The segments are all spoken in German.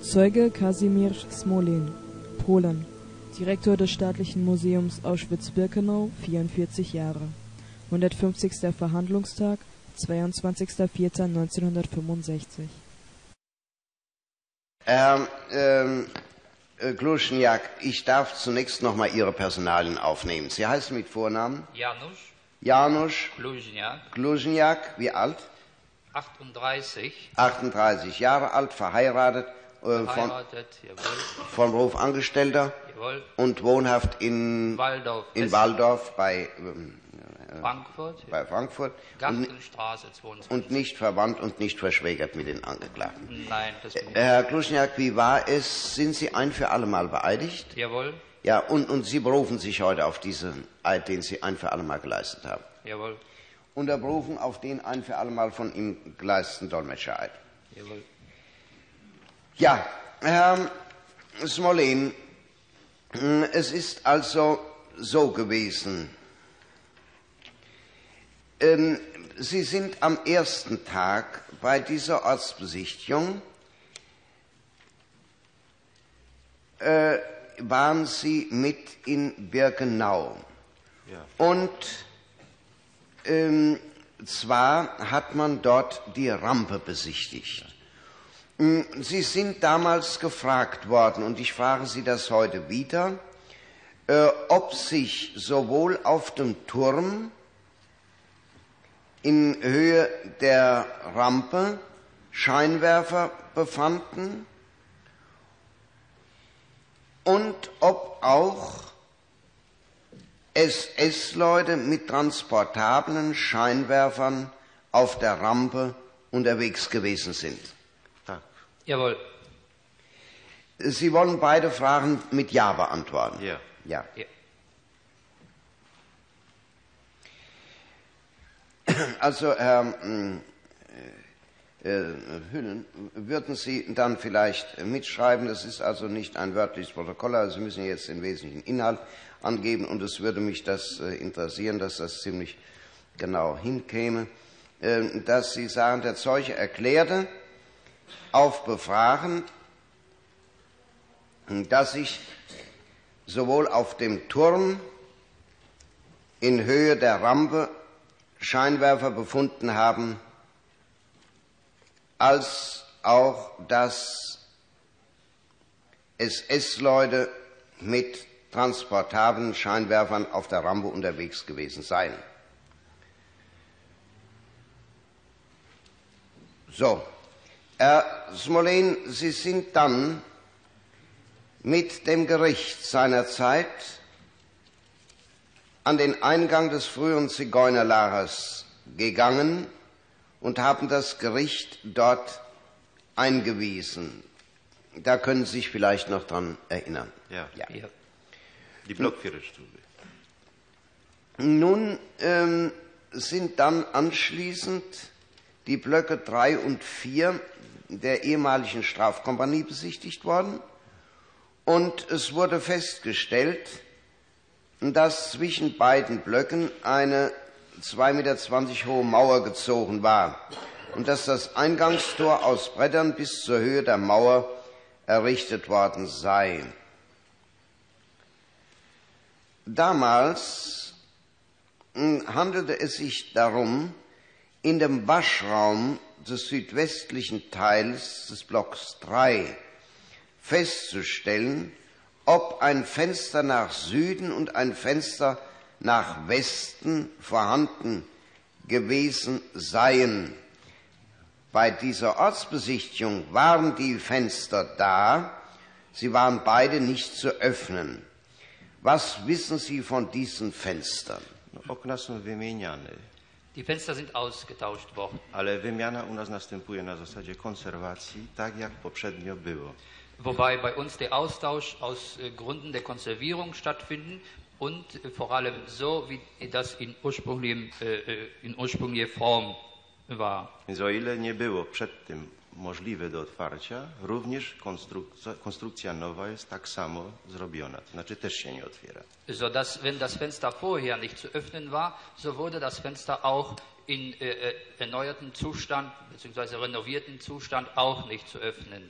Zeuge Kazimierz Smolin, Polen, Direktor des Staatlichen Museums Auschwitz-Birkenau, 44 Jahre. 150. Verhandlungstag, 22.04.1965. Herr Gluschniak, ich darf zunächst noch mal Ihre Personalien aufnehmen. Sie heißen mit Vornamen? Janusz Gluschniak. Wie alt? 38. 38 Jahre alt, verheiratet, von Beruf Angestellter, Jawohl. und wohnhaft in Walldorf bei Frankfurt. Gartenstraße 22. Und nicht verwandt und nicht verschwägert mit den Angeklagten. Nein, das bin ich. Herr Gluschniak, wie war es? Sind Sie ein für alle Mal beeidigt? Jawohl. Ja, und Sie berufen sich heute auf diesen Eid, den Sie ein für alle Mal geleistet haben. Jawohl. Und berufen auf den ein für alle Mal von ihm geleisteten Dolmetschereid. Jawohl. Ja, Herr Smolin, es ist also so gewesen. Sie sind am ersten Tag bei dieser Ortsbesichtigung, waren Sie mit in Birkenau. Ja. Und zwar hat man dort die Rampe besichtigt. Sie sind damals gefragt worden, und ich frage Sie das heute wieder, ob sich sowohl auf dem Turm in Höhe der Rampe Scheinwerfer befanden und ob auch SS-Leute mit transportablen Scheinwerfern auf der Rampe unterwegs gewesen sind. Tak. Jawohl. Sie wollen beide Fragen mit Ja beantworten. Ja. Ja. Ja. Also, Herr Hünnen, würden Sie dann vielleicht mitschreiben, das ist also nicht ein wörtliches Protokoll, also Sie müssen jetzt den wesentlichen Inhalt angeben, und es würde mich das interessieren, dass das ziemlich genau hinkäme, dass Sie sagen, der Zeuge erklärte auf Befragen, dass sich sowohl auf dem Turm in Höhe der Rampe Scheinwerfer befunden haben, als auch, dass SS-Leute mit transportablen Scheinwerfern auf der Rampe unterwegs gewesen seien. So, Herr Smolin, Sie sind dann mit dem Gericht seinerzeit an den Eingang des früheren Zigeunerlagers gegangen und haben das Gericht dort eingewiesen. Da können Sie sich vielleicht noch dran erinnern. Ja. Ja. Ja. Die Blockführerstube. Nun sind dann anschließend die Blöcke 3 und 4 der ehemaligen Strafkompanie besichtigt worden, und es wurde festgestellt, dass zwischen beiden Blöcken eine 2,20 Meter hohe Mauer gezogen war und dass das Eingangstor aus Brettern bis zur Höhe der Mauer errichtet worden sei. Damals handelte es sich darum, in dem Waschraum des südwestlichen Teils des Blocks 3 festzustellen, ob ein Fenster nach Süden und ein Fenster nach Westen vorhanden gewesen seien. Bei dieser Ortsbesichtigung waren die Fenster da, sie waren beide nicht zu öffnen. Was wissen Sie von diesen Fenstern? No, okna są wymieniane, Die Fenster sind ausgetauscht worden. ale wymiana u nas następuje na zasadzie konserwacji, tak jak poprzednio było. Wobei bei uns der Austausch aus Gründen der Konservierung stattfindet und vor allem so, wie das in ursprünglicher Form war. Więc o ile nie było przed tym możliwe do otwarcia, również konstrukcja nowa jest tak samo zrobiona, to znaczy też się nie otwiera. So dass, wenn das Fenster vorher nicht zu öffnen war, so wurde das Fenster auch in erneuerten Zustand bzw. renovierten Zustand auch nicht zu öffnen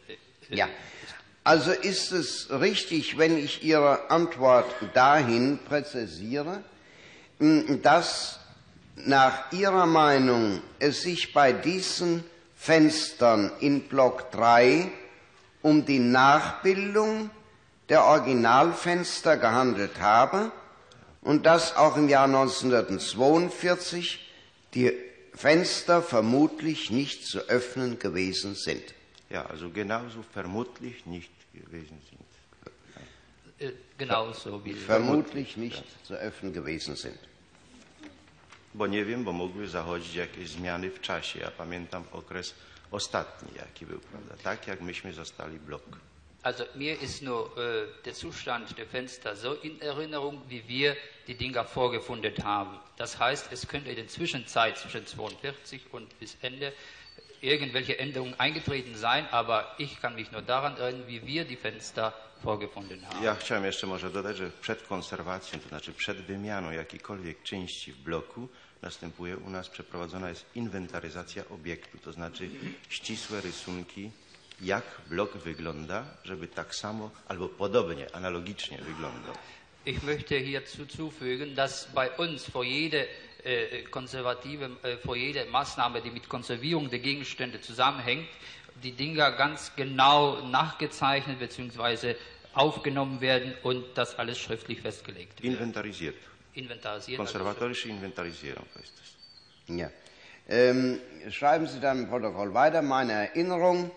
Ja, also ist es richtig, wenn ich Ihre Antwort dahin präzisiere, dass nach Ihrer Meinung es sich bei diesen Fenstern in Block 3 um die Nachbildung der Originalfenster gehandelt habe und dass auch im Jahr 1942 die Fenster vermutlich nicht zu öffnen gewesen sind. Ja, also genauso vermutlich nicht gewesen sind. Genauso wie Vermutlich nicht zu öffnen gewesen sind. Bo nie wiem, bo mogły zachodzić jakieś zmiany w czasie. Ja pamiętam okres ostatni, jaki był, prawda? Tak jak myśmy zostali blok. Also mir ist nur der Zustand der Fenster so in Erinnerung, wie wir die Dinger vorgefunden haben. Das heißt, es könnte in der Zwischenzeit zwischen 42 und bis Ende irgendwelche Änderungen eingetreten sein, aber ich kann mich nur daran erinnern, wie wir die Fenster vorgefunden haben. Ja chciałem jeszcze może dodać, że przed konserwacją, to znaczy przed wymianą jakiejkolwiek części w bloku, następuje u nas, przeprowadzona jest inwentaryzacja obiektu, to znaczy ścisłe rysunki, jak blok wygląda, żeby tak samo albo podobnie, analogicznie wyglądał. Ich möchte hierzu zufügen, dass bei uns vor jede vor jede Maßnahme, die mit Konservierung der Gegenstände zusammenhängt, die Dinger ganz genau nachgezeichnet bzw. aufgenommen werden und das alles schriftlich festgelegt wird. Inwentarisiert. Inventarisiert. Konservatorische Inventarisieren heißt es. Ja. Schreiben Sie dann im Protokoll weiter. Meine Erinnerung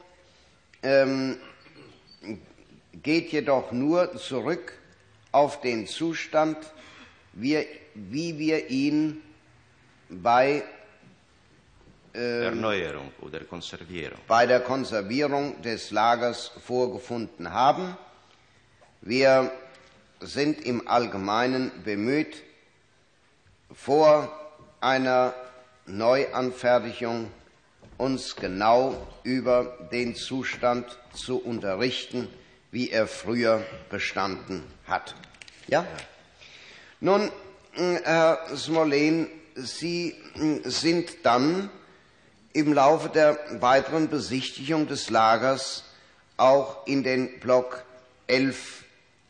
geht jedoch nur zurück auf den Zustand, wie wir ihn bei Erneuerung oder Konservierung. Bei der Konservierung des Lagers vorgefunden haben. Wir sind im Allgemeinen bemüht, vor einer Neuanfertigung uns genau über den Zustand zu unterrichten, wie er früher bestanden hat. Ja? Nun, Herr Smolén, Sie sind dann im Laufe der weiteren Besichtigung des Lagers auch in den Block 11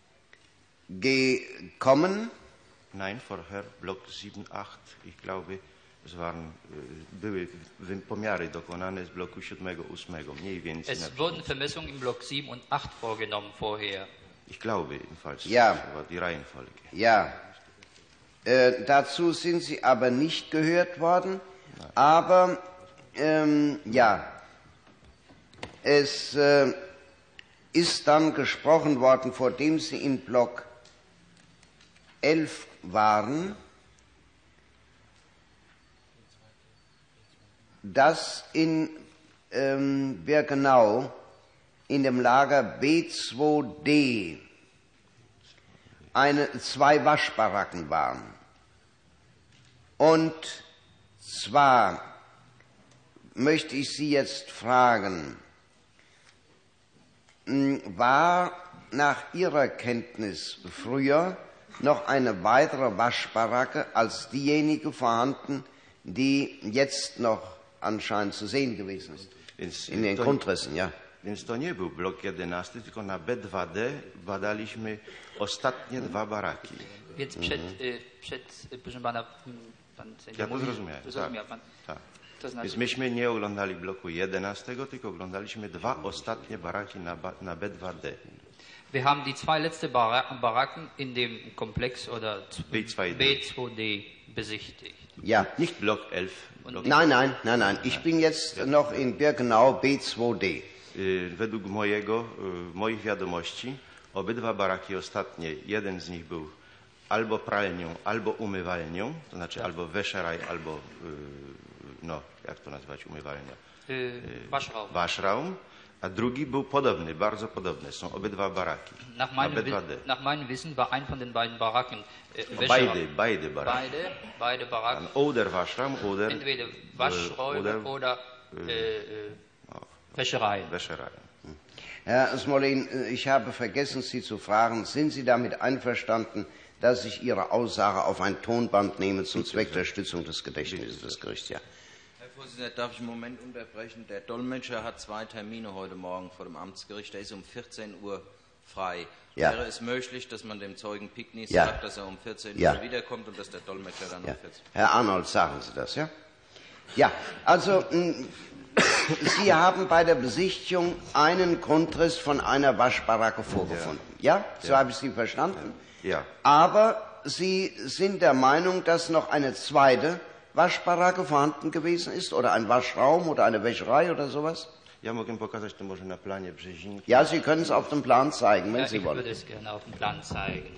gekommen. Nein, vorher Block 7, 8, ich glaube, były pomiary dokonane z bloku 7, 8, mniej więcej. Es wurden Vermessungen im Block 7 und 8 vorgenommen vorher. Ich glaube jedenfalls, ja. Das war die Reihenfolge. Ja, dazu sind Sie aber nicht gehört worden, aber ja, es ist dann gesprochen worden, vordem Sie in Block 11 waren, dass in Birkenau in dem Lager B2D zwei Waschbaracken waren. Und zwar möchte ich Sie jetzt fragen, war nach Ihrer Kenntnis früher noch eine weitere Waschbaracke als diejenige vorhanden, die jetzt noch anscheinend zu sehen gewesen ist? In den Grundrissen, ja. Więc to nie był blok 11, tylko na B2D badaliśmy ostatnie dwa baraki. Więc proszę pana, pan sędzia Ja to mówi, zrozumiałem. zrozumiał pan. Tak. To znaczy, Więc myśmy nie oglądali bloku 11, tylko oglądaliśmy dwa ostatnie baraki na B2D. wir haben die zwei letzten Baracken in dem Komplex oder B2D besichtigt. Ja. Nicht Block 11. Block Nein. Ich bin jetzt noch in Birkenau B2D. Według moich wiadomości, obydwa baraki ostatnie, jeden z nich był albo pralnią, albo umywalnią, to znaczy albo Wäscherei, albo, jak to nazwać, umywalnia? Waschraum. A drugi był podobny, bardzo podobny. Są obydwa baraki. Nach meinem Wissen war ein von den beiden Baracken beide Baraki. Beide Baracken. Oder Waschraum, oder entweder Waschräume oder Wäscherei. Herr Smolén, ich habe vergessen, Sie zu fragen, sind Sie damit einverstanden, dass ich Ihre Aussage auf ein Tonband nehme zum Zweck der Stützung des Gedächtnisses des Gerichts? Ja. Vorsitzender, darf ich einen Moment unterbrechen? Der Dolmetscher hat 2 Termine heute Morgen vor dem Amtsgericht. Er ist um 14 Uhr frei. Ja. Wäre es möglich, dass man dem Zeugen Pickney Ja. sagt, dass er um 14 Ja. Uhr wiederkommt und dass der Dolmetscher dann Ja. um 14 Uhr... Herr Arnold, sagen Sie das, ja? Ja, also Sie haben bei der Besichtigung einen Grundriss von einer Waschbaracke vorgefunden. Ja? So habe ich Sie verstanden? Ja. Aber Sie sind der Meinung, dass noch eine zweite Waschbaracke vorhanden gewesen ist oder ein Waschraum oder eine Wäscherei oder sowas? Ja mogę pokazać to może na planie Brzezinki. Ja, Sie können es auf dem Plan zeigen, wenn Ja, Sie ich wollen. würde es gerne auf dem Plan zeigen.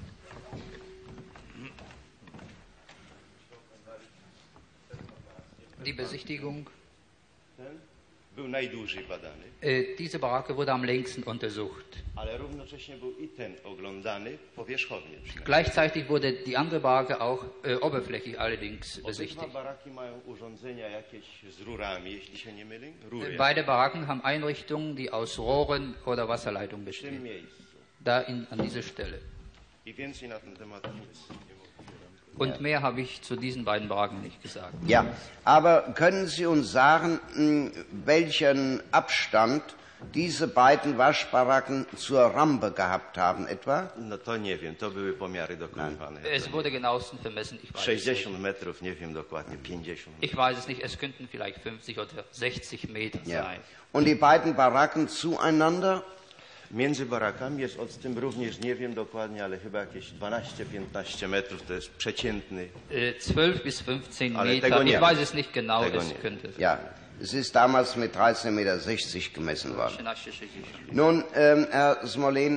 Die Besichtigung, Był najdłużej badany, diese Baracke wurde am längsten untersucht. ale równocześnie był i ten oglądany powierzchownie przynajmniej. Gleichzeitig wurde die andere Baracke auch oberflächlich allerdings Obydwa besichtigt. baraki mają urządzenia jakieś z rurami, jeśli się nie mylę. Rury. Beide Baracken haben Einrichtungen, die aus Rohren oder Wasserleitungen W tym bestehen. miejscu. Da an dieser Stelle. I więcej na ten temat nic nie mówiłem. Und mehr habe ich zu diesen beiden Baracken nicht gesagt. Ja, aber können Sie uns sagen, welchen Abstand diese beiden Waschbaracken zur Rampe gehabt haben etwa? No to nie wiem, to były pomiary dokonywane. Es wurde genauestens vermessen, ich weiß es nicht. 60 metrów, nie wiem dokładnie, 50. Ich weiß es nicht, es könnten vielleicht 50 oder 60 Meter Ja. sein. Und die beiden Baracken zueinander? Między barakami jest odstęp również, nie wiem dokładnie, ale chyba jakieś 12-15 metrów, to jest przeciętny. 12 bis 15 Ale Meter, tego nie. ich weiß es nicht genau, Tego es nie. könnte sein. Ja, es ist damals mit 13,60 Meter gemessen worden. 13,60. Nun, Herr Smolen,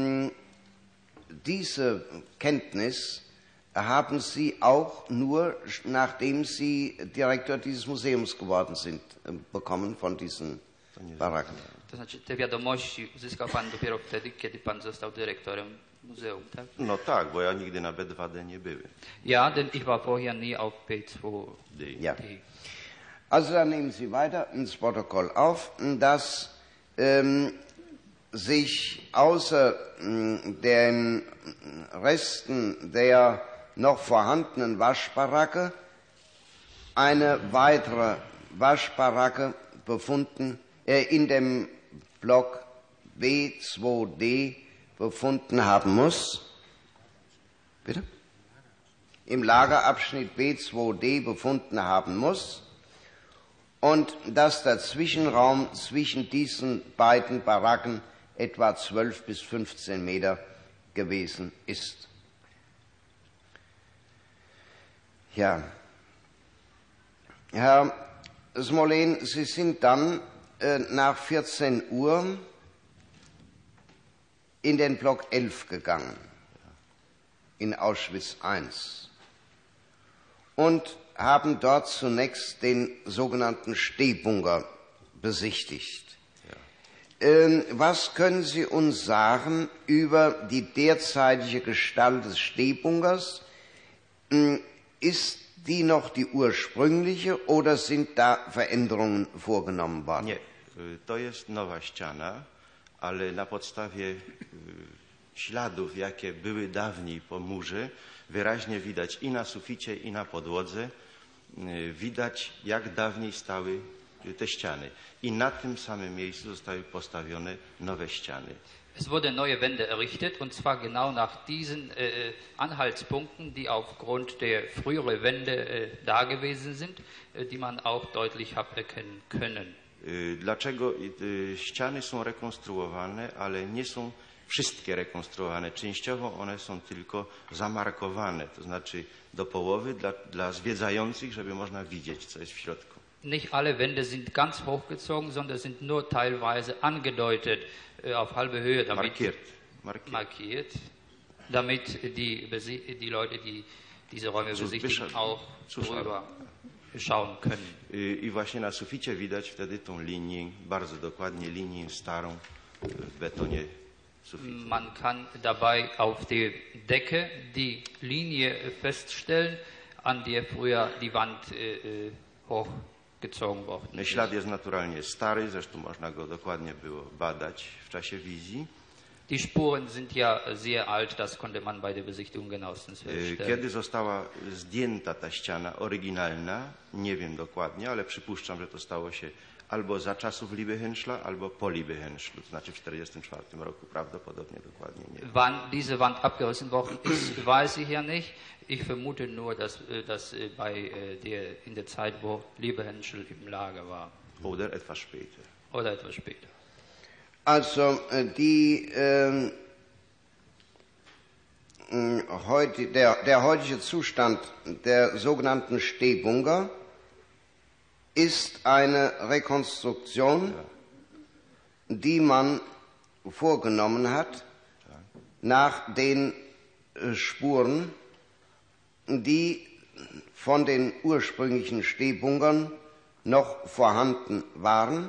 diese Kenntnis haben Sie auch nur, nachdem Sie Direktor dieses Museums geworden sind, bekommen von diesen Baracken. To znaczy, te wiadomości uzyskał Pan dopiero wtedy, kiedy Pan został dyrektorem muzeum, tak? No tak, bo ja nigdy na B2D nie byłem. Ja, denn ich war vorher nie auf P2D. Ja. Also dann nehmen Sie weiter ins Protokoll auf, dass sich außer den Resten der noch vorhandenen Waschbaracke eine weitere Waschbaracke befunden, in dem Block B2D befunden haben muss. Bitte? Im Lagerabschnitt B2D befunden haben muss und dass der Zwischenraum zwischen diesen beiden Baracken etwa 12 bis 15 Meter gewesen ist. Ja, Herr Smolen, Sie sind dann nach 14 Uhr in den Block 11 gegangen, in Auschwitz I, und haben dort zunächst den sogenannten Stehbunker besichtigt. Was können Sie uns sagen über die derzeitige Gestalt des Stehbunkers? Ist die noch die ursprüngliche oder sind da Veränderungen vorgenommen worden? Nie, to jest nowa ściana, ale na podstawie śladów, jakie były dawniej po murze, wyraźnie widać i na suficie, i na podłodze, widać jak dawniej stały te ściany. I na tym samym miejscu zostały postawione nowe ściany. Es wurden neue Wände errichtet, und zwar genau nach diesen Anhaltspunkten, die aufgrund der früheren Wände da gewesen sind, die man auch deutlich hat erkennen können. Dlaczego ściany są rekonstruowane, ale nie są wszystkie rekonstruowane. Częściowo one są tylko zamarkowane, to znaczy do połowy dla zwiedzających, żeby można widzieć, co jest w środku. Nicht alle Wände sind ganz hochgezogen, sondern sind nur teilweise angedeutet auf halbe Höhe, damit markiert, damit die Leute, die diese Räume besichtigen, auch drüber schauen können. I właśnie na suficie widać wtedy tą linię, bardzo dokładnie linię starą w betonie sufitu. Man kann dabei auf der Decke die Linie feststellen, an der früher die Wand hochgezogen worden ist. Ślad jest naturalnie stary, zresztą można go dokładnie było badać w czasie wizji. Die Spuren sind ja sehr alt, das konnte man bei der Besichtigung genauestens feststellen. Kiedy została zdjęta ta ściana oryginalna, nie wiem dokładnie, ale przypuszczam, że to stało się albo za czasów Liebehenschla, albo po Liebehenschlu, to znaczy w 1944 roku, prawdopodobnie dokładnie nie wiem. Wann diese Wand abgerissen worden ist, weiß ich ja nicht. Ich vermute nur, dass das in der Zeit, wo Liebehenschel im Lager war. Oder etwas später. Oder etwas später. Also der heutige Zustand der sogenannten Stehbunker ist eine Rekonstruktion, die man vorgenommen hat nach den Spuren, die von den ursprünglichen Stehbunkern noch vorhanden waren.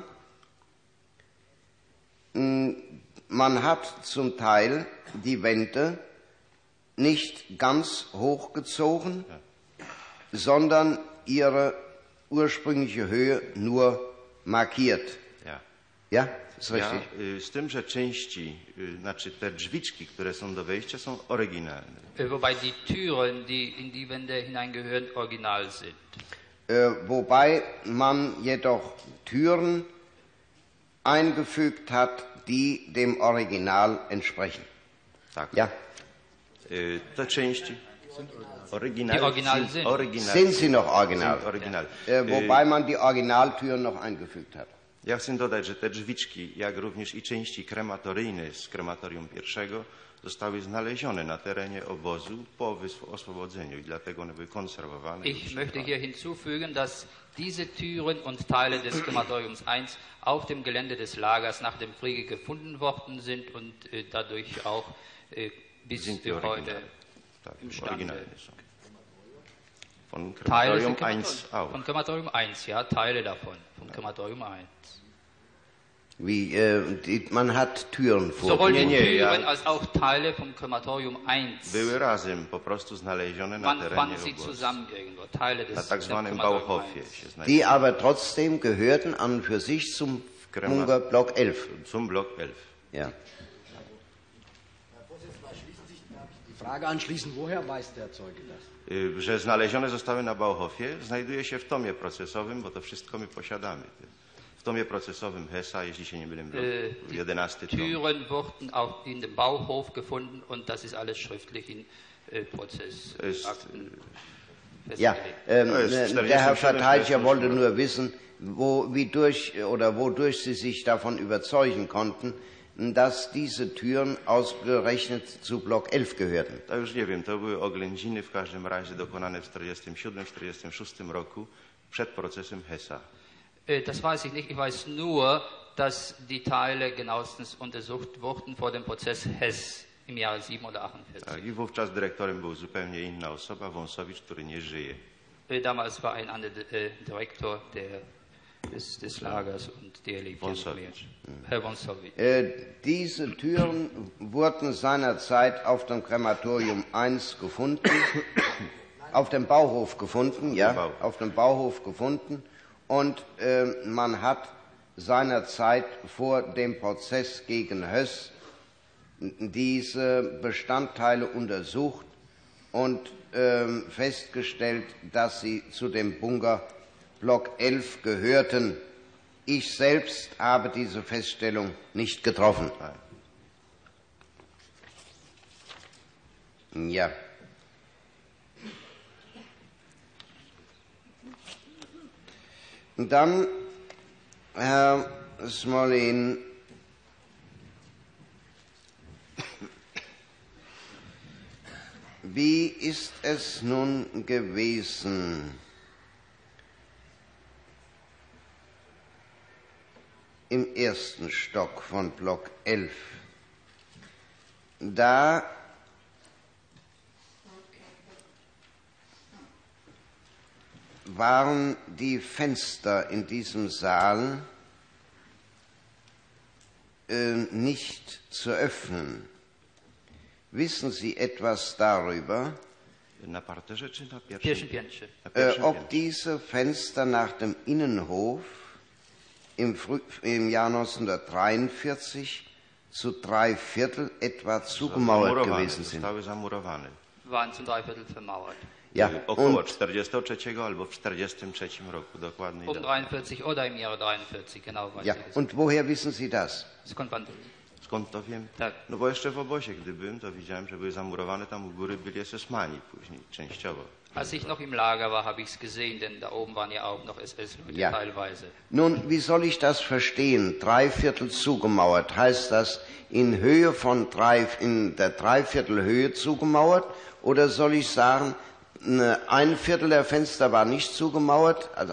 Man hat zum Teil die Wände nicht ganz hochgezogen, sondern ihre ursprüngliche Höhe nur markiert. Ja. Ja, ist Ja, richtig. z tym, że części, znaczy te drzwiczki, które są do wejścia, są oryginalne. Wobei die Türen, die in die Wände hineingehören, original sind. Wobei man jedoch Türen eingefügt hat, die dem Original entsprechen. Tak. Ja, Te części Die oryginalne original sind. sind sie noch original? Sind oryginal. Wobei man die Originaltüren noch eingefügt hat. Ja chcę dodać, że te drzwiczki, jak również i części krematoryjne z krematorium pierwszego zostały znalezione na terenie obozu po oswobodzeniu i dlatego one były konserwowane. Ich möchte hier hinzufügen, dass diese Türen und Teile des Krematoriums I auf dem Gelände des Lagers nach dem Kriege gefunden worden sind und dadurch auch bis Sind die heute Originale. Tak, im Stande. oryginalne są. Von Teile Krematorium von 1 auch. Von Krematorium I, ja, Teile davon, vom Krematorium I. Wie, man hat Türen Sowohl die Nie, Türen ja- als auch Teile vom Krematorium I. Były razem po prostu znalezione na Man terenie fand sie obozu. zusammen irgendwo, Teile Na des tak zwanym Krematorium Bauhofie I. się die znajdują. aber trotzdem gehörten an und für sich zum Krema- Bunker Block 11. Zum Block 11. Ja. Die Frage anschließend, woher weiß der Zeuge das? Że znalezione zostały na Bauhofie, znajduje się w tomie procesowym, bo to wszystko my posiadamy. W tomie procesowym Hessa, jeśli się nie mylę, Die 11 tom. Türen wurden auch in dem Bauhof gefunden und das ist alles schriftlich in Prozessakten Ja, festgelegt. der Herr Verteidiger wollte nur wissen, wodurch Sie sich davon überzeugen konnten, dass diese Türen ausgerechnet zu Block 11 gehörten. To już nie wiem, to były oględziny w każdym razie dokonane w 1947-1946 roku przed procesem Hessa. Das weiß ich nicht. Ich weiß nur, dass die Teile genauestens untersucht wurden vor dem Prozess Hess im Jahre 7 oder 48. Tak, i wówczas dyrektorem był zupełnie inna osoba, Wąsowicz, który nie żyje. Damals war ein anderer Direktor des Lagers und der lebte nicht mehr. Wąsowicz. Herr Wąsowicz. Diese Türen wurden seinerzeit auf dem Krematorium I gefunden, auf dem Bauhof gefunden, ja, Bauhof. auf dem Bauhof gefunden, und man hat seinerzeit vor dem Prozess gegen Höss diese Bestandteile untersucht und festgestellt, dass sie zu dem Bunker Block 11 gehörten. Ich selbst habe diese Feststellung nicht getroffen. Ja. Und dann, Herr Smolin, wie ist es nun gewesen im ersten Stock von Block 11? Da waren die Fenster in diesem Saal nicht zu öffnen. Wissen Sie etwas darüber, Na parterze czy na Pierwszym pierwszym? piętrze. Na pierwszym ob piętrze. diese Fenster nach dem Innenhof im Jahr 1943 zu 3/4 etwa zugemauert gewesen sind. Zostały zamurowane. Waren zu 3/4 vermauert. Ja, Około 43 albo w 43 roku, dokładnie. 43 oder im Jahre 43, genau weiß ja. ich es. Und woher wissen Sie das? Skąd pan to? Skąd to wiem? Tak. No bo jeszcze w obozie, gdy byłem, to widziałem, że były zamurowane, tam u góry byli SS-mani później, częściowo. Als ich noch im Lager war, habe ich es gesehen, denn da oben waren ja auch noch SS-Leute Ja. teilweise. Nun, wie soll ich das verstehen? 3/4 zugemauert. Heißt das in Höhe von in der 3/4 Höhe zugemauert? Oder soll ich sagen, 1/4 der Fenster war nicht zugemauert, also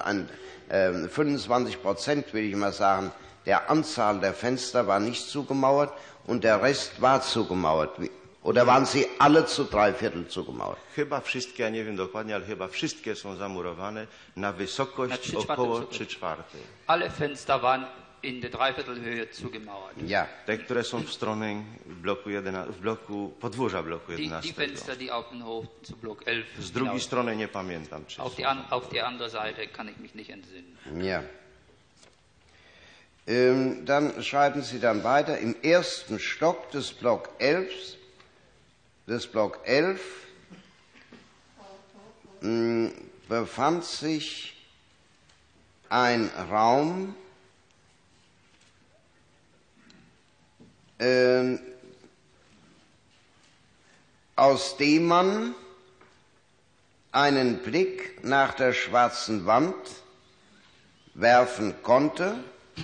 25% will ich mal sagen, der Anzahl der Fenster war nicht zugemauert und der Rest war zugemauert. Oder waren sie alle zu 3/4 zugemauert? Chyba wszystkie, ja nie wiem dokładnie, ale chyba wszystkie są zamurowane na wysokość około 3/4. Alle Fenster waren in der 3/4 Höhe zugemauert. Ja. Te, które są w stronę podwórza bloku Die 11. Fenster, die auf den Hof zu Block 11 Z drugiej strony nie pamiętam, czy auf die andere Seite kann ich mich nicht entsinnen. Ja. Dann schreiben Sie dann weiter, im ersten Stock des Block 11 befand sich ein Raum, aus dem man einen Blick nach der schwarzen Wand werfen konnte.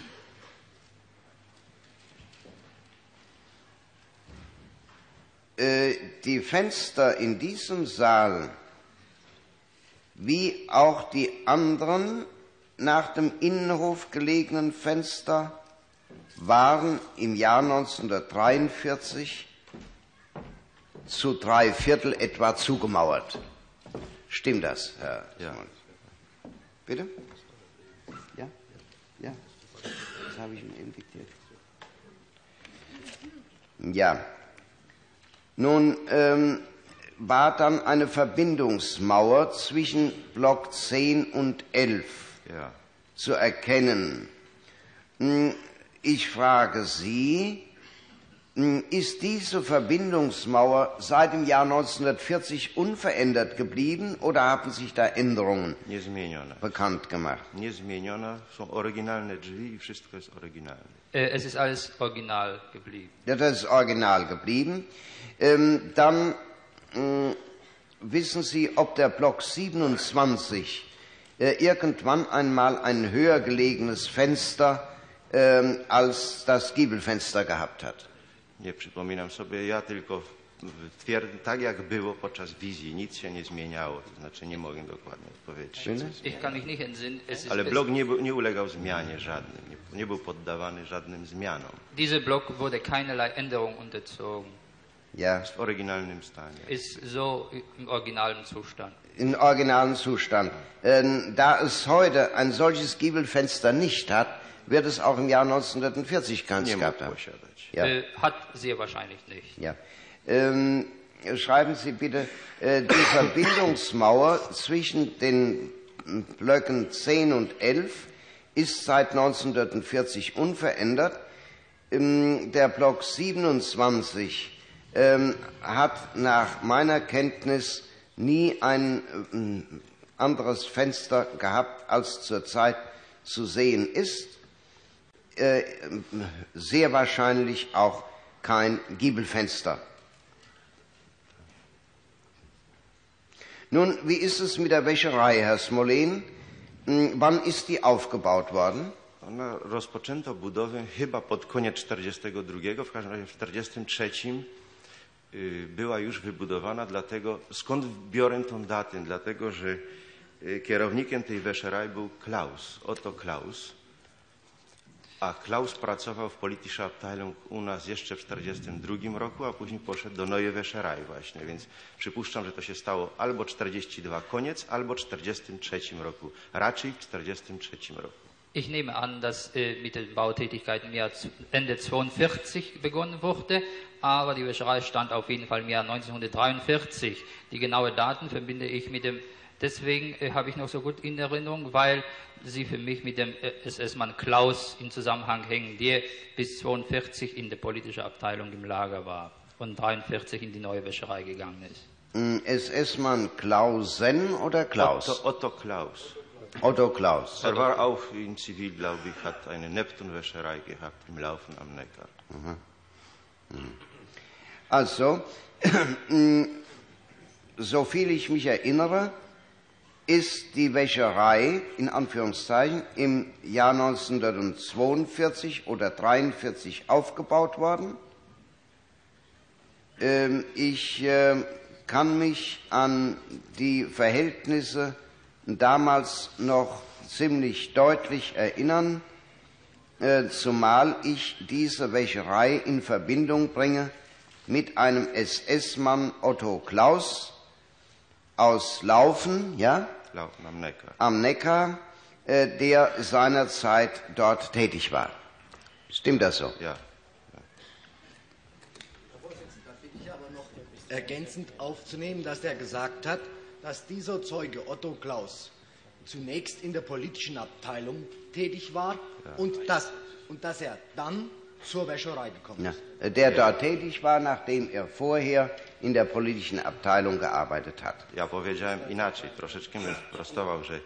Die Fenster in diesem Saal, wie auch die anderen nach dem Innenhof gelegenen Fenster, waren im Jahr 1943 zu 3/4 etwa zugemauert. Stimmt das, Herr? Ja. Bitte? Ja? Ja. Das habe ich Ihnen eben diktiert. Ja. Nun war dann eine Verbindungsmauer zwischen Block 10 und 11 zu erkennen. Ich frage Sie, ist diese Verbindungsmauer seit dem Jahr 1940 unverändert geblieben oder haben sich da Änderungen bekannt gemacht? Niezmieniona, są oryginalne drzwi i wszystko jest oryginalne. Es ist alles original geblieben. Ja, das ist original geblieben. Dann wissen Sie, ob der Block 27 irgendwann einmal ein höher gelegenes Fenster als das Giebelfenster gehabt hat? Nie przypominam sobie, ja tylko twierdzę, tak jak było podczas wizji, nic się nie zmieniało, to znaczy nie mogę dokładnie odpowiedzieć. Ich kann mich nicht entsinnen. Ale blok nie ulegał zmianie żadnym, nie był poddawany żadnym zmianom. Dieser Block wurde keinerlei Änderung unterzogen. Ja. Jest w oryginalnym stanie. Ist so im originalen Zustand. In originalen Zustand. Da es heute ein solches Giebelfenster nicht hat, wird es auch im Jahr 1940 keins gehabt haben. Ja. Hat sehr wahrscheinlich nicht. Ja. Schreiben Sie bitte, die Verbindungsmauer zwischen den Blöcken 10 und 11 ist seit 1940 unverändert. Der Block 27 hat nach meiner Kenntnis nie ein anderes Fenster gehabt, als zurzeit zu sehen ist. Sehr wahrscheinlich auch kein Giebelfenster. Nun, wie ist es mit der Wäscherei, Herr Smolin? Wann ist die aufgebaut worden? Ona rozpoczęto budowę chyba pod koniec 42, w każdym razie w 43 była już wybudowana, dlatego skąd biorę tą datę? Dlatego, że kierownikiem tej Wäscherei był Klaus, Otto Klaus, a Klaus pracował w Politische Abteilung u nas jeszcze w 42 roku, a później poszedł do Neue Wäscherei właśnie, więc przypuszczam, że to się stało albo 42 koniec, albo 43 roku, raczej w 43 roku. Ich nehme an, dass mit den Bautätigkeiten im Jahr Ende 42 begonnen wurde, aber die Wäscherei stand auf jeden Fall im Jahr 1943. Die genauen Daten verbinde ich mit dem Deswegen habe ich noch so gut in Erinnerung, weil sie für mich mit dem SS-Mann Klaus in Zusammenhang hängen, der bis 1942 in der politischen Abteilung im Lager war und 1943 in die neue Wäscherei gegangen ist. SS-Mann Klausen oder Klaus? Otto Klaus. Otto Klaus. Er war auch in Zivil, glaube ich, hat eine Neptunwäscherei gehabt im Laufen am Neckar. Also, so viel ich mich erinnere, ist die Wäscherei, in Anführungszeichen, im Jahr 1942 oder 1943 aufgebaut worden. Ich kann mich an die Verhältnisse damals noch ziemlich deutlich erinnern, zumal ich diese Wäscherei in Verbindung bringe mit einem SS-Mann Otto Klaus aus Laufen, ja? Laufen am Neckar. Am Neckar, der seinerzeit dort tätig war. Stimmt das so? Ja. Ergänzend aufzunehmen, dass er gesagt hat, dass dieser Zeuge Otto Klaus zunächst in der politischen Abteilung tätig war und dass er dann zur Wäscherei gekommen ist. Ja, der dort tätig war, nachdem er vorher in der politischen Abteilung gearbeitet hat. Ja powiedziałem inaczej, troszeczkę bym sprostował, że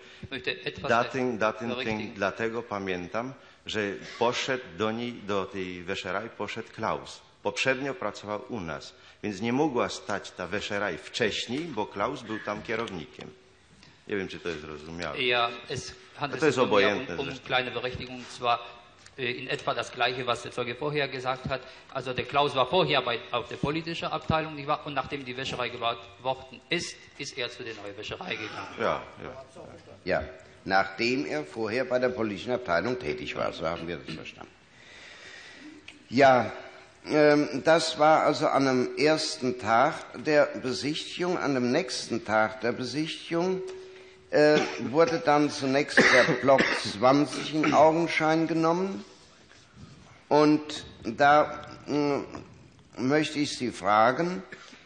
dlatego pamiętam, że poszedł do tej Wäscherei poszedł Klaus. Poprzednio pracował u nas, więc nie mogła stać ta Wäscherei wcześniej, bo Klaus był tam kierownikiem. Nie wiem, czy to jest zrozumiałe. Ja, es handelt sich um kleine Berechtigung, zwar in etwa das Gleiche, was der Zeuge vorher gesagt hat. Also der Klaus war vorher auf der politischen Abteilung, nicht wahr? Und nachdem die Wäscherei gebaut worden ist, ist er zu der neuen Wäscherei gegangen. Ja, nachdem er vorher bei der politischen Abteilung tätig war, so haben wir das verstanden. Ja, das war also an dem ersten Tag der Besichtigung. An dem nächsten Tag der Besichtigung wurde dann zunächst der Block 20 in Augenschein genommen. Und da möchte ich Sie fragen,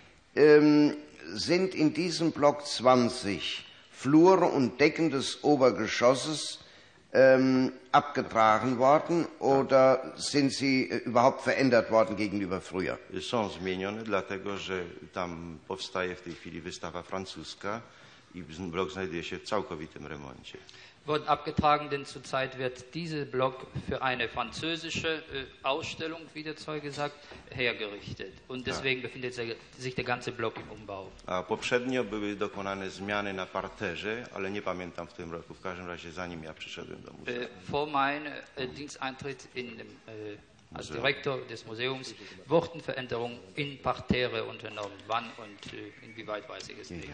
sind in diesem Block 20 Flure und Decken des Obergeschosses abgetragen worden oder sind sie überhaupt verändert worden gegenüber früher? Są zmienione, dlatego że tam powstaje w tej chwili wystawa francuska i blok znajduje się w całkowitym remoncie. Wurden abgetragen, denn zurzeit wird dieser Block für eine französische Ausstellung, wie der Zeuge sagt, hergerichtet. Und deswegen befindet sich der ganze Block im Umbau. A poprzednio były dokonane zmiany na parterze, ale nie pamiętam w tym roku. W każdym razie zanim ja przyszedłem do muzeum. Vor meinem Diensteintritt als Direktor des Museums wurden Veränderungen in Parterre unternommen. Wann und inwieweit weiß ich es nicht.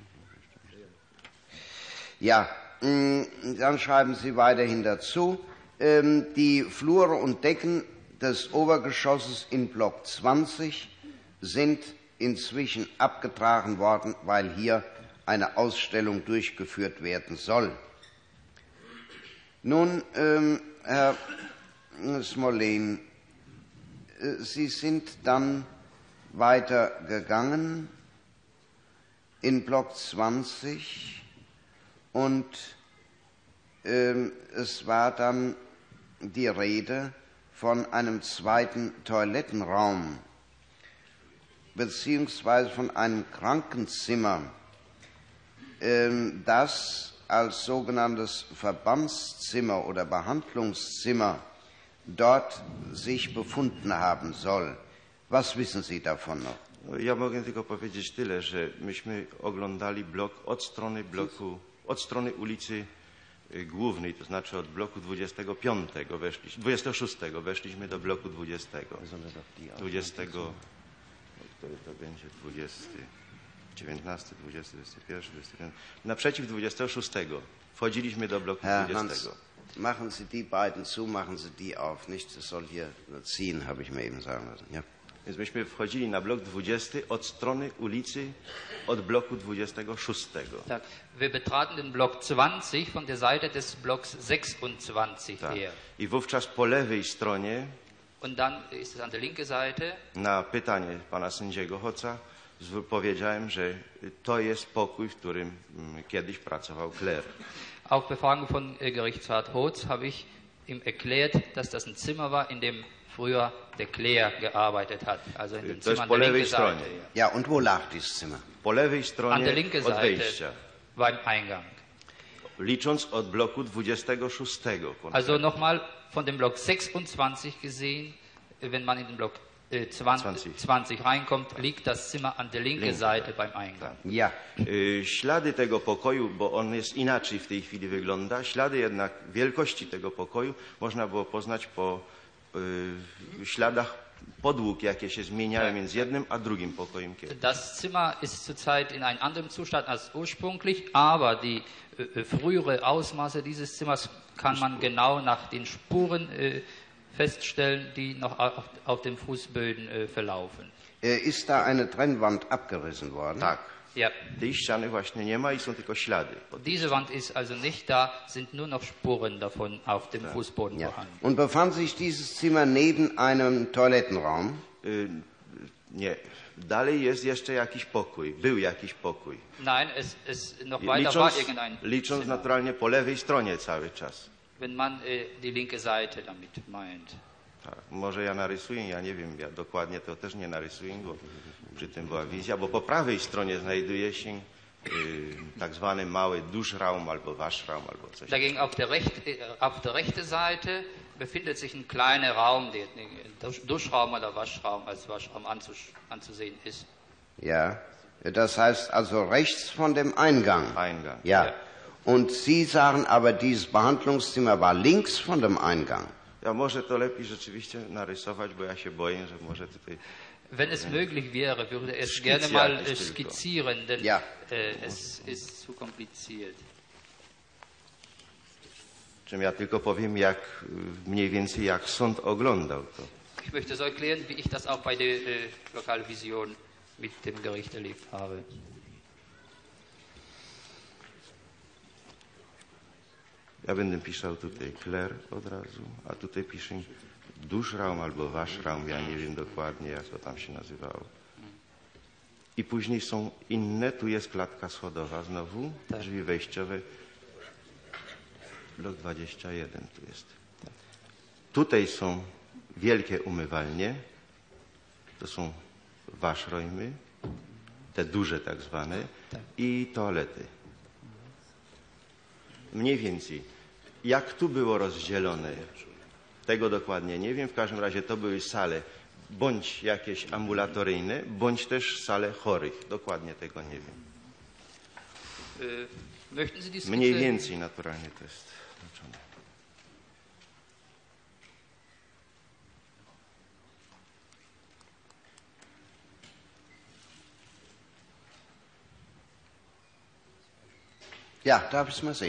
Ja, dann schreiben Sie weiterhin dazu, die Flure und Decken des Obergeschosses in Block 20 sind inzwischen abgetragen worden, weil hier eine Ausstellung durchgeführt werden soll. Nun, Herr Smolin, Sie sind dann weitergegangen in Block 20 und es war dann die Rede von einem zweiten Toilettenraum beziehungsweise von einem Krankenzimmer, das als sogenanntes Verbandszimmer oder Behandlungszimmer dort sich befunden haben soll. Was wissen Sie davon noch? Ja mogę tylko powiedzieć tyle, że myśmy oglądali blok od strony ulicy Głównej, to znaczy od bloku 25 26 weszliśmy do bloku 20. Który to będzie 20, 19, 20, 21, 25. Naprzeciw 26 wchodziliśmy do bloku 20. Hans, machen Sie die beiden zu, machen Sie die auf. Nicht, es soll hier ziehen, habe ich mir eben sagen lassen. Ja. Więc myśmy wchodzili na blok 20 od strony ulicy od bloku 26. Tak, wir betraten den Block 20 von der Seite des Blocks 26 her. I wówczas po lewej stronie und dann ist es an der linken Seite na pytanie pana sędziego Hoca powiedziałem, że to jest pokój, w którym kiedyś pracował Kler. Auf Befragung von Gerichtsrat Hotz habe ich ihm erklärt, dass das ein Zimmer war, in dem früher der Kläger gearbeitet hat. Also in dem To jest Zimmer po an der lewej linken Seite. stronie. Ja, und wo lag dieses Zimmer? Po lewej An der stronie linken od Seite wejścia. beim Eingang. Licząc od bloku 26. Also nochmal von dem Block 26 gesehen, wenn man in den Block 20 reinkommt, liegt das Zimmer an der linken Seite beim Eingang. Ja. Ślady tego pokoju, bo on jest inaczej w tej chwili wygląda, ślady jednak wielkości tego pokoju można było poznać po śladach podłóg, jakie się zmieniały między jednym a drugim pokojem kiedyś. Das Zimmer ist zurzeit in einem anderen Zustand als ursprünglich, aber die frühere Ausmaße dieses Zimmers kann man genau nach den Spuren feststellen, die noch auf dem Fußböden verlaufen. Ist da eine Trennwand abgerissen worden? Tak. Ja, Tej ściany właśnie nie ma i są tylko ślady. diese Wand ist also nicht da, sind nur noch Spuren davon auf dem Fußboden Ja. vorhanden. Und befand sich dieses Zimmer neben einem Toilettenraum? Nie. Dalej jest jeszcze jakiś pokój. Był jakiś pokój. Nein, es noch weiter war irgendein Licząc Zimmer, naturalnie po lewej stronie cały czas. wenn man die linke Seite damit meint. Tak. Może ja narysuję, ja nie wiem, ja dokładnie to też nie narysuję, bo przy tym była wizja, bo po prawej stronie znajduje się tak zwany mały Duschraum albo Waschraum albo coś. Dagegen auf der rechten Seite befindet sich ein kleiner Raum, der Duschraum oder Waschraum als Waschraum anzusehen ist. Ja. Das heißt also rechts von dem Eingang. Eingang. Ja. Ja. Und Sie sagen aber, dieses Behandlungszimmer war links von dem Eingang. Ja może to lepiej rzeczywiście narysować, bo ja się boję, że może tutaj... Wenn es möglich wäre, würde er es Skizziert gerne mal ist es skizzieren, denn Ja. Es ist zu kompliziert. Czym ja tylko powiem, jak mniej więcej jak sąd oglądał to. Ich möchte so erklären, wie ich das auch bei der Lokalvision mit dem Gericht erlebt habe. Ja będę pisał tutaj Kler od razu, a tutaj piszę Duschraum albo Waschraum, ja nie wiem dokładnie, jak to tam się nazywało. I później są inne, tu jest klatka schodowa znowu, Tak. drzwi wejściowe. Blok 21 tu jest. Tutaj są wielkie umywalnie, to są Waschräumy, te duże tak zwane, i toalety. Mniej więcej, jak tu było rozdzielone, tego dokładnie nie wiem, w każdym razie to były sale bądź jakieś ambulatoryjne, bądź też sale chorych, dokładnie tego nie wiem. Möchten Sie die Mniej Skizze? więcej naturalnie to jest znaczone. Ja, darf ich es mal sehen?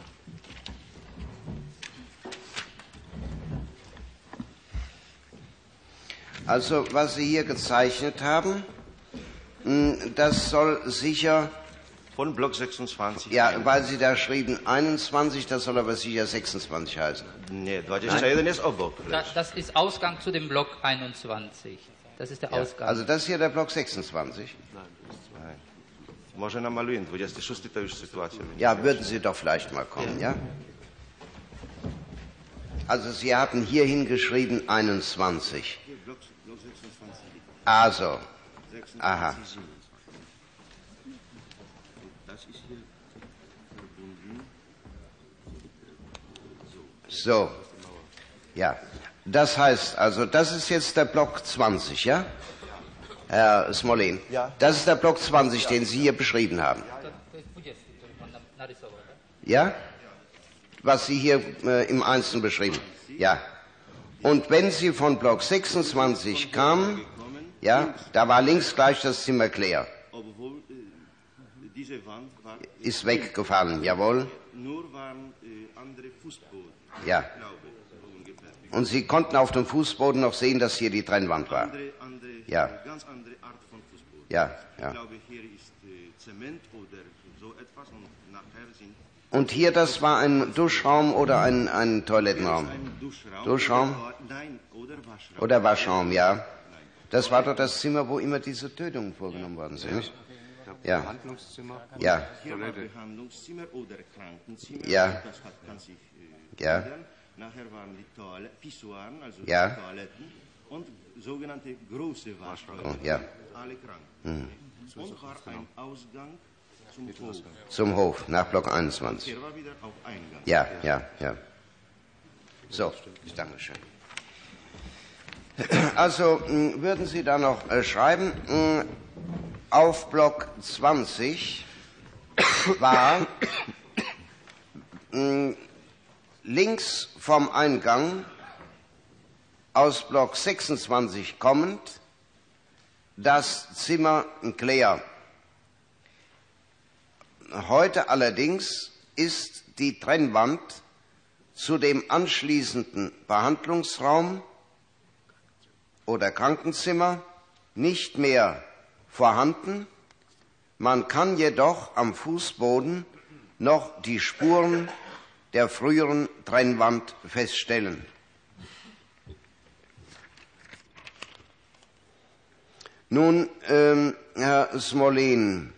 Also, was Sie hier gezeichnet haben, das soll sicher, Von Block 26. ja, weil Sie da schrieben 21, das soll aber sicher 26 heißen. Nie, 21 jest obok. Das ist Ausgang zu dem Block 21. Das ist der Ja, Ausgang. also das ist hier der Block 26. Nein. Może namaluję, 26 to już sytuacja będzie. Ja, würden Sie doch vielleicht mal kommen, ja? Also Sie hatten hier hingeschrieben 21. Also, aha. So, ja. Das heißt also, das ist jetzt der Block 20, ja? Herr Smolin, Ja. das ist der Block 20, den Sie hier beschrieben haben. Ja? Was Sie hier im Einzelnen beschrieben. Ja. Und wenn Sie von Block 26 kamen, ja, da war links gleich das Zimmer Claire. Obwohl diese Wand war, Ist weggefallen, jawohl. nur waren andere Fußboden, Ja. glaube ich, ungefähr. Und Sie konnten auf dem Fußboden noch sehen, dass hier die Trennwand war. Ja. Ganz andere Art von Fußboden. Ja, Ich ja. glaube, hier ist Zement oder so etwas und nachher sind Und hier, das war ein Duschraum oder ein Toilettenraum? ein Duschraum. Duschraum? Nein, oder Waschraum. Oder Waschraum, ja. Das war doch das Zimmer, wo immer diese Tötungen vorgenommen worden sind. Nicht? Ja. Behandlungszimmer. Ja. Hier war Behandlungszimmer oder Krankenzimmer. Ja. Das kann sich Ja. ändern. Nachher waren die Pissoiren, also Ja. die Toiletten und sogenannte große Waschräume. Ja. Alle Kranken. Und war ein Ausgang zum Hof. Zum Hof, nach Block 21. Hier war wieder auch Eingang. Ja, ja, ja. So, danke schön. Also würden Sie da noch schreiben, auf Block 20 war links vom Eingang aus Block 26 kommend das Zimmer Claire. Heute allerdings ist die Trennwand zu dem anschließenden Behandlungsraum oder Krankenzimmer nicht mehr vorhanden. Man kann jedoch am Fußboden noch die Spuren der früheren Trennwand feststellen. Nun, Herr Smolin,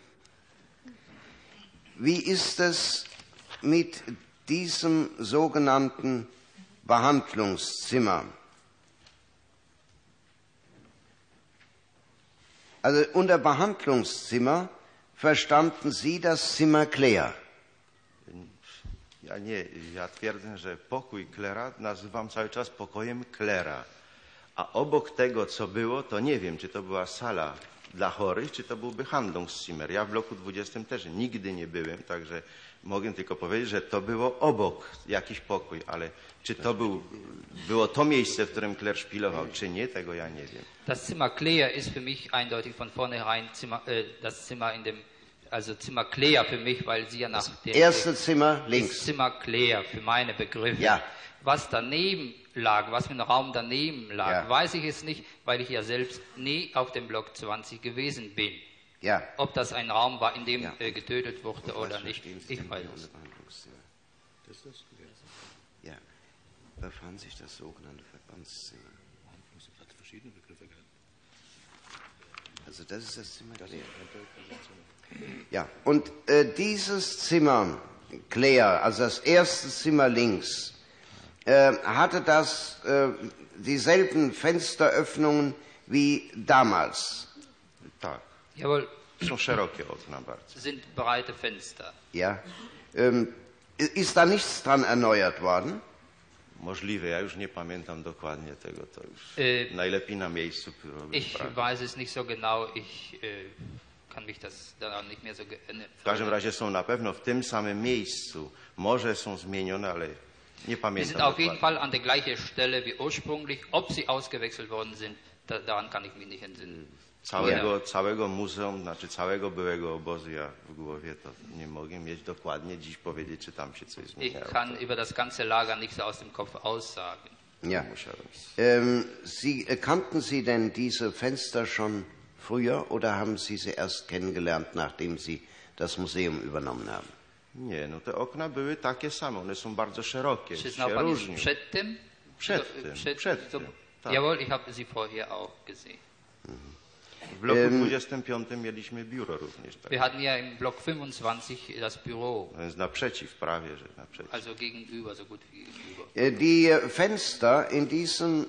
wie ist es mit diesem sogenannten Behandlungszimmer? Also unter Behandlungszimmer verstanden Sie das Zimmer Claire? Ja twierdzę, że pokój Klera nazywam cały czas pokojem Klera. A obok tego, co było, to nie wiem, czy to była sala dla chorych, czy to był Behandlungszimmer. Ja w bloku 20 też nigdy nie byłem, także mogę tylko powiedzieć, że to było obok jakiś pokój, ale czy to było to miejsce, w którym Kler szpilował, czy nie, tego ja nie wiem. Das Zimmer Claire ist für mich eindeutig von vornherein das Zimmer in dem, also Zimmer Claire für mich, weil sie ja nach dem Erste Zimmer links. Das Zimmer Claire für meine Begriffe. Ja. Was daneben lag, was für ein Raum daneben lag, Ja. weiß ich es nicht, weil ich ja selbst nie auf dem Block 20 gewesen bin. Ja. Ob das ein Raum war, in dem Ja. Getötet wurde oder nicht, ich weiß es. Ja, befand sich das sogenannte Verbandszimmer. Also das ist das Zimmer Claire. Ja, und dieses Zimmer Claire, also das erste Zimmer links, hatte das dieselben Fensteröffnungen wie damals? Tak, Jawohl, są szerokie okna bardzo. sind breite Fenster. Ja. Ist da nichts dran erneuert worden? Możliwe, ja już nie pamiętam dokładnie tego, to już najlepiej na miejscu robię Ich sprawę. weiß es nicht so genau, ich kann mich das daran nicht mehr so W każdym razie są na pewno w tym samym miejscu. Może są zmienione, ale nie Die pamiętam sind auf jeden dokładnie. Fall an der gleichen Stelle wie ursprünglich. Ob sie ausgewechselt worden sind, daran kann ich mich nicht entsinnen. Całego muzeum, znaczy całego byłego obozu ja w głowie to nie mogę mieć dokładnie dziś powiedzieć, czy tam się coś Ich zmieniało. kann über das ganze Lager nicht so aus dem Kopf aussagen. Ja. Musiałem Kannten Sie denn diese Fenster schon früher oder haben Sie sie erst kennengelernt, nachdem Sie das Museum übernommen haben? Nie, no te okna były takie same, one są bardzo szerokie, Przyznał się Pan es różnią. przedtem? Przed tym, tak. Jawohl, ich habe sie vorher auch gesehen. W bloku 25 mieliśmy biuro również, tak. Wir hatten ja im Block 25 das Büro, Więc naprzeciw, prawie, że naprzeciw. also gegenüber, so gut wie gegenüber. Die Fenster in diesem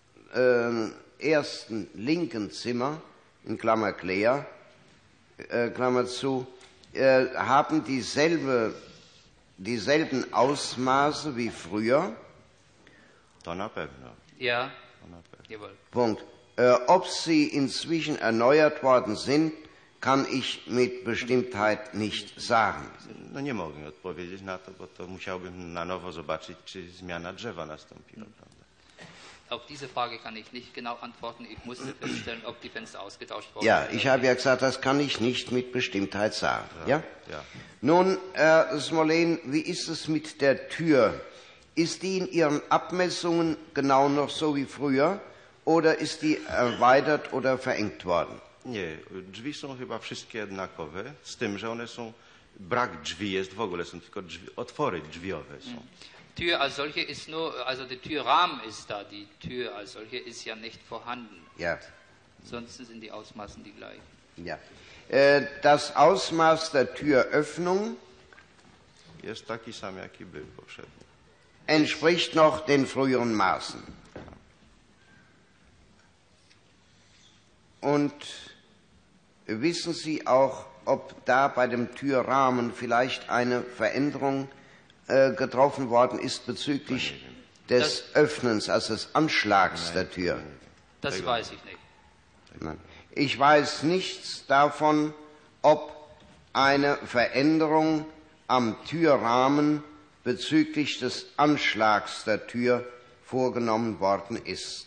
ersten linken Zimmer, in Klammer Claire, Klammer zu, haben dieselben Ausmaße wie früher. To na pewno. Ja, To na pewno. jawohl. Punkt. Ob sie inzwischen erneuert worden sind, kann ich mit Bestimmtheit nicht sagen. No nie mogę odpowiedzieć na to, bo to musiałbym na nowo zobaczyć, czy zmiana drzewa nastąpiła, prawda? Auf diese Frage kann ich nicht genau antworten. Ich musste feststellen, ob die Fenster ausgetauscht wurden. Ja, ich habe ja gesagt, das kann ich nicht mit Bestimmtheit sagen. Ja? Ja. Nun, Herr Smolin, wie ist es mit der Tür? Ist die in Ihren Abmessungen genau noch so wie früher oder ist die erweitert oder verengt worden? Nie, drzwi są chyba wszystkie jednakowe, z tym, że one są, brak drzwi jest w ogóle, są tylko otwory drzwiowe są. Tür als solche ist nur, also der Türrahmen ist da, die Tür als solche ist ja nicht vorhanden. Ja. Ansonsten sind die Ausmaßen die gleichen. Ja. Das Ausmaß der Türöffnung Jest taki sam, jaki był poprzednio. entspricht noch den früheren Maßen. Und wissen Sie auch, ob da bei dem Türrahmen vielleicht eine Veränderung getroffen worden ist bezüglich des Öffnens, also des Anschlags der Tür? Das weiß ich nicht. Nein. Ich weiß nichts davon, ob eine Veränderung am Türrahmen bezüglich des Anschlags der Tür vorgenommen worden ist.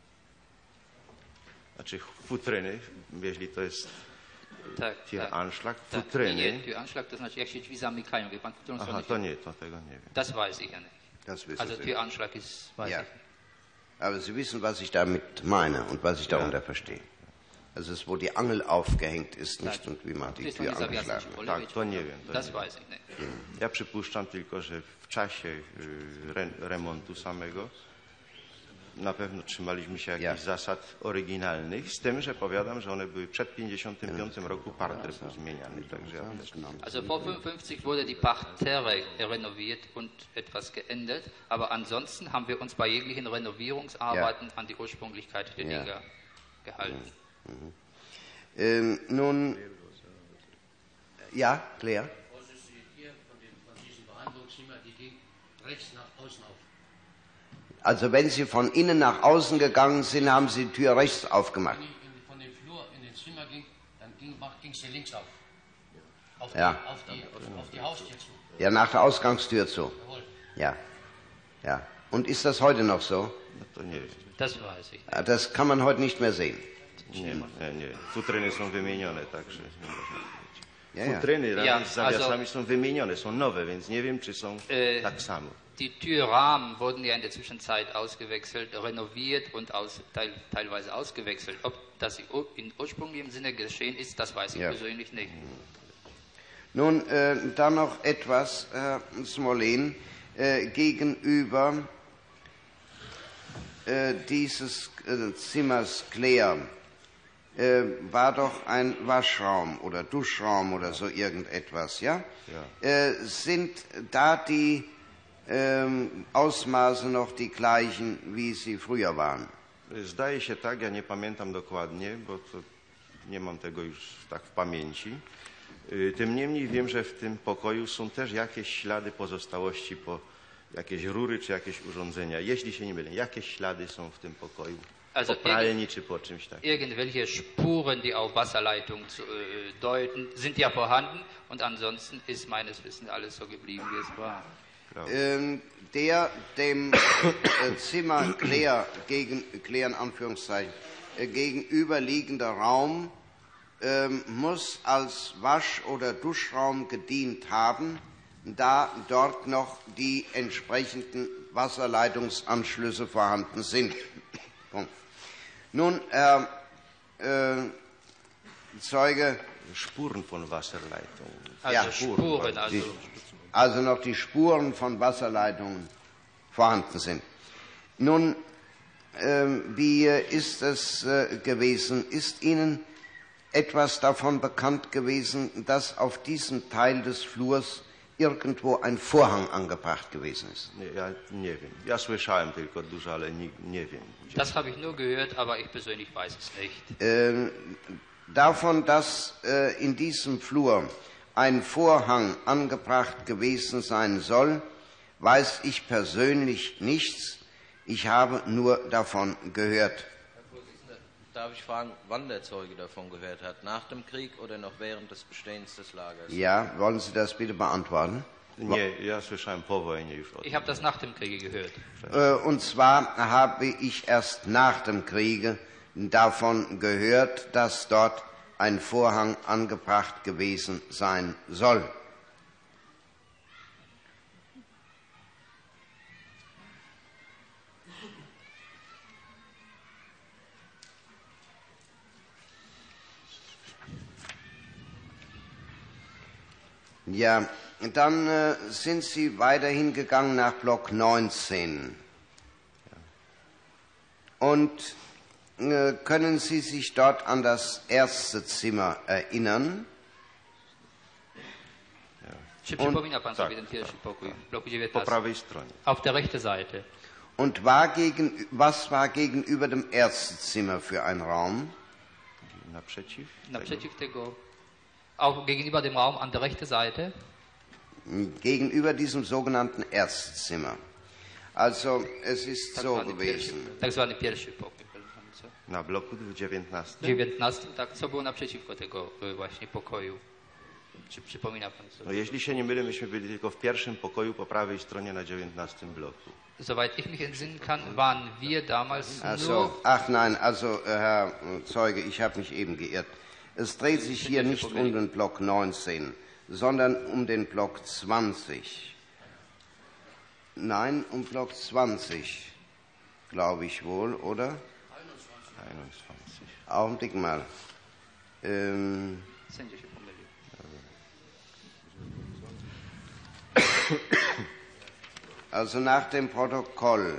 Znaczy futryny, jeśli to jest Tak, Türanschlag, tak. futryny. Türanschlag to znaczy, jak się drzwi zamykają. Wie pan, w którą Aha, stronę to się... nie, to tego nie wiem. Das weiß ich ja nicht. Das wissen Also Sie. Türanschlag ist, weiß Ja. ich nicht. Aber Sie wissen, was ich damit meine und was ich darunter verstehe. Also es, wo die Angel aufgehängt ist, nicht, und wie man die Jest Tür to nie angeschlagen zawiasem hat. Tak, to nie wiem. To Das nie. weiß ich nicht. Ja przypuszczam tylko, że w czasie remontu samego na pewno trzymaliśmy się jakichś zasad oryginalnych, z tym, że powiadam, że one były przed 55 roku parter był zmieniany. Także ja też... Also vor 55 wurde die Parterre renoviert und etwas geändert, aber ansonsten haben wir uns bei jeglichen Renovierungsarbeiten an die Ursprünglichkeit der Dinger gehalten. Nun, ja, Claire? Hier von diesem Behandlungszimmer, die ging rechts nach außen auf. Also wenn Sie von innen nach außen gegangen sind, haben Sie die Tür rechts aufgemacht. Wenn ich von dem Flur in den Zimmer ging, dann ging sie links auf. Auf die Haustür zu. Ja, nach der Ausgangstür zu. Jawohl. Ja, ja. Und ist das heute noch so? No to nie wiem. Das weiß ich. Das kann man heute nicht mehr sehen. Nie. Futryny są wymienione, także nie można powiedzieć. Ja, ja. Futryny razem z zawiasami also, są wymienione, są nowe, więc nie wiem, czy są tak samo. Die Türrahmen wurden ja in der Zwischenzeit ausgewechselt, renoviert und teilweise ausgewechselt. Ob das in ursprünglichem Sinne geschehen ist, das weiß ich persönlich nicht. Nun, dann noch etwas, Herr Smolin, gegenüber dieses Zimmers Claire war doch ein Waschraum oder Duschraum oder so irgendetwas, ja? Sind da die Ausmaße noch die gleichen, wie sie früher waren? Zdaje się tak, ja nie pamiętam dokładnie, bo to nie mam tego już tak w pamięci. Tym niemniej wiem, że w tym pokoju są też jakieś ślady pozostałości po jakieś rury czy jakieś urządzenia. Jeśli się nie mylę, jakieś ślady są w tym pokoju. Also po pralni czy po czymś takim. Irgendwelche Spuren, die auf Wasserleitung deuten, sind ja vorhanden und ansonsten ist meines Wissens alles so geblieben, wie es war. Der dem Zimmer Claire, Claire in Anführungszeichen, gegenüberliegender Raum muss als Wasch- oder Duschraum gedient haben, da dort noch die entsprechenden Wasserleitungsanschlüsse vorhanden sind. Punkt. Nun, Herr Zeuge. Spuren von Wasserleitung. Also Spuren, also noch die Spuren von Wasserleitungen vorhanden sind. Nun, wie ist es gewesen? Ist Ihnen etwas davon bekannt gewesen, dass auf diesem Teil des Flurs irgendwo ein Vorhang angebracht gewesen ist? Ja nie wiem. Ja słyszałem tylko dużo, ale nie wiem. Das habe ich nur gehört, aber ich persönlich weiß es nicht. Davon, dass in diesem Flur ein Vorhang angebracht gewesen sein soll, weiß ich persönlich nichts. Ich habe nur davon gehört. Darf ich fragen, wann der Zeuge davon gehört hat? Nach dem Krieg oder noch während des Bestehens des Lagers? Ja, wollen Sie das bitte beantworten? Nie, ja słyszałem po wojnie już o tym. Ich habe das nach dem Kriege gehört. Und zwar habe ich erst nach dem Kriege davon gehört, dass dort ein Vorhang angebracht gewesen sein soll. Ja, dann sind Sie weiterhin gegangen nach Block 19. Und können Sie sich dort an das erste Zimmer erinnern? Czy przypomina pan sobie ten pierwszy pokój w bloku Po 19? prawej stronie. Auf der rechten Seite. Und was war gegenüber dem ersten Zimmer für ein Raum? Naprzeciw? Naprzeciw tego, auch gegenüber dem Raum an der rechten Seite. Gegenüber diesem sogenannten Erstzimmer. Also es ist Tak so zwany pierwszy, gewesen. tak zwany pierwszy pokój. Na bloku 19. 19, tak, co było naprzeciwko tego właśnie pokoju? Czy przypomina pan No, sobie? jeśli się nie mylę, myśmy byli tylko w pierwszym pokoju po prawej stronie na 19 bloku. Soweit ich mich entsinnen kann, waren wir damals Also, nur... ach nein, also Herr Zeuge, ich habe mich eben geirrt. Es dreht sich hier nicht um den Block 19, sondern um den Block 20. Nein, um Block 20, glaube ich wohl, oder? 21. Augenblick mal. Sędzia się pomylił. Also nach dem Protokoll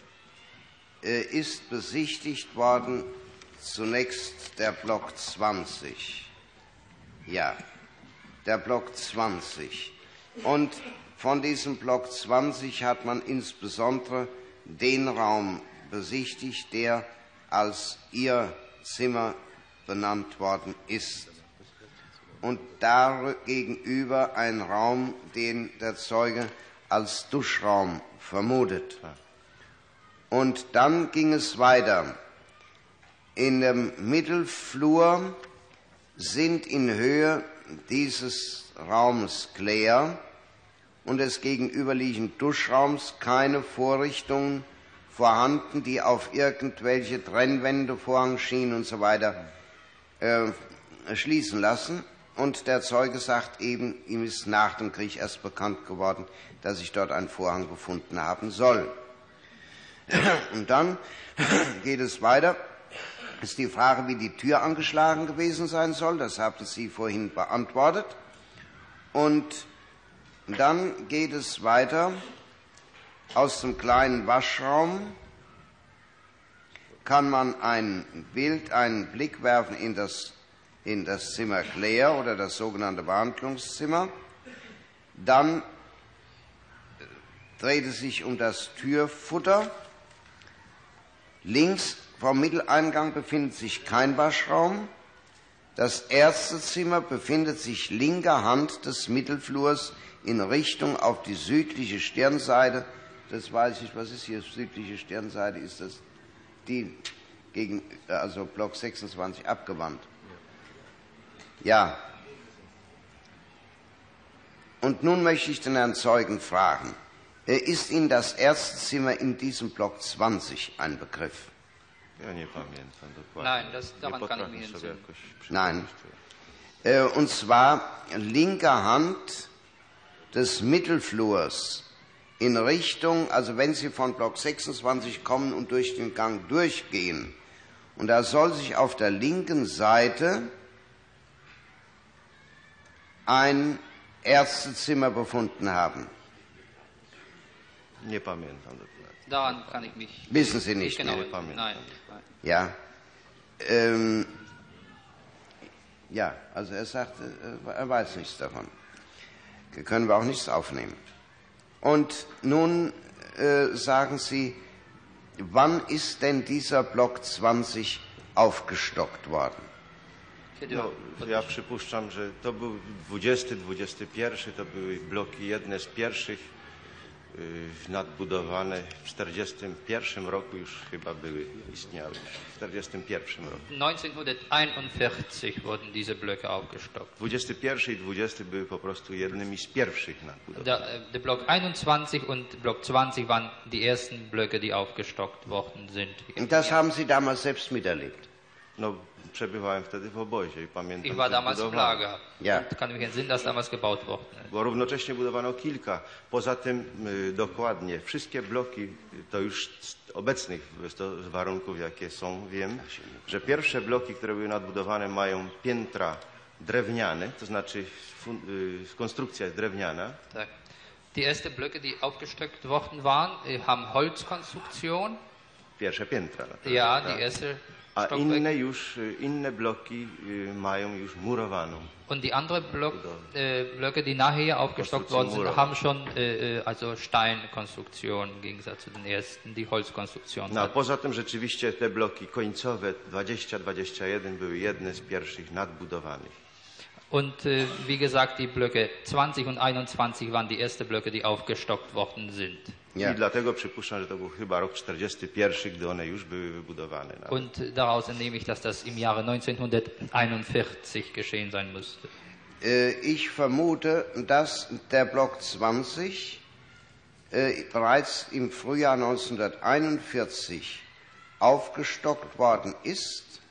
ist besichtigt worden zunächst der Block 20. Ja, der Block 20. Und von diesem Block 20 hat man insbesondere den Raum besichtigt, der als Ihr Zimmer benannt worden ist. Und dagegenüber ein Raum, den der Zeuge als Duschraum vermutet. Und dann ging es weiter. In dem Mittelflur sind in Höhe dieses Raumes Kläder und des gegenüberliegenden Duschraums keine Vorrichtungen vorhanden, die auf irgendwelche Trennwände, Vorhangschienen und so weiter schließen lassen. Und der Zeuge sagt eben, ihm ist nach dem Krieg erst bekannt geworden, dass sich dort ein Vorhang befunden haben soll. Und dann geht es weiter. Ist die Frage, wie die Tür angeschlagen gewesen sein soll. Das haben Sie vorhin beantwortet. Und dann geht es weiter. Aus dem kleinen Waschraum kann man einen Blick werfen in das Zimmer Claire oder das sogenannte Behandlungszimmer. Dann dreht es sich um das Türfutter. Links vom Mitteleingang befindet sich kein Waschraum. Das erste Zimmer befindet sich linker Hand des Mittelflurs in Richtung auf die südliche Stirnseite. Das weiß ich, was ist hier südliche Stirnseite? Ist das die gegen, also Block 26 abgewandt? Ja. Und nun möchte ich den Herrn Zeugen fragen, ist Ihnen das erste Zimmer in diesem Block 20 ein Begriff? Ja nie pamiętam dokładnie. Nein, daran nie kann ich potrafię mich sobie entsinnen. jakoś Nein. przypomnieć. Und zwar linker Hand des Mittelflurs in Richtung, also wenn Sie von Block 26 kommen und durch den Gang durchgehen, und da soll sich auf der linken Seite ein Ärztezimmer befunden haben. Nie pamiętam dokładnie. Daran kann ich mich Wissen Sie nicht genau mehr. erinnern. Nein. Ja. Ja, also er sagte, er weiß nichts davon. Können wir auch nichts aufnehmen. Und nun sagen Sie, wann ist denn dieser Block 20 aufgestockt worden? No, ja przypuszczam, że to był 20, 21, to były bloki jedne z pierwszych nadbudowane. W 41 roku już chyba istniały. W 41 roku. 1941 wurden diese Blöcke aufgestockt. 21 i 20 były po prostu jednymi z pierwszych nadbudowanych. Der Block 21 und Block 20 waren die ersten Blöcke, die aufgestockt worden sind. Und das haben Sie damals selbst miterlebt? No, przebywałem wtedy w obozie i pamiętam, Ich war że damals im budowano. Lager. Ja. Und kann mich entsinnen, dass damals gebaut worden ist. Bo równocześnie budowano kilka. Poza tym dokładnie wszystkie bloki, to już z obecnych warunków, jakie są, wiem, że pierwsze bloki, które były nadbudowane, mają piętra drewniane, to znaczy konstrukcja jest drewniana. Tak. Die ersten Blöcke, die aufgestockt worden waren, haben Holzkonstruktion. pierwsze piętra. Ja, die erste A Stockwerk. inne bloki mają już murowaną. Und die anderen Blöcke, die nachher aufgestockt worden sind, haben schon also Steinkonstruktion im Gegensatz zu den ersten, die Holzkonstruktion. No, a poza tym rzeczywiście te bloki końcowe 20-21 były jedne z pierwszych nadbudowanych. Und wie gesagt, die Blöcke 20 und 21 waren die ersten Blöcke, die aufgestockt worden sind. Ja. I dlatego przypuszczam, że to był chyba rok 41, gdy one już były wybudowane. Nawet. Und daraus entnehme ich, dass das im Jahre 1941 geschehen sein musste. Ich vermute, dass der Block 20 bereits im Frühjahr 1941 aufgestockt worden ist,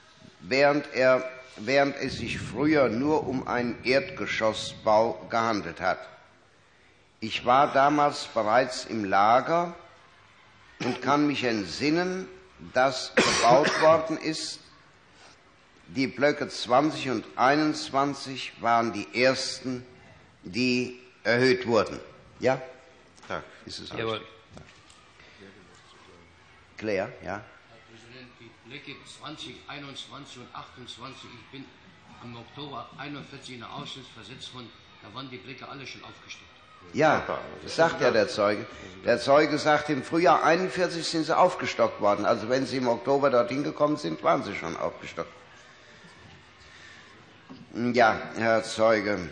während es sich früher nur um einen Erdgeschossbau gehandelt hat. Ich war damals bereits im Lager und kann mich entsinnen, dass gebaut worden ist. Die Blöcke 20 und 21 waren die ersten, die erhöht wurden. Ja? Tak, ist es Jawohl. Claire, ja? Herr Präsident, die Blöcke 20, 21 und 28, ich bin im Oktober 41 in den Ausschuss versetzt worden, da waren die Blöcke alle schon aufgestockt. Ja, das sagt ja der Zeuge. Der Zeuge sagt, im Frühjahr 41 sind sie aufgestockt worden. Also wenn sie im Oktober dorthin gekommen sind, waren sie schon aufgestockt. Ja, Herr Zeuge,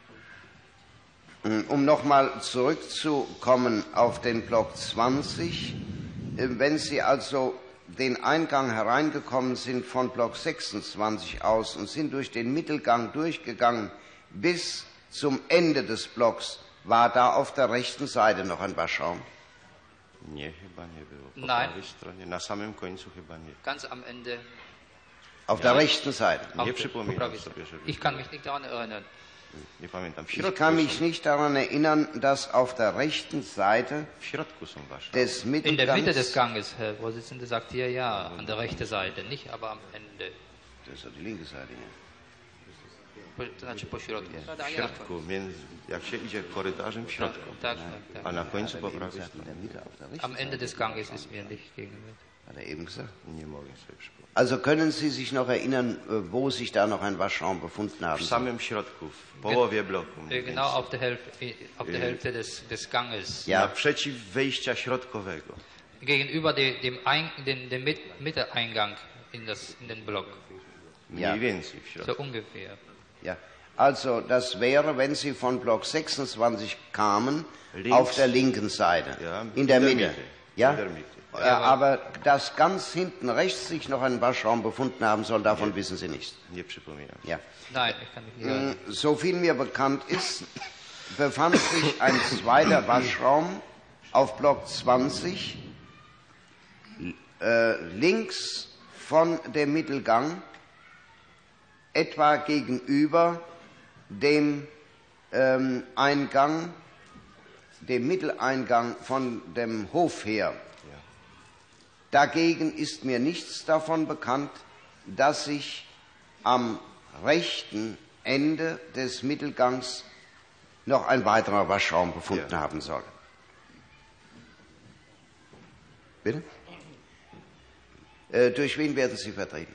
um nochmal zurückzukommen auf den Block 20, wenn Sie also den Eingang hereingekommen sind von Block 26 aus und sind durch den Mittelgang durchgegangen bis zum Ende des Blocks, war da auf der rechten Seite noch ein Waschraum? Nie, chyba nie było. Po Nein. prawej stronie, na samym końcu chyba nie. Ganz am Ende. Auf der rechten Seite. auf Nie der przypominam prawej sobie, żeby... Ich kann mich nicht daran erinnern. Nie pamiętam. W Ich środku, kann mich nicht daran erinnern, dass auf der rechten Seite w środku są wasze. des In der Mitte des Mittelgangs, Ganges, Herr Vorsitzender, sagt hier ja, an der rechten Seite, nicht aber am Ende. das ist ja die linke Seite hier. To znaczy po środku. W środku, jak się idzie korytarzem, w środku. Tak, tak, A tak. na końcu po prawej In stronie. der Mitte auf der rechten Am Ende des Ganges ist mir nicht gegenüber. hat er eben gesagt. Nie mogę sobie przypomnieć. Also können Sie sich noch erinnern, wo sich da noch ein Waschraum befunden haben W soll? samym środku, w połowie bloku. mniej Genau auf der Hälfte des Ganges. Ja. Naprzeciw wejścia środkowego. Gegenüber dem Mitteleingang in den Block. Mniej Ja. więcej w środku. So ungefähr. Ja. Also das wäre, wenn Sie von Block 26 kamen, Links. auf der linken Seite, Ja, in der Mitte. Ja? In der Mitte. Aber dass ganz hinten rechts sich noch ein Waschraum befunden haben soll, davon wissen Sie nichts. Nie przypominam. Ja. Nein, ich kann mich nicht erinnern. So viel mir bekannt ist, befand sich ein zweiter Waschraum auf Block 20 links von dem Mittelgang, etwa gegenüber dem Eingang, dem Mitteleingang von dem Hof her. Dagegen ist mir nichts davon bekannt, dass sich am rechten Ende des Mittelgangs noch ein weiterer Waschraum befunden haben soll. Bitte? Durch wen werden Sie vertreten?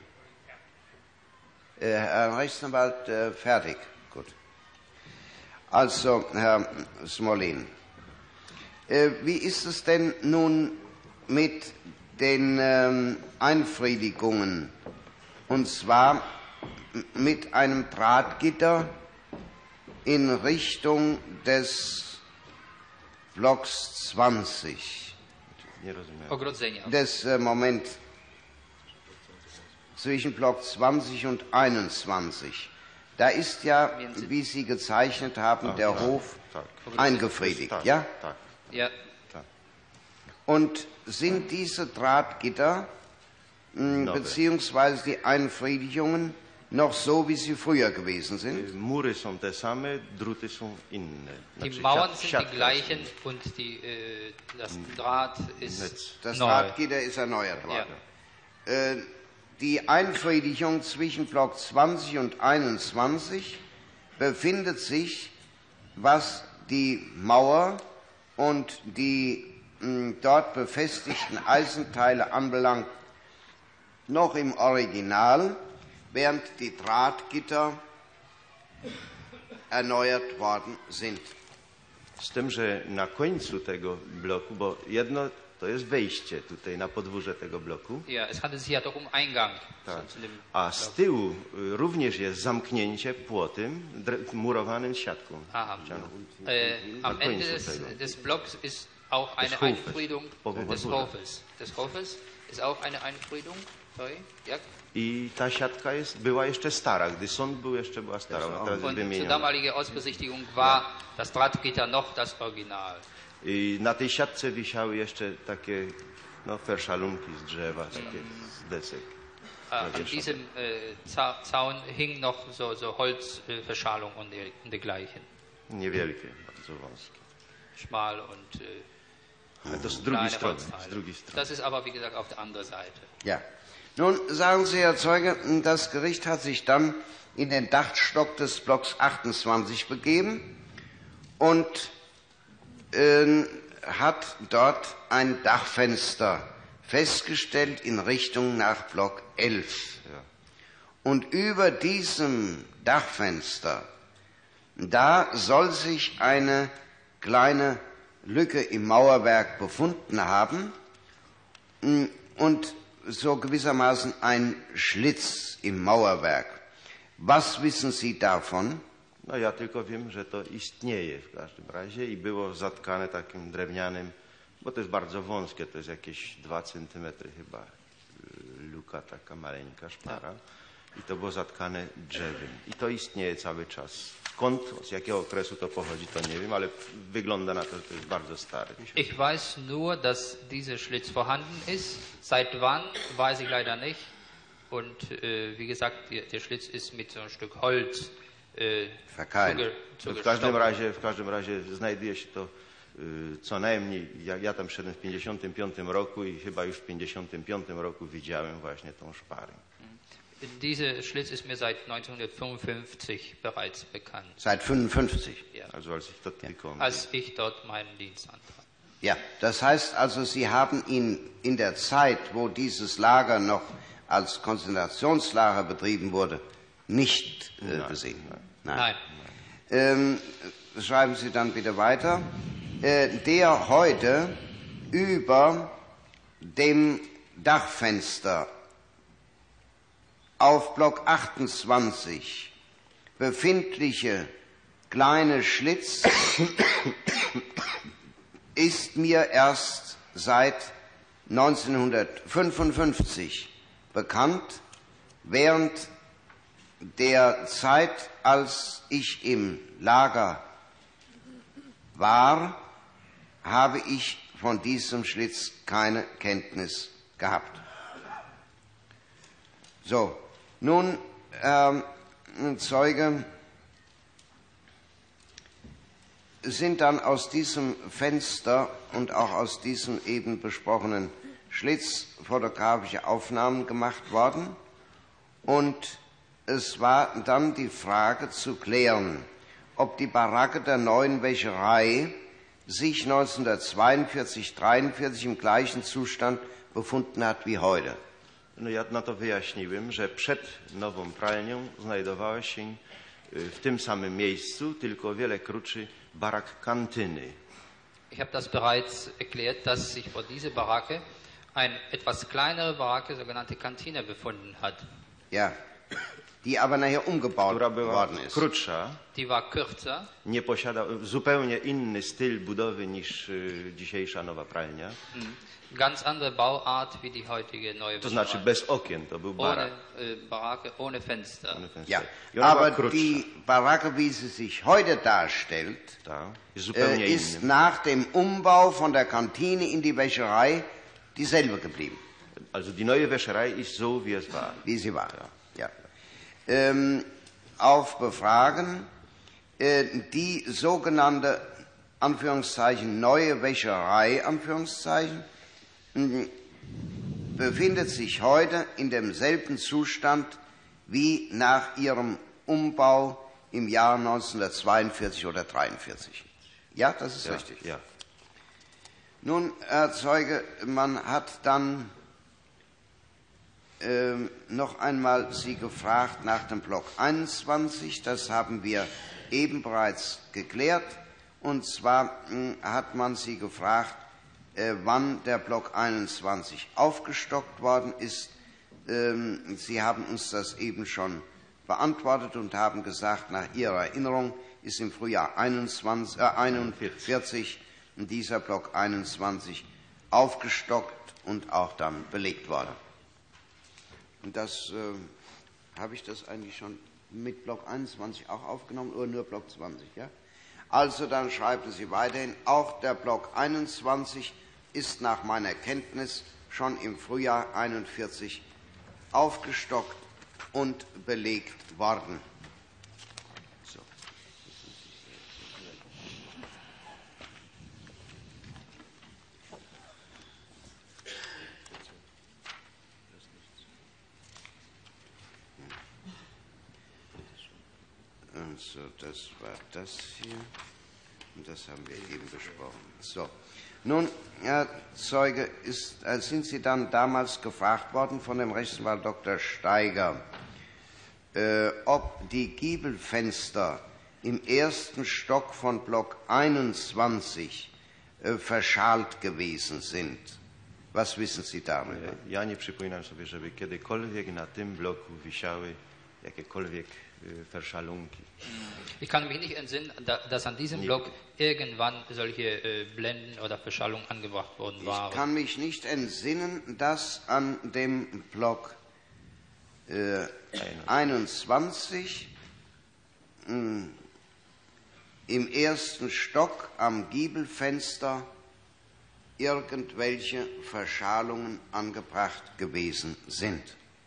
Herr Rechtsanwalt, fertig. Gut. Also, Herr Smolin, wie ist es denn nun mit den Einfriedigungen? Und zwar mit einem Drahtgitter in Richtung des Blocks 20. Nie rozumiem. Ogrodzenia. Moment, zwischen Block 20 und 21. Da ist ja, wie Sie gezeichnet haben, der Hof Tak. eingefriedigt, Tak, ja? tak. Ja, Und sind diese Drahtgitter beziehungsweise die Einfriedigungen noch so, wie sie früher gewesen sind? Mury są te same, druty są inne. die Znaczy, Mauern sind die siatka gleichen jest und das Draht ist Das neu. Drahtgitter ist erneuert worden. Die Einfriedigung zwischen Block 20 und 21 befindet sich, was die Mauer und die dort befestigten Eisenteile anbelangt, noch im Original, während die Drahtgitter erneuert worden sind. Z tym, że na końcu tego bloku, bo jedno to jest wejście tutaj na podwórze tego bloku, Ja, es handelt sich ja doch Eingang tak, zu dem a z tyłu również jest zamknięcie płotem murowanym siatką. Aha. ścianą. Am Ende des Blocks ist auch eine Hofes. Einfriedung des Hofes. Des Hofes ist auch eine Einfriedung. Sorry. Ja. I ta siatka była jeszcze stara, gdy sąd była stara, ona teraz jest Und zur wymieniona. damaligen Ausbesichtigung war das Drahtgitter noch das Original. I na tej siatce wisiały jeszcze takie ferszalunki z drzewa, takie z desek. An diesem Zaun hing noch so Holzverschalung und dergleichen. Niewielkie, bardzo wąskie. Schmal und Ale to z drugiej kleine strony, Holzteile. z drugiej strony. Das ist aber, wie gesagt, auf der anderen Seite. Ja. Nun sagen Sie, Herr Zeuge, das Gericht hat sich dann in den Dachstock des Blocks 28 begeben und hat dort ein Dachfenster festgestellt in Richtung nach Block 11. Ja. Und über diesem Dachfenster, da soll sich eine kleine Lücke im Mauerwerk befunden haben und so gewissermaßen ein Schlitz im Mauerwerk. Was wissen Sie davon? No ja tylko wiem, że to istnieje w każdym razie i było zatkane takim drewnianym, bo to jest bardzo wąskie, to jest jakieś 2 centymetry chyba, luka taka maleńka, szpara. I to było zatkane drzewem. I to istnieje cały czas. Skąd, z jakiego okresu to pochodzi, to nie wiem, ale wygląda na to, że to jest bardzo stare. Ich weiß nur, dass dieser Schlitz vorhanden ist. Seit wann, weiß ich leider nicht. Und wie gesagt, der Schlitz ist mit so einem Stück Holz Verkeilt. W każdym razie znajduje się to co najmniej, ja tam szedłem w 55 roku i chyba już w 55 roku widziałem właśnie tą szparę. Dieser Schlitz ist mir seit 1955 bereits bekannt. Seit 55. Ja. Also als ich dort gekommen Als ich dort meinen Dienst antrat. Ja, das heißt also, Sie haben ihn in der Zeit, wo dieses Lager noch als Konzentrationslager betrieben wurde, nicht gesehen. Nein. Schreiben Sie dann bitte weiter. Der heute über dem Dachfenster auf Block 28 befindliche kleine Schlitz ist mir erst seit 1955 bekannt, während der Zeit, als ich im Lager war, habe ich von diesem Schlitz keine Kenntnis gehabt. So, nun, Zeuge, sind dann aus diesem Fenster und auch aus diesem eben besprochenen Schlitz fotografische Aufnahmen gemacht worden und es war dann die Frage zu klären, ob die Baracke der Neuen Wäscherei sich 1942/43 im gleichen Zustand befunden hat wie heute. No ja na to wyjaśniłem, że przed nową pralnią znajdowała się w tym samym miejscu, tylko o wiele krótszy barak kantyny. Ich habe das bereits erklärt, dass sich vor dieser Baracke eine etwas kleinere Baracke, sogenannte Kantine, befunden hat. Ja, die aber nachher umgebaut Która była worden ist. krótsza, Die war kürzer, nie posiada zupełnie inny styl budowy niż dzisiejsza nowa pralnia. ganz andere Bauart wie die heutige neue To znaczy Wäscherei. bez okien, to był barak. Ohne Baracke, ohne Fenster. Ohne Fenster. Ja, I ona była aber krótsza. die Baracke, wie sie sich heute darstellt, Tak, jest zupełnie ist innym. nach dem Umbau von der Kantine in die Wäscherei dieselbe geblieben, Also die neue Wäscherei ist so, wie es war. wie sie war. Ja. Auf Befragen, die sogenannte, Anführungszeichen, neue Wäscherei, Anführungszeichen, befindet sich heute in demselben Zustand wie nach ihrem Umbau im Jahr 1942 oder 1943. Ja, das ist richtig. Ja. Nun, Herr Zeuge, man hat dann noch einmal Sie gefragt nach dem Block 21. Das haben wir eben bereits geklärt. Und zwar hat man Sie gefragt, wann der Block 21 aufgestockt worden ist. Sie haben uns das eben schon beantwortet und haben gesagt, nach Ihrer Erinnerung ist im Frühjahr 41 dieser Block 21 aufgestockt und auch dann belegt worden. Und das habe ich das eigentlich schon mit Block 21 auch aufgenommen oder nur Block 20? Ja? Also dann schreiben Sie weiterhin, auch der Block 21 ist nach meiner Kenntnis schon im Frühjahr 41 aufgestockt und belegt worden. So. Also das war das hier und das haben wir eben besprochen. So. Nun, Herr Zeuge, sind Sie dann damals gefragt worden von dem Rechtsanwalt Dr. Steiger, ob die Giebelfenster im ersten Stock von Block 21 verschalt gewesen sind? Was wissen Sie darüber? Ja nie przypominam sobie, żeby kiedykolwiek na tym bloku wisiały jakiekolwiek Verschalunki. Ich kann mich nicht entsinnen, dass an diesem Block irgendwann solche Blenden oder Verschallungen angebracht worden waren. Ich kann mich nicht entsinnen, dass an dem Block 21 im ersten Stock am Giebelfenster irgendwelche Verschalungen angebracht gewesen sind.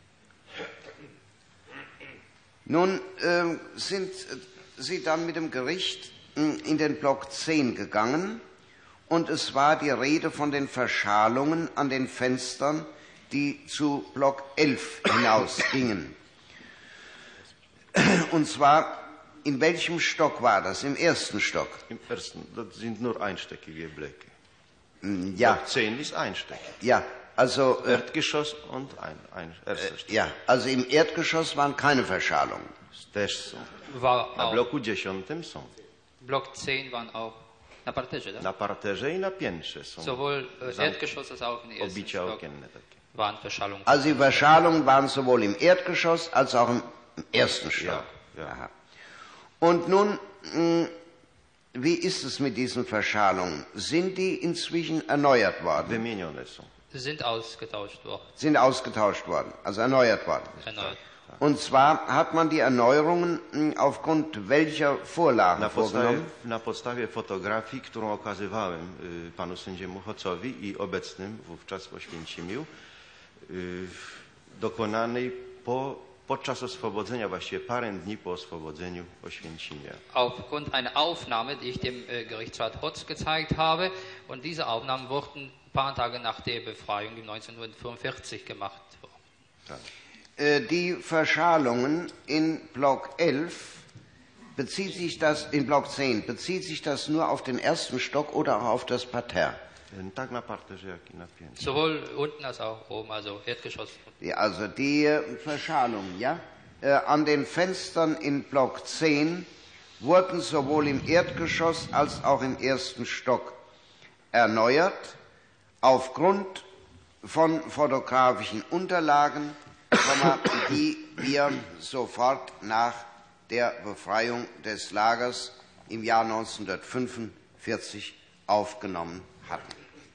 Nun sind Sie dann mit dem Gericht in den Block 10 gegangen und es war die Rede von den Verschalungen an den Fenstern, die zu Block 11 hinausgingen. Und zwar, in welchem Stock war das? Im ersten Stock? Im ersten, das sind nur einstöckige Blöcke. Ja. Block 10 ist einstöckig. Ja, also... Erdgeschoss und ein erster Stock. Ja, also im Erdgeschoss waren keine Verschalungen. Też są. War Na auch. bloku 10 są. Block 10 waren auch na parterze, tak? Na parterze i na piętrze są. Sowohl Erdgeschoss als auch im ersten Obicia Stock okienne takie. waren Verschallungen. Also die Verschalungen waren sowohl im Erdgeschoss als auch im ersten Stock. Ja. Aha. Und nun, wie ist es mit diesen Verschalungen? Sind die inzwischen erneuert worden? Wymienione są. Sind ausgetauscht worden. Sind ausgetauscht worden, also erneuert worden. Erneut. Und zwar hat man die Erneuerungen aufgrund welcher Vorlagen vorgenommen? Na podstawie fotografii, którą okazywałem panu sędziemu Hocowi i obecnym wówczas w Oświęcimiu, dokonanej podczas oswobodzenia, właściwie parę dni po oswobodzeniu Oświęcimia. Aufgrund einer Aufnahme, die ich dem Gerichtsrat Hotz gezeigt habe, und diese Aufnahmen wurden ein paar Tage nach der Befreiung im 1945 gemacht. Tak. Die Verschalungen in Block 11, in Block 10, bezieht sich das nur auf den ersten Stock oder auch auf das Parterre? Tak na parterze, jak i na piętrze. Sowohl unten als auch oben, also Erdgeschoss. Ja, also die Verschalungen, ja, an den Fenstern in Block 10 wurden sowohl im Erdgeschoss als auch im ersten Stock erneuert, aufgrund von fotografischen Unterlagen, die wir sofort nach der Befreiung des Lagers im Jahr 1945 aufgenommen hatten.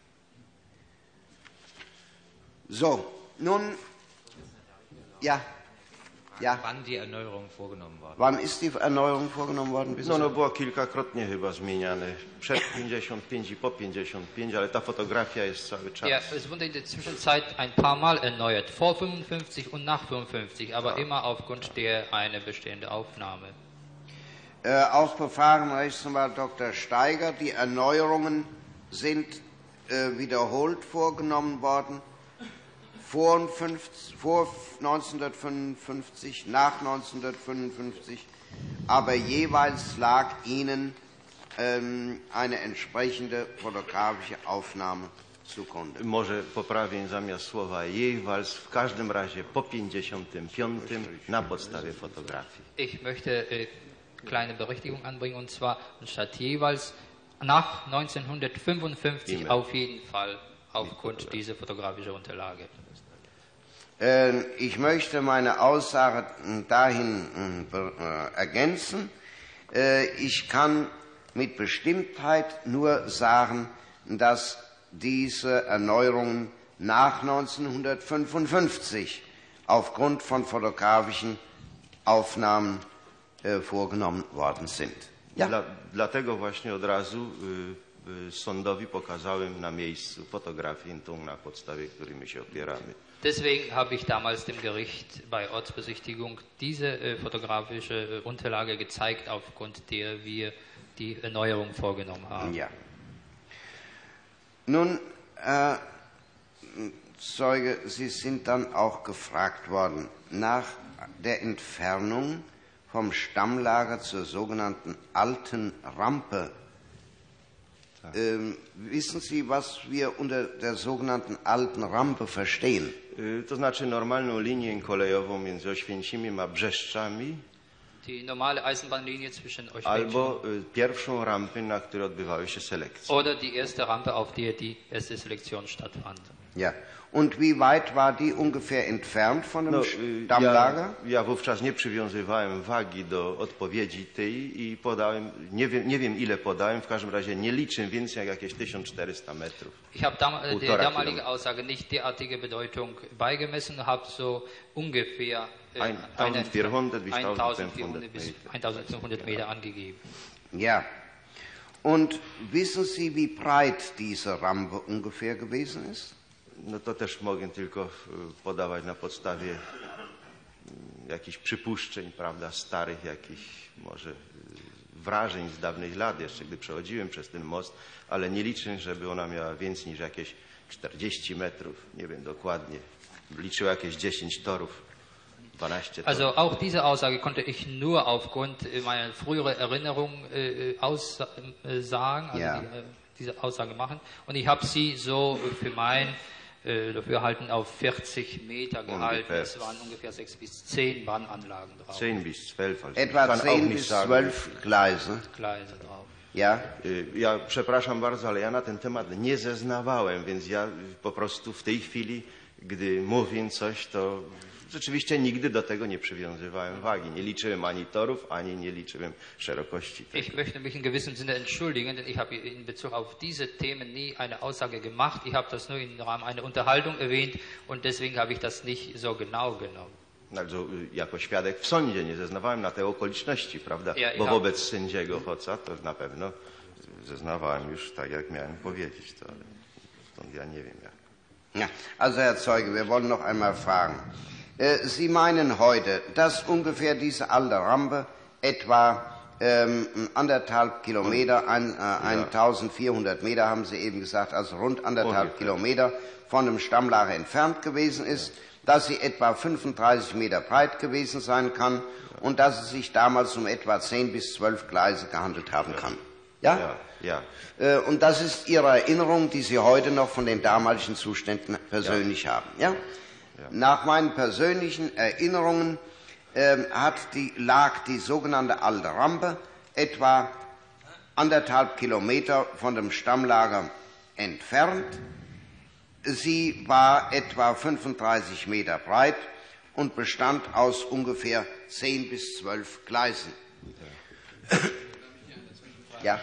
So, nun, ja. Wann die Erneuerung vorgenommen worden? Wann ist die Erneuerung vorgenommen worden? No było kilkakrotnie chyba zmieniane. Przed 55 i po 55, ale ta fotografia jest cały czas. Ja, es wurde in der Zwischenzeit ein paar Mal erneuert, vor 55 und nach 55, aber immer aufgrund der eine bestehende Aufnahme. Auf Befragen Rechtsanwalt Dr. Steiger, die Erneuerungen sind wiederholt vorgenommen worden, vor 1955, nach 1955, aber jeweils lag ihnen eine entsprechende fotografische Aufnahme zugrunde. Może poprawię zamiast słowa jeweils, w każdym razie po 55 na podstawie fotografii. Ich möchte kleine Berichtigung anbringen, und zwar anstatt jeweils nach 1955 auf jeden Fall aufgrund dieser fotografischen Unterlage. Ich möchte meine Aussage dahin ergänzen. Ich kann mit Bestimmtheit nur sagen, dass diese Erneuerungen nach 1955 aufgrund von fotografischen Aufnahmen vorgenommen worden sind. Ja. Dlatego właśnie od razu sądowi pokazałem na miejscu fotografię tą, na podstawie której my się opieramy. Deswegen habe ich damals dem Gericht bei Ortsbesichtigung diese fotografische Unterlage gezeigt, aufgrund der wir die Erneuerung vorgenommen haben. Ja. Nun, Zeuge, Sie sind dann auch gefragt worden nach der Entfernung vom Stammlager zur sogenannten Alten Rampe. Wissen Sie, was wir unter der sogenannten Alten Rampe verstehen? To znaczy normalną linię kolejową między Oświęcimiem a Brzeszczami. Die normale Eisenbahnlinie zwischen Oświęcim albo pierwszą rampę, na której odbywały się selekcje. Oder die erste Rampe, auf der die erste Selektion stattfand. Ja. Und wie weit war die ungefähr entfernt von dem Stammlager? Ja wówczas nie przywiązywałem wagi do odpowiedzi tej i podałem, nie wiem ile podałem, w każdym razie nie liczę więcej jak jakieś 1400 metrów. Ich habe der damaligen Aussage nicht derartige Bedeutung beigemessen, habe so ungefähr 1400 bis 1500 Meter angegeben. Ja. Und wissen Sie, wie breit diese Rampe ungefähr gewesen ist? No to też mogę tylko podawać na podstawie jakichś przypuszczeń, prawda, starych jakichś może wrażeń z dawnych lat, jeszcze gdy przechodziłem przez ten most, ale nie liczę, żeby ona miała więcej niż jakieś 40 metrów, nie wiem dokładnie. Liczyła jakieś 10 torów, 12 torów. Also auch diese Aussage konnte ich nur aufgrund meiner früheren Erinnerung aussagen, also ja. Diese Aussage machen. Und ich habe sie so für mein Dafürhalten auf 40 Meter gehalten. Es waren ungefähr 6 bis 10 Bahnanlagen drauf. 10 bis 12. Also etwa 10 bis 12 Gleise. Gleise drauf. Ja? Ja przepraszam bardzo, ale ja na ten temat nie zeznawałem, więc ja po prostu w tej chwili, gdy mówię coś, to rzeczywiście nigdy do tego nie przywiązywałem wagi. Nie liczyłem ani torów, ani nie liczyłem szerokości tego. Ich möchte mich in gewissem Sinne entschuldigen, denn ich habe in Bezug auf diese Themen nie eine Aussage gemacht. Ich habe das nur im Rahmen einer Unterhaltung erwähnt und deswegen habe ich das nicht so genau genommen. Also, jako świadek w sądzie nie zeznawałem na te okoliczności, prawda? Bo wobec sędziego Hoca to na pewno zeznawałem już tak, jak miałem powiedzieć. To, stąd ja nie wiem jak. Ja, also Herr Zeuge, wir wollen noch einmal fragen. Sie meinen heute, dass ungefähr diese alte Rampe etwa 1,5 Kilometer, 1400 Meter haben Sie eben gesagt, also rund 1,5 Kilometer von dem Stammlager entfernt gewesen ist, dass sie etwa 35 Meter breit gewesen sein kann und dass es sich damals um etwa 10 bis 12 Gleise gehandelt haben kann. Ja? Ja. Und das ist Ihre Erinnerung, die Sie heute noch von den damaligen Zuständen persönlich haben. Ja? Nach meinen persönlichen Erinnerungen lag die sogenannte Alte Rampe etwa 1,5 Kilometer von dem Stammlager entfernt. Sie war etwa 35 Meter breit und bestand aus ungefähr 10 bis 12 Gleisen. Ja.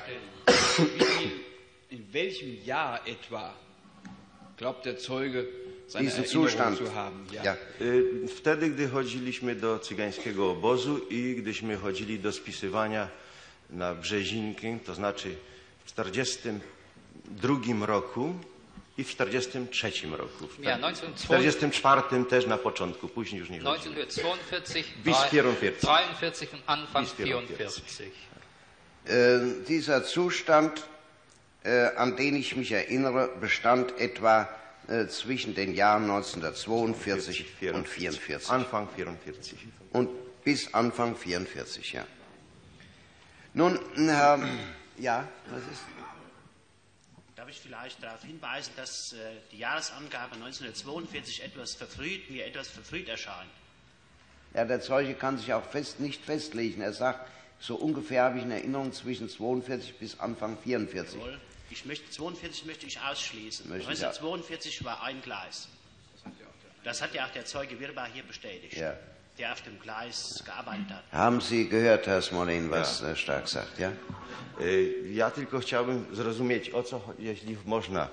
In welchem Jahr etwa glaubt der Zeuge, diesen Zustand zu haben? Ja. Wtedy, gdy chodziliśmy do cygańskiego obozu i gdyśmy chodzili do spisywania na Brzezinkę, to znaczy w 1942 roku i w 1943 roku. W 1944 też na początku, później już nie chodzili. 1942 bis 44. 43 und Anfang 44. Dieser Zustand, an den ich mich erinnere, bestand etwa zwischen den Jahren 1942 und 44. Anfang 44. Und bis Anfang 44, ja. Nun, Herr Ja, was ist? Darf ich vielleicht darauf hinweisen, dass die Jahresangabe 1942 etwas verfrüht erscheint? Ja, der Zeuge kann sich auch nicht festlegen. Er sagt, so ungefähr habe ich eine Erinnerung zwischen 42 bis Anfang 44. Jawohl. 42 möchte ich ausschließen. 1942 war ein Gleis. Das hat ja auch der Zeuge Wirbar hier bestätigt, ja, der auf dem Gleis gearbeitet hat. Haben Sie gehört, Herr Smolin, was Stark sagt, ja? Ja tylko chciałbym zrozumieć, o co chodzi, jeśli można.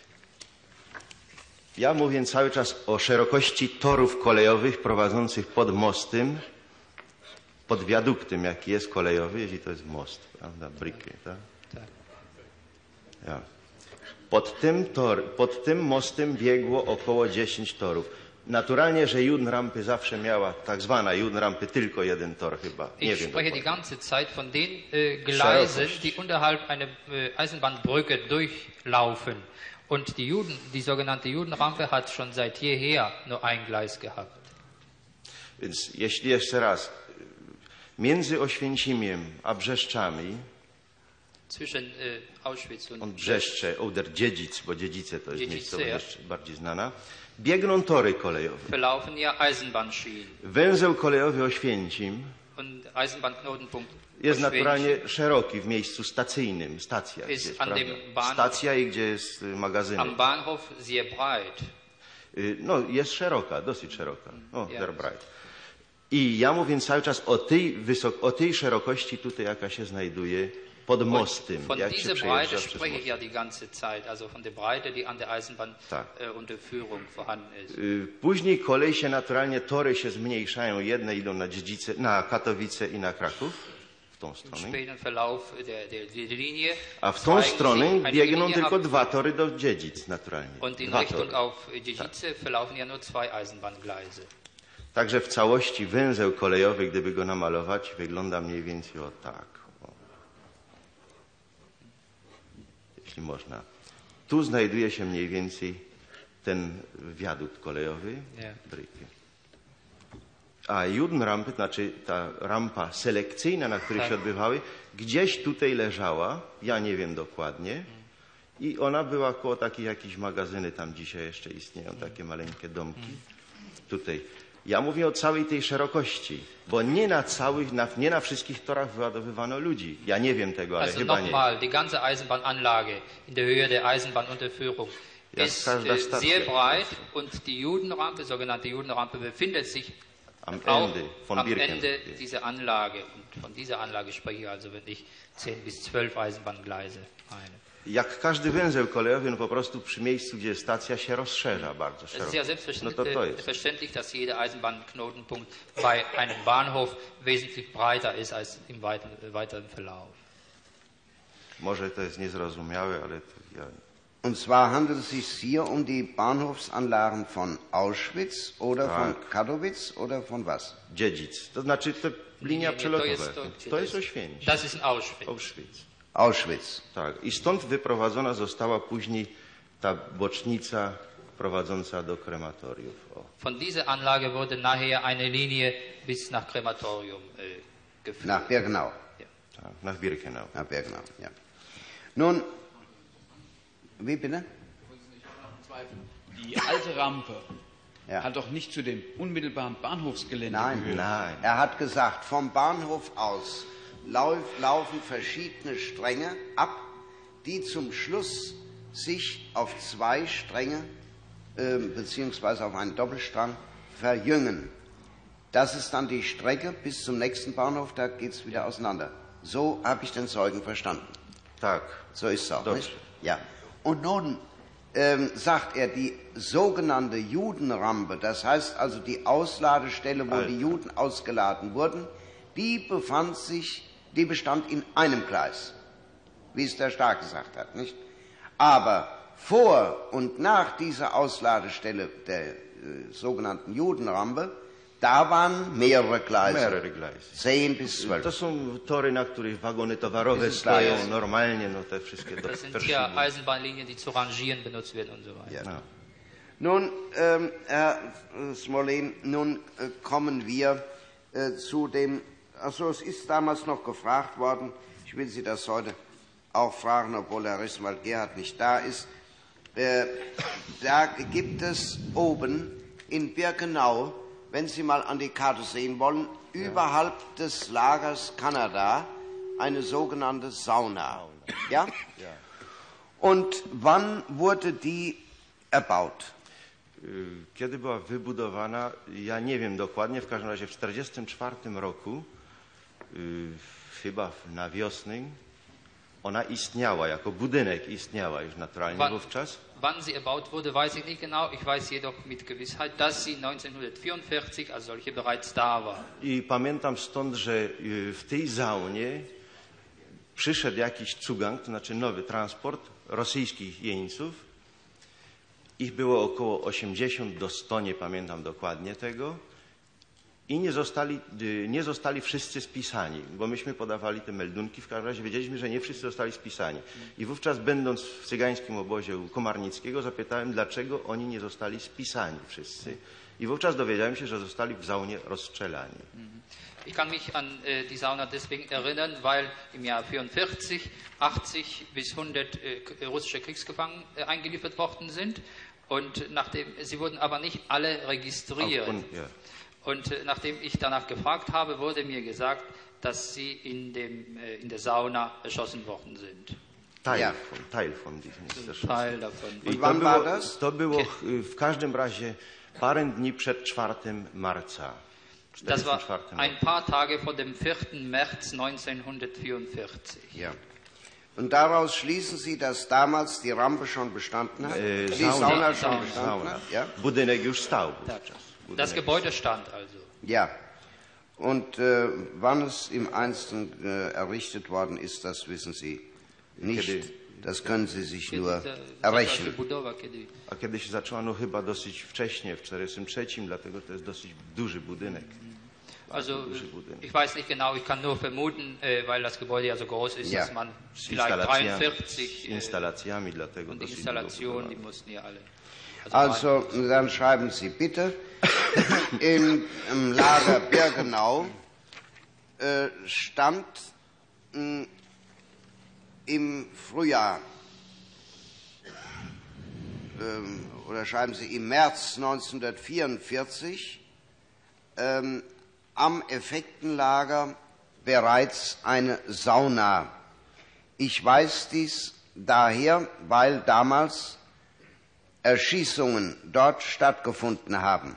Ja mówię cały czas o szerokości torów kolejowych prowadzących pod mostem, pod wiaduktem, jaki jest kolejowy, jeśli to jest most, prawda, Brücke, tak? Tak. Ja. Pod tym mostem biegło około 10 torów. Naturalnie, że Judenrampy zawsze miała, tak zwana Judenrampy, tylko jeden tor chyba. Nie Ich wiem spreche dokładnie. die ganze Zeit von den Gleisen, die unterhalb einer Eisenbahnbrücke durchlaufen. Und die sogenannte Judenrampe hat schon seit jeher nur ein Gleis gehabt. Więc jeśli jeszcze raz, między Oświęcimiem a Brzeszczami, Zwischen Auschwitz und Brzeszcze, oder Dziedzic, bo Dziedzice to jest Dziedzice, miejscowość ja. jeszcze bardziej znana, biegną tory kolejowe. verlaufen ja Eisenbahnschienen. Węzeł kolejowy Oświęcim Und Eisenbahnknotenpunkt jest Oświęcim naturalnie szeroki w miejscu stacyjnym, stacja Ist gdzie jest, an prawda? dem Bahnhof- Stacja i gdzie jest magazynek. am Bahnhof sehr breit. No, jest szeroka, dosyć szeroka. O, Ja. sehr breit. I ja mówię cały czas o tej szerokości tutaj, jaka się znajduje pod mostem. Von jak się dieser przejeżdża Breite przez spreche ich most. ja die ganze Zeit, also von der Breite, die an der Tak. Eisenbahnunterführung vorhanden ist. Później kolej się naturalnie, tory się zmniejszają. Jedne idą na Dziedzice, na Katowice i na Kraków, w tą Im stronę. späteren Verlauf der Linie A w tą zweigen stronę sie eine biegną Linie tylko ab. 2 tory do Dziedzic naturalnie. Und in 2 Richtung tory. auf Dziedzice verlaufen ja nur 2 Eisenbahngleise. Także w całości węzeł kolejowy, gdyby go namalować, wygląda mniej więcej o tak. O. Jeśli można. Tu znajduje się mniej więcej ten wiadukt kolejowy, Nie. Brücke. A Judenrampy, znaczy ta rampa selekcyjna, na której Tak. się odbywały, gdzieś tutaj leżała, ja nie wiem dokładnie, i ona była koło takich jakichś magazyny, tam dzisiaj jeszcze istnieją takie maleńkie domki. Tutaj. Ja mówię o całej tej szerokości, bo nie na wszystkich torach wyładowywano ludzi. Ja nie wiem tego, ale Also chyba nie. nochmal, die ganze Eisenbahnanlage in der Höhe der Eisenbahnunterführung Ja, ist każda stacja sehr jest. breit und die Judenrampe, sogenannte Judenrampe, befindet sich Am auch Ende von am Birken. Ende dieser Anlage. Und von dieser Anlage spreche ich also wirklich 10 bis 12 Eisenbahngleise meine. Jak każdy węzeł kolejowy, no po prostu przy miejscu, gdzie jest stacja, się rozszerza bardzo Es szeroko. ist ja No to jest. selbstverständlich, dass jeder Eisenbahnknotenpunkt bei einem Bahnhof wesentlich breiter ist als im weiteren Verlauf. Może to jest niezrozumiałe, ale to ja... Und zwar handelt es sich hier um die Bahnhofsanlagen von Auschwitz oder von Katowice oder von was? Dziedzic. To znaczy to linia Nie, przelotowa. to jest Oświęcim. Das ist in Auschwitz. Auschwitz. Auschwitz. Tak. I stąd wyprowadzona została później ta bocznica prowadząca do krematoriów. O. Von dieser Anlage wurde nachher eine Linie bis nach Krematorium geführt. Nach Birkenau. Tak, nach Birkenau. Nach Birkenau, ja. Nun, wie bitte? Die alte Rampe Ja. hat doch nicht zu dem unmittelbaren Bahnhofsgelände Nein, gehört. Nein. Er hat gesagt, vom Bahnhof aus laufen verschiedene Stränge ab, die zum Schluss sich auf 2 Stränge beziehungsweise auf einen Doppelstrang verjüngen. Das ist dann die Strecke bis zum nächsten Bahnhof, da geht es wieder auseinander. So habe ich den Zeugen verstanden. Tak. So ist es auch, Dobrze. nicht? Ja. Und nun sagt er, die sogenannte Judenrampe, das heißt also die Ausladestelle, wo die Juden ausgeladen wurden, die bestand in einem Gleis, wie es der Stark gesagt hat, nicht? Aber vor und nach dieser Ausladestelle der sogenannten Judenrampe, da waren mehrere Gleise. Mehrere Gleise. 10 bis 12. To są tory, na których wagony towarowe Das ist stoją klar. normalnie, no te wszystkie Das sind verschiedene. ja Eisenbahnlinien, die zu rangieren benutzt werden und so weiter. No. Nun, Herr Smolin, nun kommen wir zu dem, also es ist damals noch gefragt worden, ich will Sie das heute auch fragen, obwohl Herr Rechtsanwalt Gerhard nicht da ist. Da gibt es oben in Birkenau, wenn Sie mal an die Karte sehen wollen, überhalb des Lagers Kanada eine sogenannte Sauna. Ja? Und wann wurde die erbaut? Kiedy była wybudowana, ja nie wiem dokładnie, w każdym razie w 1944 roku, chyba na wiosnę, ona istniała, jako budynek istniała już naturalnie wówczas. Wann sie erbaut wurde, weiß ich nicht genau. Ich weiß jedoch mit Gewissheit, dass sie 1944 als solche bereits da war. I pamiętam stąd, że w tej saunie przyszedł jakiś cugang, to znaczy nowy transport rosyjskich jeńców. Ich było około 80 do 100, nie pamiętam dokładnie tego. I nie zostali wszyscy spisani, bo myśmy podawali te meldunki, w każdym razie wiedzieliśmy, że nie wszyscy zostali spisani. I wówczas, będąc w cygańskim obozie u Komarnickiego, zapytałem, dlaczego oni nie zostali spisani wszyscy. I wówczas dowiedziałem się, że zostali w saunie rozstrzelani. Ich kann mich an die Sauna deswegen erinnern, weil im Jahr 1944 80 bis 100 russische Kriegsgefangene eingeliefert worden sind. Und sie wurden aber nicht alle registriert. Und nachdem ich danach gefragt habe, wurde mir gesagt, dass sie in der Sauna erschossen worden sind. Teil von diesen ist erschossen. Teil davon. Und wann war das? To było w każdym razie parę dni przed 4 marca. Das war ein paar Tage vor dem 4. März 1944. Ja. Und daraus schließen Sie, dass damals die Rampe schon bestanden hat? Die Sauna schon bestanden hat? Ja? Budynek już stał. Das Gebäude stand also. Ja. Und wann es im Einzelnen errichtet worden ist, das wissen Sie nicht. Das können Sie sich nur errechnen. A kiedy się zaczęła? No chyba dosyć wcześnie, w 1943, dlatego to jest dosyć duży budynek. Also, ich weiß nicht genau, ich kann nur vermuten, weil das Gebäude ja so groß ist, dass man vielleicht 43 Installacjami, dlatego und die Installationen, die mussten ja alle. Also, dann schreiben Sie bitte, im Lager Birkenau stand im Frühjahr, oder schreiben Sie im März 1944, am Effektenlager bereits eine Sauna. Ich weiß dies daher, weil damals Erschießungen dort stattgefunden haben.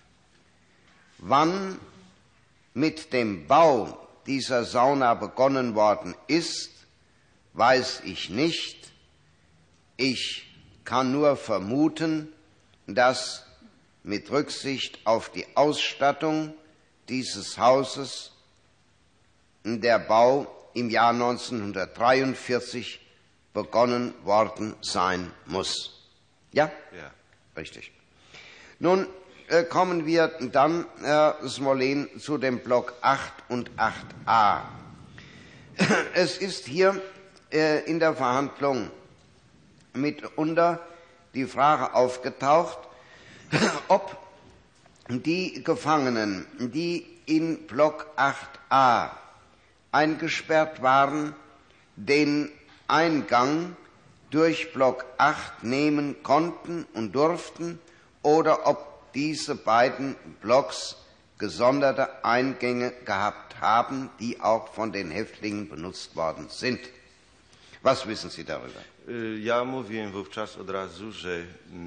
Wann mit dem Bau dieser Sauna begonnen worden ist, weiß ich nicht. Ich kann nur vermuten, dass mit Rücksicht auf die Ausstattung dieses Hauses der Bau im Jahr 1943 begonnen worden sein muss. Ja? Ja. Richtig. Nun kommen wir dann, Herr Smolin, zu dem Block 8 und 8a. Es ist hier in der Verhandlung mitunter die Frage aufgetaucht, ob die Gefangenen, die in Block 8a eingesperrt waren, den Eingang durch Block 8 nehmen konnten und durften, oder ob diese beiden Blocks gesonderte Eingänge gehabt haben, die auch von den Häftlingen benutzt worden sind. Was wissen Sie darüber? Ja mówiłem wówczas od razu, że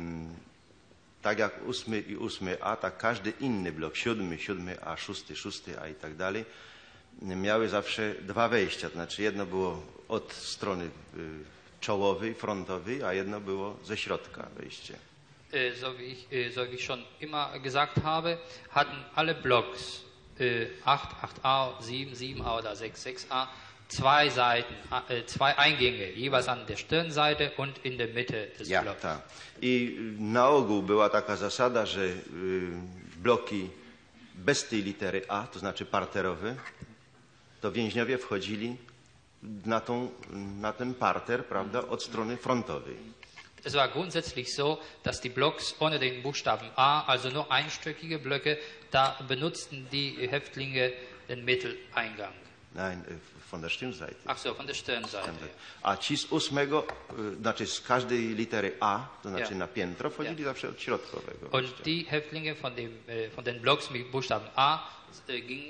tak jak 8 i 8a, tak każdy inny blok, 7, 7a, 6, 6a i tak dalej, miały zawsze dwa wejścia. To znaczy jedno było od strony czołowej, frontowej, a jedno było ze środka wejście. So wie ich schon immer gesagt habe, hatten alle Blocks 8, 8a, 7, 7a oder 6, 6a zwei Seiten, zwei Eingänge, jeweils an der Stirnseite und in der Mitte des Blocks. Tak. I na ogół była taka zasada, że bloki bez tej litery A, to znaczy parterowe, to więźniowie wchodzili na ten parter, prawda, od strony frontowej. Es war grundsätzlich so, dass die Blocks ohne den Buchstaben A, also nur einstöckige Blöcke, da benutzten die Häftlinge den Mitteleingang. Nein, von der Stirnseite. Ach so, von der Stirnseite. A ci z 8, znaczy z każdej litery A, to znaczy Ja. na piętro, wchodzili zawsze od środkowego. Und die Häftlinge von den Blocks mit Buchstaben A gingen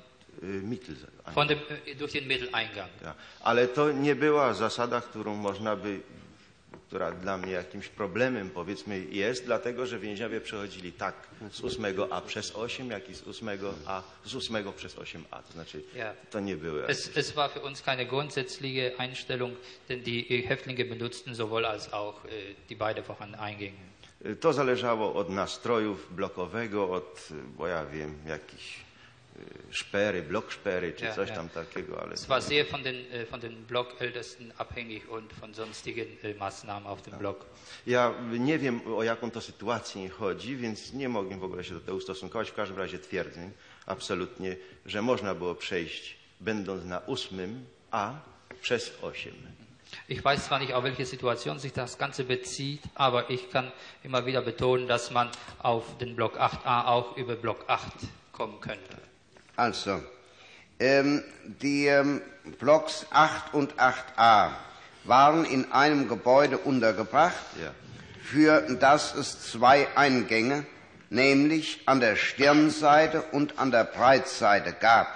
durch den Mitteleingang. Ja. Ale to nie była zasada, która dla mnie jakimś problemem, powiedzmy, jest, dlatego że więźniowie przechodzili tak z 8A przez 8, jak i z 8 przez 8A. To znaczy, to nie były. Es war für uns keine grundsätzliche Einstellung, denn die Häftlinge benutzten sowohl als auch die beide vorhandenen Eingänge. To zależało od nastrojów blokowego, od, bo ja wiem, jakichś Sperry, Blocksperry czy coś tam takiego, ale... Es war sehr von den Blockältesten abhängig und von sonstigen Maßnahmen auf dem Block. Ja nie wiem, o jaką to sytuację chodzi, więc nie mogłem w ogóle się do tego ustosunkować. W każdym razie twierdzę absolutnie, że można było przejść, będąc na 8A przez 8. Ich weiß zwar nicht, auf welche Situation sich das Ganze bezieht, aber ich kann immer wieder betonen, dass man auf den Block 8a auch über Block 8 kommen könnte. Also, die Blocks 8 und 8a waren in einem Gebäude untergebracht, für das es 2 Eingänge, nämlich an der Stirnseite und an der Breitseite gab.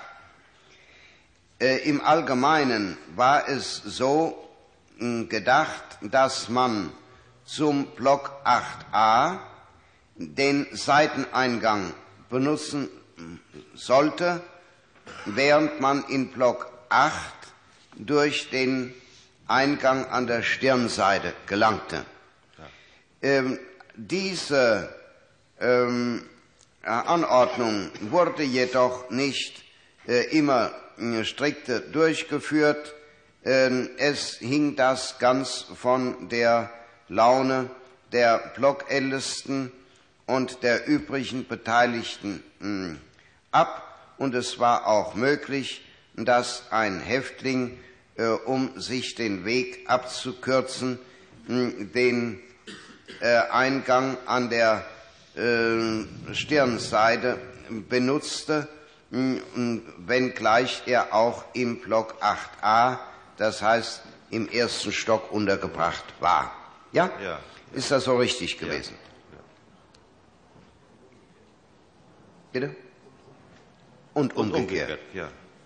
Im Allgemeinen war es so gedacht, dass man zum Block 8a den Seiteneingang benutzen sollte, während man in Block 8 durch den Eingang an der Stirnseite gelangte. Diese Anordnung wurde jedoch nicht immer strikte durchgeführt. Es hing das ganz von der Laune der Blockältesten und der übrigen Beteiligten ab. Und es war auch möglich, dass ein Häftling, um sich den Weg abzukürzen, den Eingang an der Stirnseite benutzte, wenngleich er auch im Block 8a, das heißt im ersten Stock, untergebracht war. Ja? Ja. Ist das so richtig gewesen? Ja. Bitte? Und umgekehrt. Ja.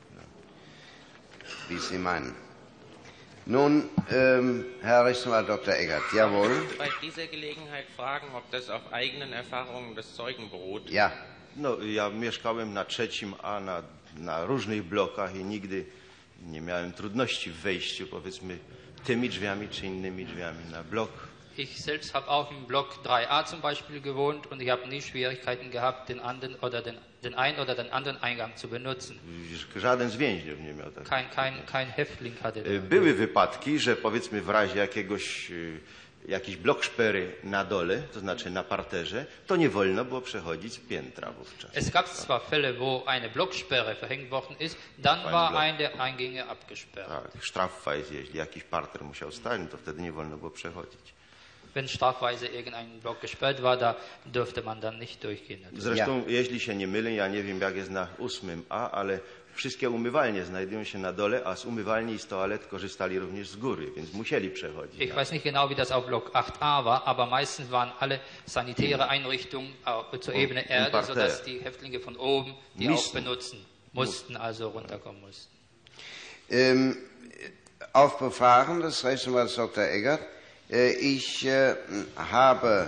Wie Sie meinen. Nun, Herr Rechtsanwalt Dr. Eggert, jawohl. Ich möchte bei dieser Gelegenheit fragen, ob das auf eigenen Erfahrungen des Zeugen beruht. Ja. No, ja mieszkałem na 3A, na różnych blokach i nigdy nie miałem trudności w wejściu, powiedzmy, tymi drzwiami czy innymi drzwiami na blok. Ich selbst habe auch im Block 3a zum Beispiel gewohnt und ich habe nie Schwierigkeiten gehabt, den einen oder den anderen Eingang zu benutzen. Żaden z więźniów nie miał tak. Kein Häftling hatte den. Były wypadki, że powiedzmy w razie jakiś blok szpery na dole, to znaczy na parterze, to nie wolno było przechodzić z piętra wówczas. Es gab zwar Fälle, wo eine Blocksperre verhängt worden ist, dann war ein der Eingänge abgesperrt. Tak, sztrafweise, jeśli jakiś parter musiał stać, to wtedy nie wolno było przechodzić. Wenn strafweise irgendein Block gesperrt war, da dürfte man dann nicht durchgehen. Zresztą, jeśli się nie mylę, ja nie wiem jak jest na 8a, ale wszystkie umywalnie znajdują się na dole, a z umywalni i z toalet korzystali również z góry, więc musieli przechodzić. Ich weiß nicht genau, wie das auf Block 8a war, aber meistens waren alle sanitäre Einrichtungen zur Ebene Erde, sodass die Häftlinge von oben die auch benutzen mussten, also runterkommen mussten. Auf Befahren des Rechtsanwalts Dr. Eggert, ich habe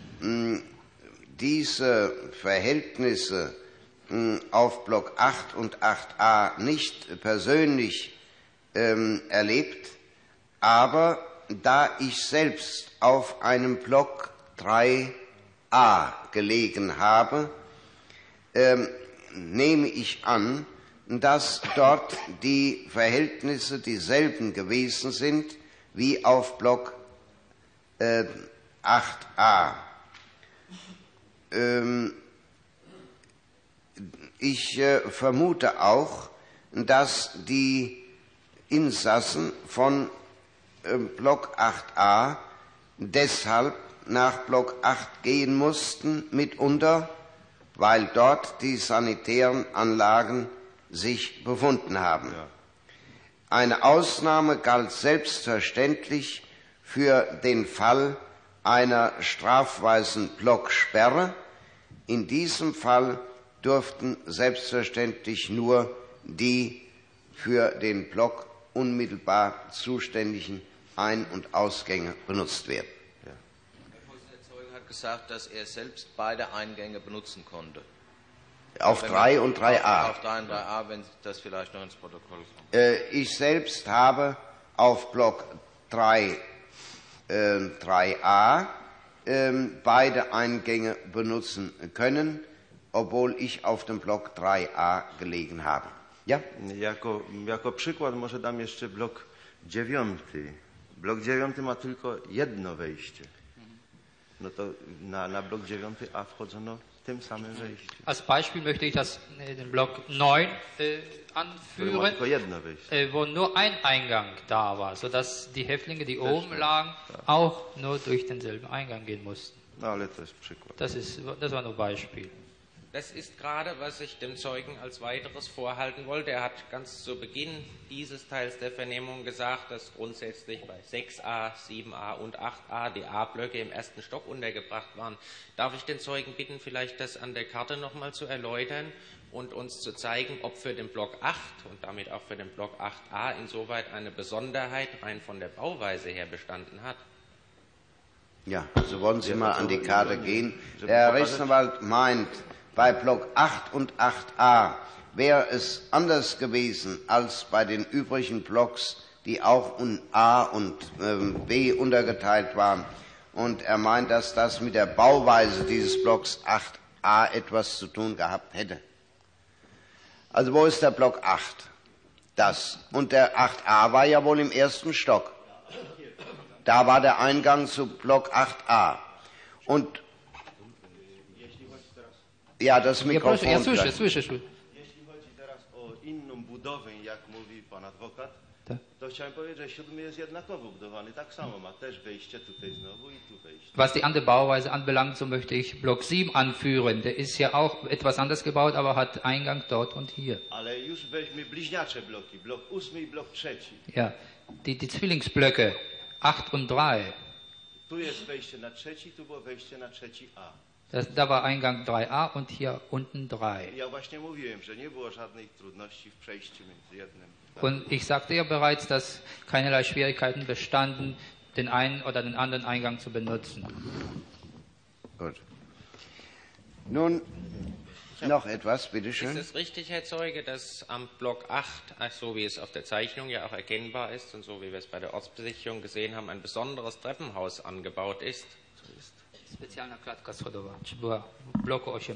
diese Verhältnisse auf Block 8 und 8a nicht persönlich erlebt, aber da ich selbst auf einem Block 3a gelegen habe, nehme ich an, dass dort die Verhältnisse dieselben gewesen sind wie auf Block 8a. Ich vermute auch, dass die Insassen von Block 8a deshalb nach Block 8 gehen mussten, mitunter, weil dort die sanitären Anlagen sich befunden haben. Eine Ausnahme galt selbstverständlich für den Fall einer strafweisen Blocksperre. In diesem Fall durften selbstverständlich nur die für den Block unmittelbar zuständigen Ein- und Ausgänge benutzt werden. Der Zeuge hat gesagt, dass er selbst beide Eingänge benutzen konnte. Auf 3 und 3a. Auf 3 und 3a, wenn das vielleicht noch ins Protokoll kommt. Ich selbst habe auf Block 3a beide Eingänge benutzen können, obwohl ich auf dem Block 3a gelegen habe. Ja? Jako przykład może dam jeszcze blok 9. Blok 9 ma tylko jedno wejście. No to na blok 9a wchodzono tym samym wejściem. Als Beispiel möchte ich den Block 9 anführen, wo nur ein Eingang da war, sodass die Häftlinge, die oben lagen, auch nur durch denselben Eingang gehen mussten. No ale to jest przykład. Das war nur Beispiel. Das ist gerade, was ich dem Zeugen als weiteres vorhalten wollte. Er hat ganz zu Beginn dieses Teils der Vernehmung gesagt, dass grundsätzlich bei 6a, 7a und 8a die A-Blöcke im ersten Stock untergebracht waren. Darf ich den Zeugen bitten, vielleicht das an der Karte nochmal zu erläutern und uns zu zeigen, ob für den Block 8 und damit auch für den Block 8a insoweit eine Besonderheit rein von der Bauweise her bestanden hat? Ja, so wollen Sie mal an die Karte gehen. Der Herr Rechtsanwalt meint, bei Block 8 und 8a wäre es anders gewesen als bei den übrigen Blocks, die auch in A und B untergeteilt waren. Und er meint, dass das mit der Bauweise dieses Blocks 8a etwas zu tun gehabt hätte. Also wo ist der Block 8? Das. Und der 8a war ja wohl im ersten Stock. Da war der Eingang zu Block 8a. Und ja, das Mikrofon. Jeśli chodzi teraz o inną budowę, jak mówi pan adwokat, to chciałem powiedzieć, że 7 jest jednakowo budowany, tak samo ma też wejście tutaj znowu i tu wejście. Was die andere Bauweise anbelangt, so möchte ich Block 7 anführen. Der ist ja auch etwas anders gebaut, aber hat Eingang dort und hier. Ale już weźmy bliźniacze bloki, blok 8 i blok 3. Ja, die Zwillingsblöcke 8 und 3. Tu jest wejście na 3, tu było wejście na 3a. Da war Eingang 3a und hier unten 3. Ja właśnie mówiłem, że nie było żadnych trudności w przejściu między jednym. Und ich sagte ja bereits, dass keinerlei Schwierigkeiten bestanden, den einen oder den anderen Eingang zu benutzen. Gut. Nun noch etwas, bitteschön. Ist es richtig, Herr Zeuge, dass am Block 8, so wie es auf der Zeichnung ja auch erkennbar ist und so wie wir es bei der Ortsbesichtigung gesehen haben, ein besonderes Treppenhaus angebaut ist? Specjalna klatka schodowa, czy była w bloku 8a?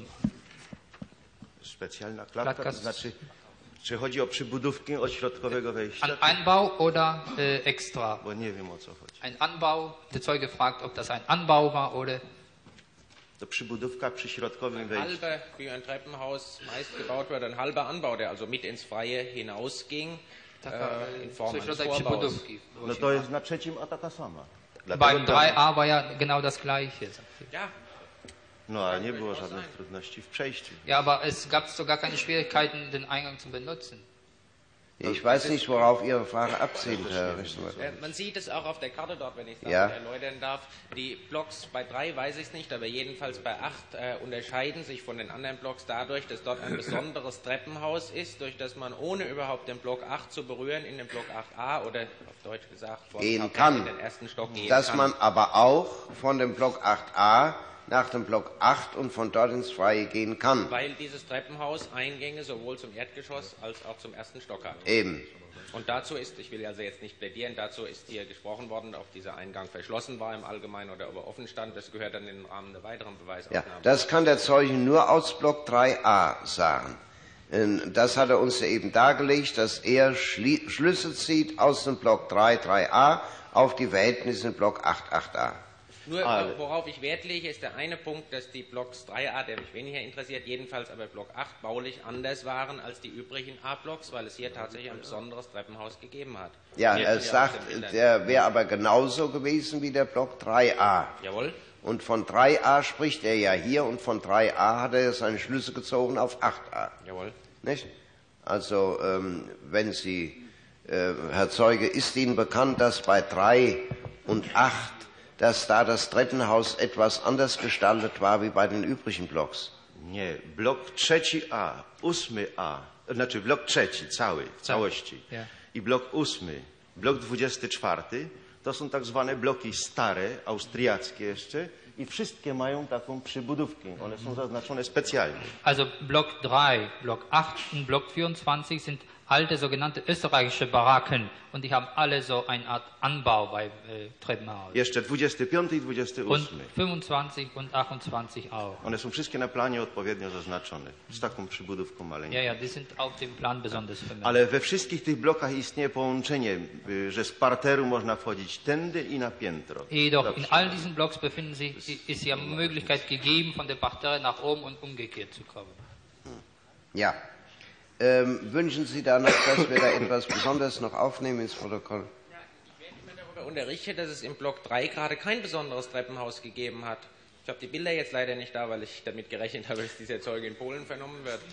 Specjalna klatka, to znaczy, czy chodzi o przybudówkę od środkowego wejścia? Ein Anbau oder extra? Bo nie wiem, o co chodzi. Ein Anbau, der Zeuge fragt, ob das ein Anbau war oder... To przybudówka przy środkowym wejściu. Halber, wie ein Treppenhaus meist gebaut wird, ein halber Anbau, der also mit ins Freie hinausging, in Form eines Vorbaus. No to jest na 3a taka sama. Beim 3a war ja genau das Gleiche. Ja. No, ale nie było żadnych trudności w przejściu. Ja, aber es gab so gar keine Schwierigkeiten, den Eingang zu benutzen. Ich weiß nicht, worauf Ihre Frage abzielt, Herr Rechtsanwalt. Man sieht es auch auf der Karte dort, wenn ich es erläutern darf. Die Blocks bei 3 weiß ich es nicht, aber jedenfalls bei 8 unterscheiden sich von den anderen Blocks dadurch, dass dort ein besonderes Treppenhaus ist, durch das man ohne überhaupt den Block 8 zu berühren in den Block 8a oder auf Deutsch gesagt gehen kann. In den ersten Stock gehen dass kann. Man aber auch von dem Block 8a nach dem Block 8 und von dort ins Freie gehen kann. Weil dieses Treppenhaus Eingänge sowohl zum Erdgeschoss als auch zum ersten Stock hat. Eben. Und dazu ist, ich will also jetzt nicht plädieren, dazu ist hier gesprochen worden, ob dieser Eingang verschlossen war im Allgemeinen oder ob er offen stand. Das gehört dann in den Rahmen der weiteren Beweisaufnahme. Ja, das kann der Zeuge nur aus Block 3a sagen. Das hat er uns ja eben dargelegt, dass er Schlüsse zieht aus dem Block 3a auf die Verhältnisse in Block 8a. Nur worauf ich Wert lege, ist der eine Punkt, dass die Blocks 3a, der mich weniger interessiert, jedenfalls aber Block 8 baulich anders waren als die übrigen A-Blocks, weil es hier tatsächlich ein besonderes Treppenhaus gegeben hat. Ja, er sagt, der wäre aber genauso gewesen wie der Block 3a. Jawohl. Und von 3a spricht er ja hier und von 3a hat er seine Schlüsse gezogen auf 8a. Jawohl. Nicht? Also, wenn Sie, Herr Zeuge, ist Ihnen bekannt, dass bei 3 und 8, dass da das Treppenhaus etwas anders gestaltet war wie bei den übrigen Blocks? Nie, blok 3A, 8A, znaczy blok 3 cały, w całości i blok 8, blok 24, to są tak zwane bloki stare, austriackie jeszcze i wszystkie mają taką przybudówkę. One są zaznaczone specjalnie. Also Block 3, Block 8 und Block 24 sind alte sogenannte österreichische Baracken und die haben alle so eine Art Anbau beim Treppenhaus. Jeszcze 25 i 28. Und 25 und 28 auch. One są wszystkie na planie odpowiednio zaznaczone, z taką przybudówką maleńką. Ja, die sind auf dem Plan besonders vermerkt. Ale we wszystkich tych blokach istnieje połączenie, że z parteru można wchodzić tędy i na piętro. Jedoch in all diesen Blocks ist ja Möglichkeit gegeben, von der Parterre nach oben und umgekehrt zu kommen. Ja. Wünschen Sie da noch, dass wir da etwas Besonderes noch aufnehmen ins Protokoll? Ja, ich werde immer darüber unterrichtet, dass es im Block 3 gerade kein besonderes Treppenhaus gegeben hat. Ich habe die Bilder jetzt leider nicht da, weil ich damit gerechnet habe, dass dieser Zeuge in Polen vernommen wird.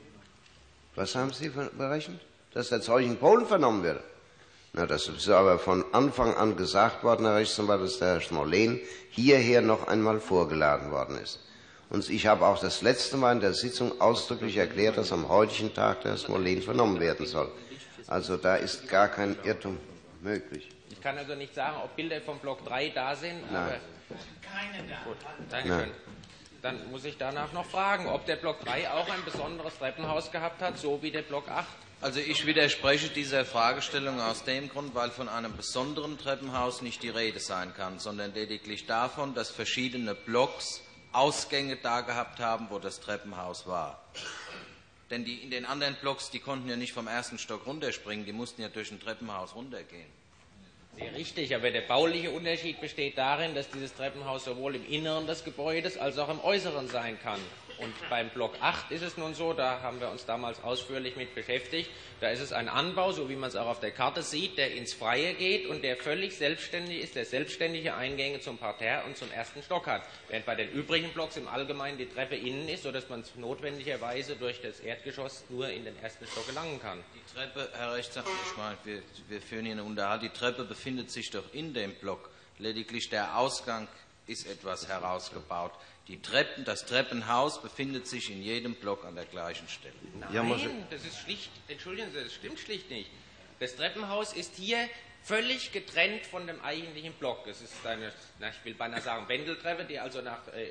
Was haben Sie berechnet? Dass der Zeuge in Polen vernommen wird? Na, das ist aber von Anfang an gesagt worden, Herr Rechtsanwalt, dass der Herr Smolén hierher noch einmal vorgeladen worden ist. Und ich habe auch das letzte Mal in der Sitzung ausdrücklich erklärt, dass am heutigen Tag der Herr Smolén vernommen werden soll. Also da ist gar kein Irrtum möglich. Ich kann also nicht sagen, ob Bilder vom Block 3 da sind, Nein. aber gut, danke. Dann muss ich danach noch fragen, ob der Block 3 auch ein besonderes Treppenhaus gehabt hat, so wie der Block 8. Also ich widerspreche dieser Fragestellung aus dem Grund, weil von einem besonderen Treppenhaus nicht die Rede sein kann, sondern lediglich davon, dass verschiedene Blocks Ausgänge da gehabt haben, wo das Treppenhaus war. Denn die in den anderen Blocks, die konnten ja nicht vom ersten Stock runterspringen, die mussten ja durch ein Treppenhaus runtergehen. Sehr richtig, aber der bauliche Unterschied besteht darin, dass dieses Treppenhaus sowohl im Inneren des Gebäudes als auch im Äußeren sein kann. Und beim Block 8 ist es nun so, da haben wir uns damals ausführlich mit beschäftigt, da ist es ein Anbau, so wie man es auch auf der Karte sieht, der ins Freie geht und der völlig selbstständig ist, der selbstständige Eingänge zum Parterre und zum ersten Stock hat. Während bei den übrigen Blocks im Allgemeinen die Treppe innen ist, sodass man notwendigerweise durch das Erdgeschoss nur in den ersten Stock gelangen kann. Die Treppe, Herr Rechtsanwalt, ich meine, wir führen hier eine Unterhaltung, die Treppe befindet sich doch in dem Block, lediglich der Ausgang ist etwas herausgebaut. Das Treppenhaus befindet sich in jedem Block an der gleichen Stelle. Nein, das ist schlicht, entschuldigen Sie, das stimmt schlicht nicht. Das Treppenhaus ist hier völlig getrennt von dem eigentlichen Block. Es ist eine, ich will beinahe sagen, Wendeltreppe, die also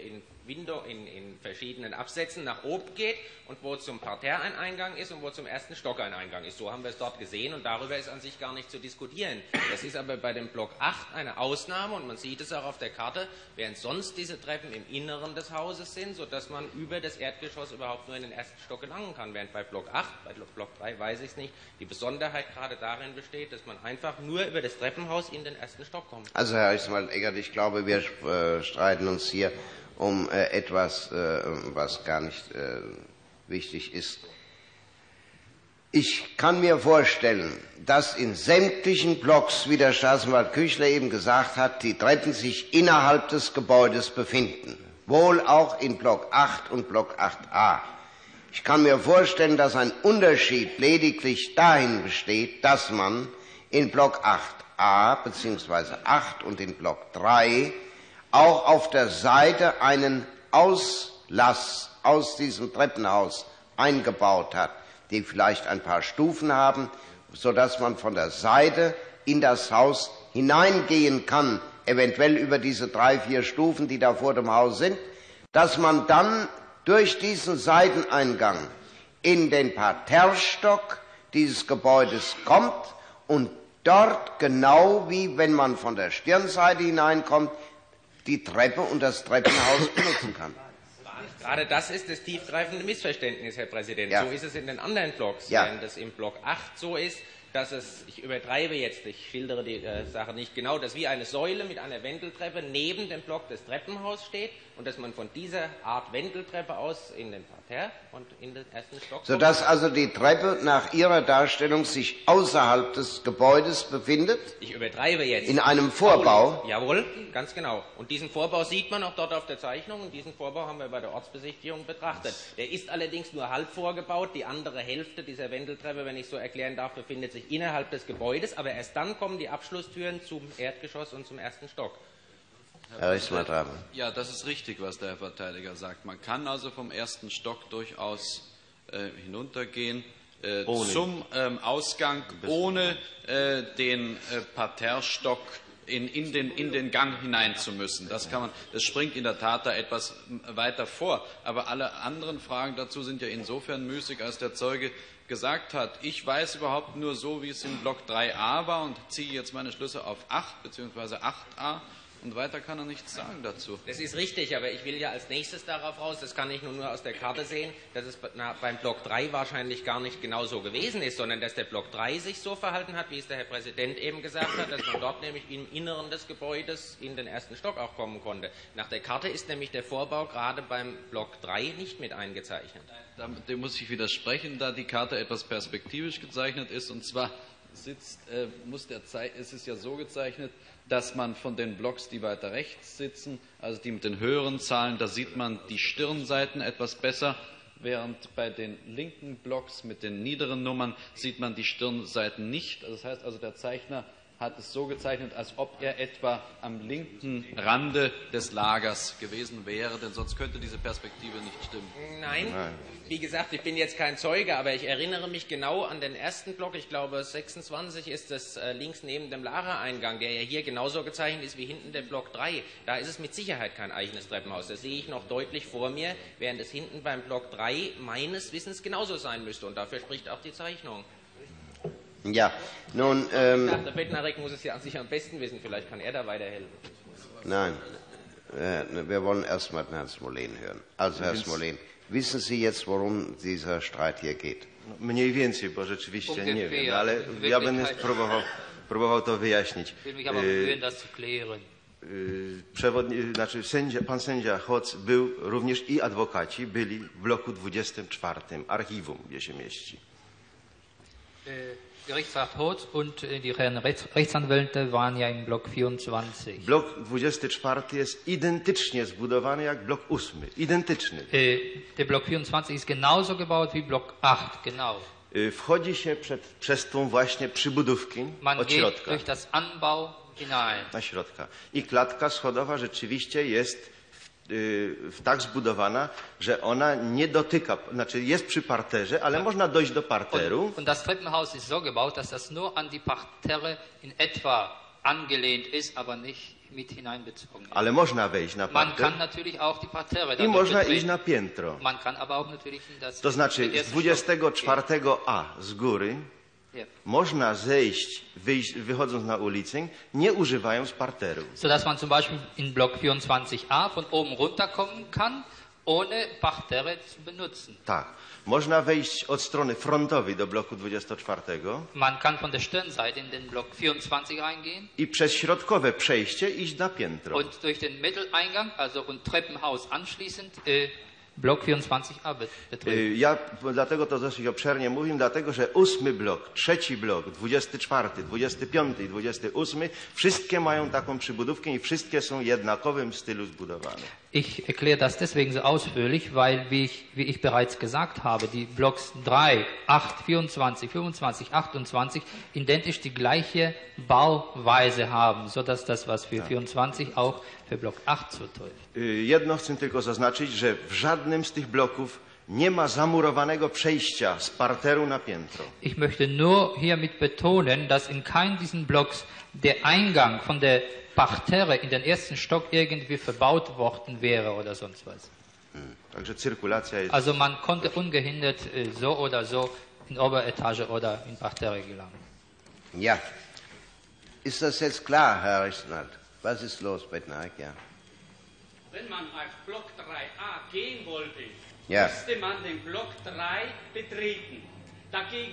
in verschiedenen Absätzen nach oben geht und wo zum Parterre ein Eingang ist und wo zum ersten Stock ein Eingang ist. So haben wir es dort gesehen und darüber ist an sich gar nicht zu diskutieren. Das ist aber bei dem Block 8 eine Ausnahme und man sieht es auch auf der Karte, während sonst diese Treppen im Inneren des Hauses sind, sodass man über das Erdgeschoss überhaupt nur in den ersten Stock gelangen kann. Während bei Block 8, bei Block 3 weiß ich es nicht, die Besonderheit gerade darin besteht, dass man einfach nur über das Treppenhaus in den ersten Stock kommt. Also Herr Rechtsanwalt-Eggert, ich glaube, wir streiten uns hier um etwas, was gar nicht wichtig ist. Ich kann mir vorstellen, dass in sämtlichen Blocks, wie der Staatsanwalt Küchler eben gesagt hat, die Treppen sich innerhalb des Gebäudes befinden. Wohl auch in Block 8 und Block 8a. Ich kann mir vorstellen, dass ein Unterschied lediglich dahin besteht, dass man in Block 8a bzw. 8 und in Block 3 auch auf der Seite einen Auslass aus diesem Treppenhaus eingebaut hat, die vielleicht ein paar Stufen haben, sodass man von der Seite in das Haus hineingehen kann, eventuell über diese 3, 4 Stufen, die da vor dem Haus sind, dass man dann durch diesen Seiteneingang in den Parterrestock dieses Gebäudes kommt und dort, genau wie wenn man von der Stirnseite hineinkommt, die Treppe und das Treppenhaus benutzen kann. Gerade das ist das tiefgreifende Missverständnis, Herr Präsident. Ja. So ist es in den anderen Blocks. Ja. Während es im Block 8 so ist, dass es, ich übertreibe jetzt, ich schildere die Sache nicht genau, dass wie eine Säule mit einer Wendeltreppe neben dem Block des Treppenhauses steht und dass man von dieser Art Wendeltreppe aus in den Parterre und in den ersten Stock Sodass kommt. also die Treppe nach Ihrer Darstellung sich außerhalb des Gebäudes befindet? Ich übertreibe jetzt. In einem Vorbau? Jawohl, ganz genau. Und diesen Vorbau sieht man auch dort auf der Zeichnung und diesen Vorbau haben wir bei der Ortsbesichtigung betrachtet. Der ist allerdings nur halb vorgebaut. Die andere Hälfte dieser Wendeltreppe, wenn ich so erklären darf, befindet sich innerhalb des Gebäudes, aber erst dann kommen die Abschlusstüren zum Erdgeschoss und zum ersten Stock. Herr Rechtsanwalt. Ja, das ist richtig, was der Herr Verteidiger sagt. Man kann also vom ersten Stock durchaus hinuntergehen zum Ausgang, ohne den Parterrestock in den Gang hinein zu müssen. Das springt in der Tat da etwas weiter vor. Aber alle anderen Fragen dazu sind ja insofern müßig, als der Zeuge gesagt hat, ich weiß überhaupt nur so, wie es in Block 3a war und ziehe jetzt meine Schlüsse auf 8 bzw. 8a. Und weiter kann er nichts sagen dazu. Das ist richtig, aber ich will ja als nächstes darauf raus, das kann ich nur aus der Karte sehen, dass es beim Block 3 wahrscheinlich gar nicht genau so gewesen ist, sondern dass der Block 3 sich so verhalten hat, wie es der Herr Präsident eben gesagt hat, dass man dort nämlich im Inneren des Gebäudes in den ersten Stock auch kommen konnte. Nach der Karte ist nämlich der Vorbau gerade beim Block 3 nicht mit eingezeichnet. Dem muss ich widersprechen, da die Karte etwas perspektivisch gezeichnet ist, und zwar es ist ja so gezeichnet, dass man von den Blocks, die weiter rechts sitzen, also die mit den höheren Zahlen, da sieht man die Stirnseiten etwas besser, während bei den linken Blocks mit den niederen Nummern sieht man die Stirnseiten nicht. Das heißt also, der Zeichner hat es so gezeichnet, als ob er etwa am linken Rande des Lagers gewesen wäre, denn sonst könnte diese Perspektive nicht stimmen. Nein. Wie gesagt, ich bin jetzt kein Zeuge, aber ich erinnere mich genau an den ersten Block, ich glaube 26 ist das links neben dem Lagereingang, der ja hier genauso gezeichnet ist wie hinten der Block 3. Da ist es mit Sicherheit kein eigenes Treppenhaus, das sehe ich noch deutlich vor mir, während es hinten beim Block 3 meines Wissens genauso sein müsste und dafür spricht auch die Zeichnung. Ja, nun... Der Bettnarek muss es ja an sich am besten wissen, vielleicht kann er da weiterhelfen. Nein, wir wollen erst mal den Herrn Smolin hören. Also, Herr Smolin, wissen Sie jetzt, worum dieser Streit hier geht? Mniej więcej, bo rzeczywiście nie wiem, ale ja będę próbował to wyjaśnić. Pan sędzia Hoc był również i adwokaci byli w bloku 24, archiwum, gdzie się mieści. Gerichtsrat Hoth und die Herren Rechtsanwälte waren ja im Block 24. Blok 24 jest identycznie zbudowany jak blok 8. Identyczny. Der Block 24 ist genauso gebaut wie Block 8, genau. Wchodzi się przez tą właśnie przybudówki od środka. Durch das Anbau hinein. Na środka. I klatka schodowa rzeczywiście jest tak zbudowana, że ona nie dotyka, znaczy jest przy parterze, ale można dojść do parteru. Und das Treppenhaus ist so gebaut, dass das nur an die Parterre in etwa angelehnt ist, aber nicht mit hineinbezogen ist. Ale można wejść na parter. Man kann natürlich auch die Parterre i można iść na piętro. Man kann aber auch natürlich in das to znaczy z 24a z góry można zejść, wychodząc na ulicę, nie używając parteru. Sodass man zum Beispiel in Block 24a von oben runterkommen kann, ohne Parterre zu benutzen. Tak. Można wejść od strony frontowej do bloku 24. Man kann von der Stirnseite in den Block 24 reingehen. I przez środkowe przejście iść na piętro. Und durch den Mitteleingang, also und Treppenhaus anschließend, Block 24a betreten. Ja dlatego to dosyć obszernie mówię, dlatego że 8 blok, 3 blok, 24, 25 i 28, wszystkie mają taką przybudówkę i wszystkie są w jednakowym stylu zbudowane. Ich erkläre das deswegen so ausführlich, weil, wie ich bereits gesagt habe, die Blocks 3, 8, 24, 25, 28 identisch die gleiche Bauweise haben, sodass das, was für 24 auch für Block 8 zutrifft. Jedno chcę tylko zaznaczyć, że w żadnym z tych bloków nie ma zamurowanego przejścia z parteru na piętro. Ich möchte nur hiermit betonen, dass in keinem diesen Blocks der Eingang von der Parterre in den ersten Stock irgendwie verbaut worden wäre oder sonst was. Także zirkulacja jest... Also man konnte ungehindert so oder so in Oberetage oder in Parterre gelangen. Ja. Ist das jetzt klar, Herr Rechtsanwalt? Was ist los, Bettnarek? Ja. Wenn man auf Block 3a gehen wollte, ja, musste man den Block 3 betreten. Dagegen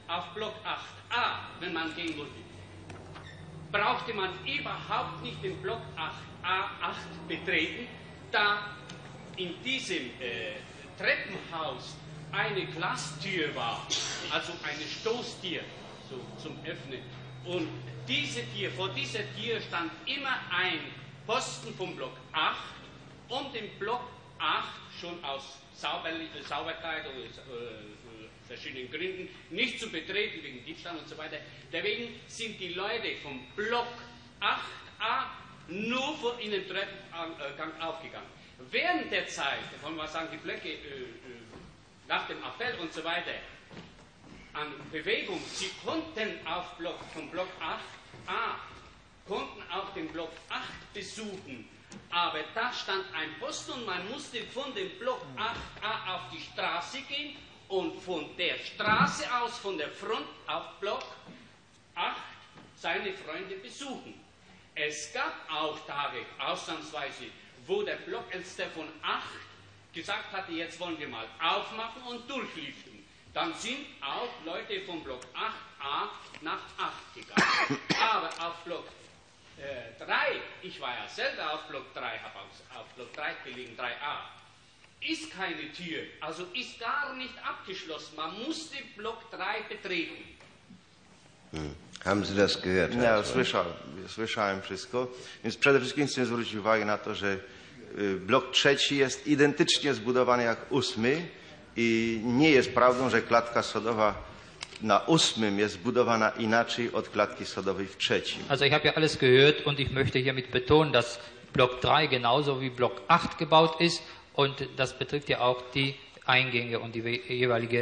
auf Block 8a, wenn man gehen wollte, brauchte man überhaupt nicht den Block 8a8 betreten, da in diesem Treppenhaus eine Glastür war, also eine Stoßtür so, zum Öffnen. Und vor dieser Tür stand immer ein Posten vom Block 8, um den Block 8 schon aus Sauberkeit oder verschiedenen Gründen nicht zu betreten, wegen Diebstahl und so weiter. Deswegen sind die Leute vom Block 8a nur in den Treppengang aufgegangen. Während der Zeit, wollen wir sagen, die Blöcke nach dem Appell und so weiter, an Bewegung, sie konnten vom Block 8a, konnten auch den Block 8 besuchen, aber da stand ein Posten und man musste von dem Block 8a auf die Straße gehen und von der Straße aus, von der Front auf Block 8, seine Freunde besuchen. Es gab auch Tage, ausnahmsweise, wo der Blockälteste von 8 gesagt hatte, jetzt wollen wir mal aufmachen und durchlüften. Dann sind auch Leute vom Block 8a nach 8 gegangen. Aber auf Block 3, ich war ja selber auf Block 3, habe auf Block 3 gelegen, 3a, ist keine Tür, also ist gar nicht abgeschlossen. Man musste Block 3 betreten. Haben Sie das gehört? Ja, słyszałem wszystko. Więc przede wszystkim chcę zwrócić uwagę na to, że blok 3 jest identycznie zbudowany jak 8 i nie jest prawdą, że klatka schodowa na 8 jest zbudowana inaczej od klatki schodowej w 3. Also ich habe ja alles gehört und ich möchte hiermit betonen, dass Block 3 genauso wie Block 8 gebaut ist und das betrifft ja auch die Eingänge und die jeweilige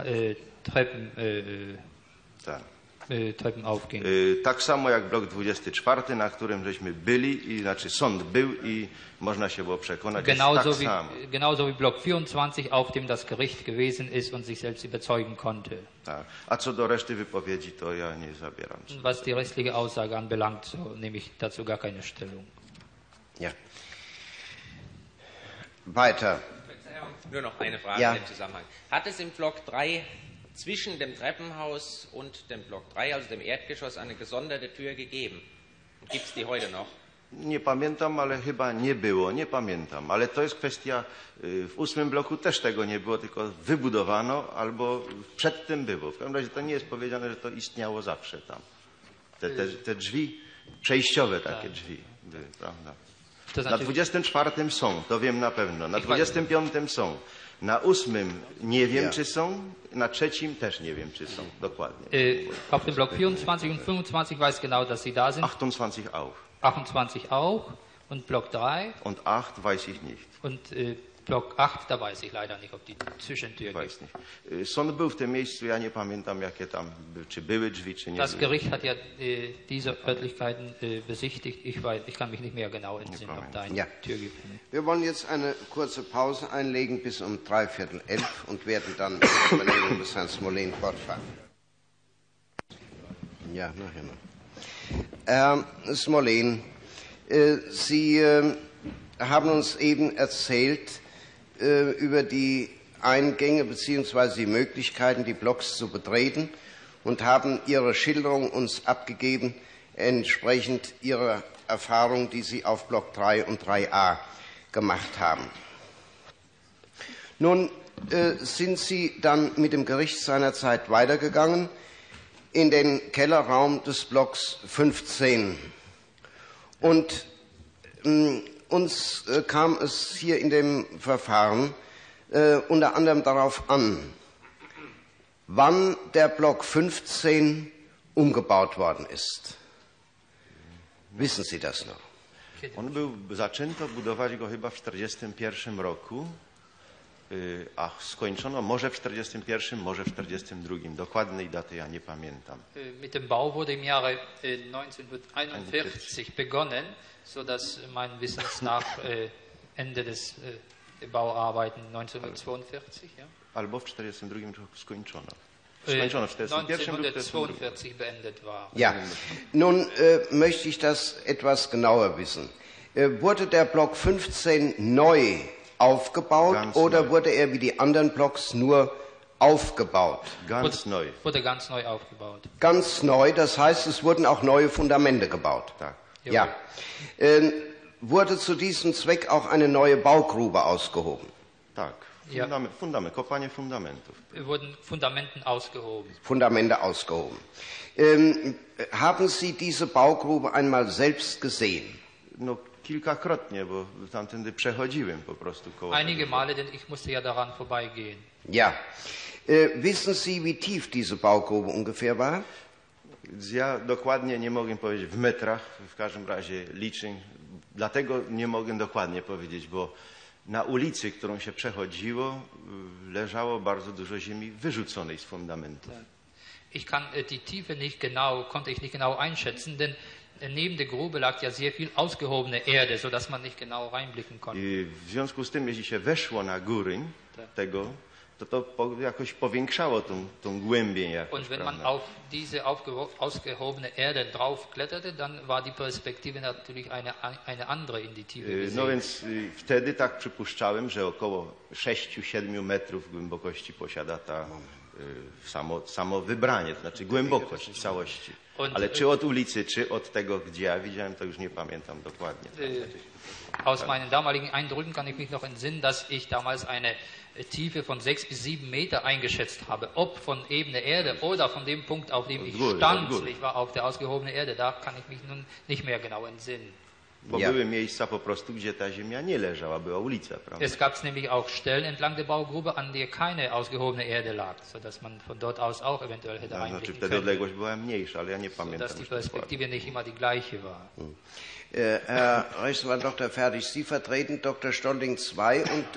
Treppenaufgänge. Tak samo jak blok 24, na którym żeśmy byli, znaczy sąd był i można się było przekonać, genauso wie Block 24, auf dem das Gericht gewesen ist und sich selbst überzeugen konnte. Tak. A co do reszty wypowiedzi, to ja nie zabieram. Was die restliche Aussage anbelangt, so nehme ich dazu gar keine Stellung. Ja. Weiter. Nur noch eine Frage in dem Zusammenhang. Hat es im Block 3 zwischen dem Treppenhaus und dem Block 3, also dem Erdgeschoss, eine gesonderte Tür gegeben? Gibt es die heute noch? Nie pamiętam, ale chyba nie było, nie pamiętam. Ale to jest kwestia, w 8 bloku też tego nie było, tylko wybudowano albo przedtem było. W każdym razie to nie jest powiedziane, że to istniało zawsze tam. Te drzwi, przejściowe takie drzwi były, prawda? To znaczy... Na 24 są, to wiem na pewno. Na 25 są. Na 8 nie wiem, czy są. Na 3 też nie wiem, czy są. Dokładnie. Auf dem Block 24 und 25 weiß genau, dass sie da sind. 28 auch. 28 auch. Und Block 3. Und 8 weiß ich nicht. Und Block 8, da weiß ich leider nicht, ob die Zwischentür gibt. Sąd był w tym miejscu, ja nie pamiętam, jakie tam, czy były drzwi, czy nie. Das Gericht hat ja diese Örtlichkeiten besichtigt. Ich kann mich nicht mehr genau entsinnen, ob da eine Tür gibt. Wir wollen jetzt eine kurze Pause einlegen bis um 11:45 und werden dann mit der Überlegung des Herrn Smolén fortfahren. Ja, nachher noch. Herr Smolén, Sie haben uns eben erzählt über die Eingänge bzw. die Möglichkeiten, die Blocks zu betreten und haben Ihre Schilderung uns abgegeben, entsprechend Ihrer Erfahrung, die Sie auf Block 3 und 3a gemacht haben. Nun sind Sie dann mit dem Gericht seinerzeit weitergegangen in den Kellerraum des Blocks 15 und uns kam es hier in dem Verfahren unter anderem darauf an, wann der Block 15 umgebaut worden ist. Wissen Sie das noch? Zaczęto budować go chyba w 1941 roku, a skończono może w 1941, może w 1942. Dokładnej daty ja nie pamiętam. Mit dem Bau wurde im Jahre 1941 begonnen, sodass meines Wissens nach Ende des Bauarbeiten 1942, ja? Albo w 1942 skończono. 1942 beendet war. Ja, nun möchte ich das etwas genauer wissen. Wurde der Block 15 neu aufgebaut oder wurde er wie die anderen Blocks nur aufgebaut. Ganz neu. Wurde ganz neu aufgebaut. Ganz neu, das heißt, es wurden auch neue Fundamente gebaut. Ja. Wurde zu diesem Zweck auch eine neue Baugrube ausgehoben? Tak. Kopanie fundamentów. Wurden Fundamenten ausgehoben. Fundamente ausgehoben. Haben Sie diese Baugrube einmal selbst gesehen? No, kilkakrotnie, bo tamtędy przechodziłem po prostu koło. Einige Male, denn ich musste ja daran vorbeigehen. Ja. Wissen Sie, wie tief diese Baugrube ungefähr war? Ja dokładnie nie mogę powiedzieć w metrach, w każdym razie liczeń. Dlatego nie mogę dokładnie powiedzieć, bo na ulicy, którą się przechodziło, leżało bardzo dużo ziemi wyrzuconej z fundamentów. Ich kann die Tiefe konnte ich nicht genau einschätzen, denn neben der Grube lag ja sehr viel ausgehobene Erde, sodass man nicht genau reinblicken konnte. I w związku z tym, jeśli się weszło na góry tego, to jakoś powiększało tą głębię jakoś. Und wenn man auf diese ausgehobene Erde draufkletterte, dann war die Perspektive natürlich eine andere in die Tiefe gesehen. No więc wtedy tak przypuszczałem, że około 6-7 metrów głębokości posiada ta samo wybranie, to znaczy głębokość w całości. Ale czy od ulicy, czy od tego, gdzie ja widziałem, to już nie pamiętam dokładnie. Aus meinen damaligen Eindrücken kann ich mich noch entsinnen, dass ich damals eine Tiefe von 6 bis 7 Meter eingeschätzt habe. Ob von ebener Erde oder von dem Punkt, auf dem ich stand, ich war auf der ausgehobenen Erde, da kann ich mich nun nicht mehr genau entsinnen. Bo były miejsca po prostu, gdzie ta ziemia nie leżała, była ulica, prawda? Es gab nämlich auch Stellen entlang der Baugrube, an der keine ausgehobene Erde lag, sodass man von dort aus auch eventuell hätte einblicken können. Wtedy odległość była mniejsza, ale ja nie pamiętam. Dass die Perspektive nicht immer die gleiche war. Herr Rechtsanwalt Dr. Fertig, Sie vertreten Dr. Stolling II und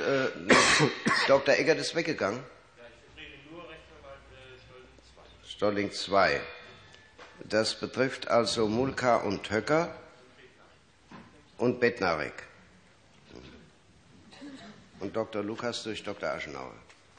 Dr. Eggert ist weggegangen? Ja, ich vertrete nur Rechtsanwalt Stolling II. Das betrifft also Mulka und Höcker und Bednarek. Und Dr. Lukas durch Dr. Aschenauer.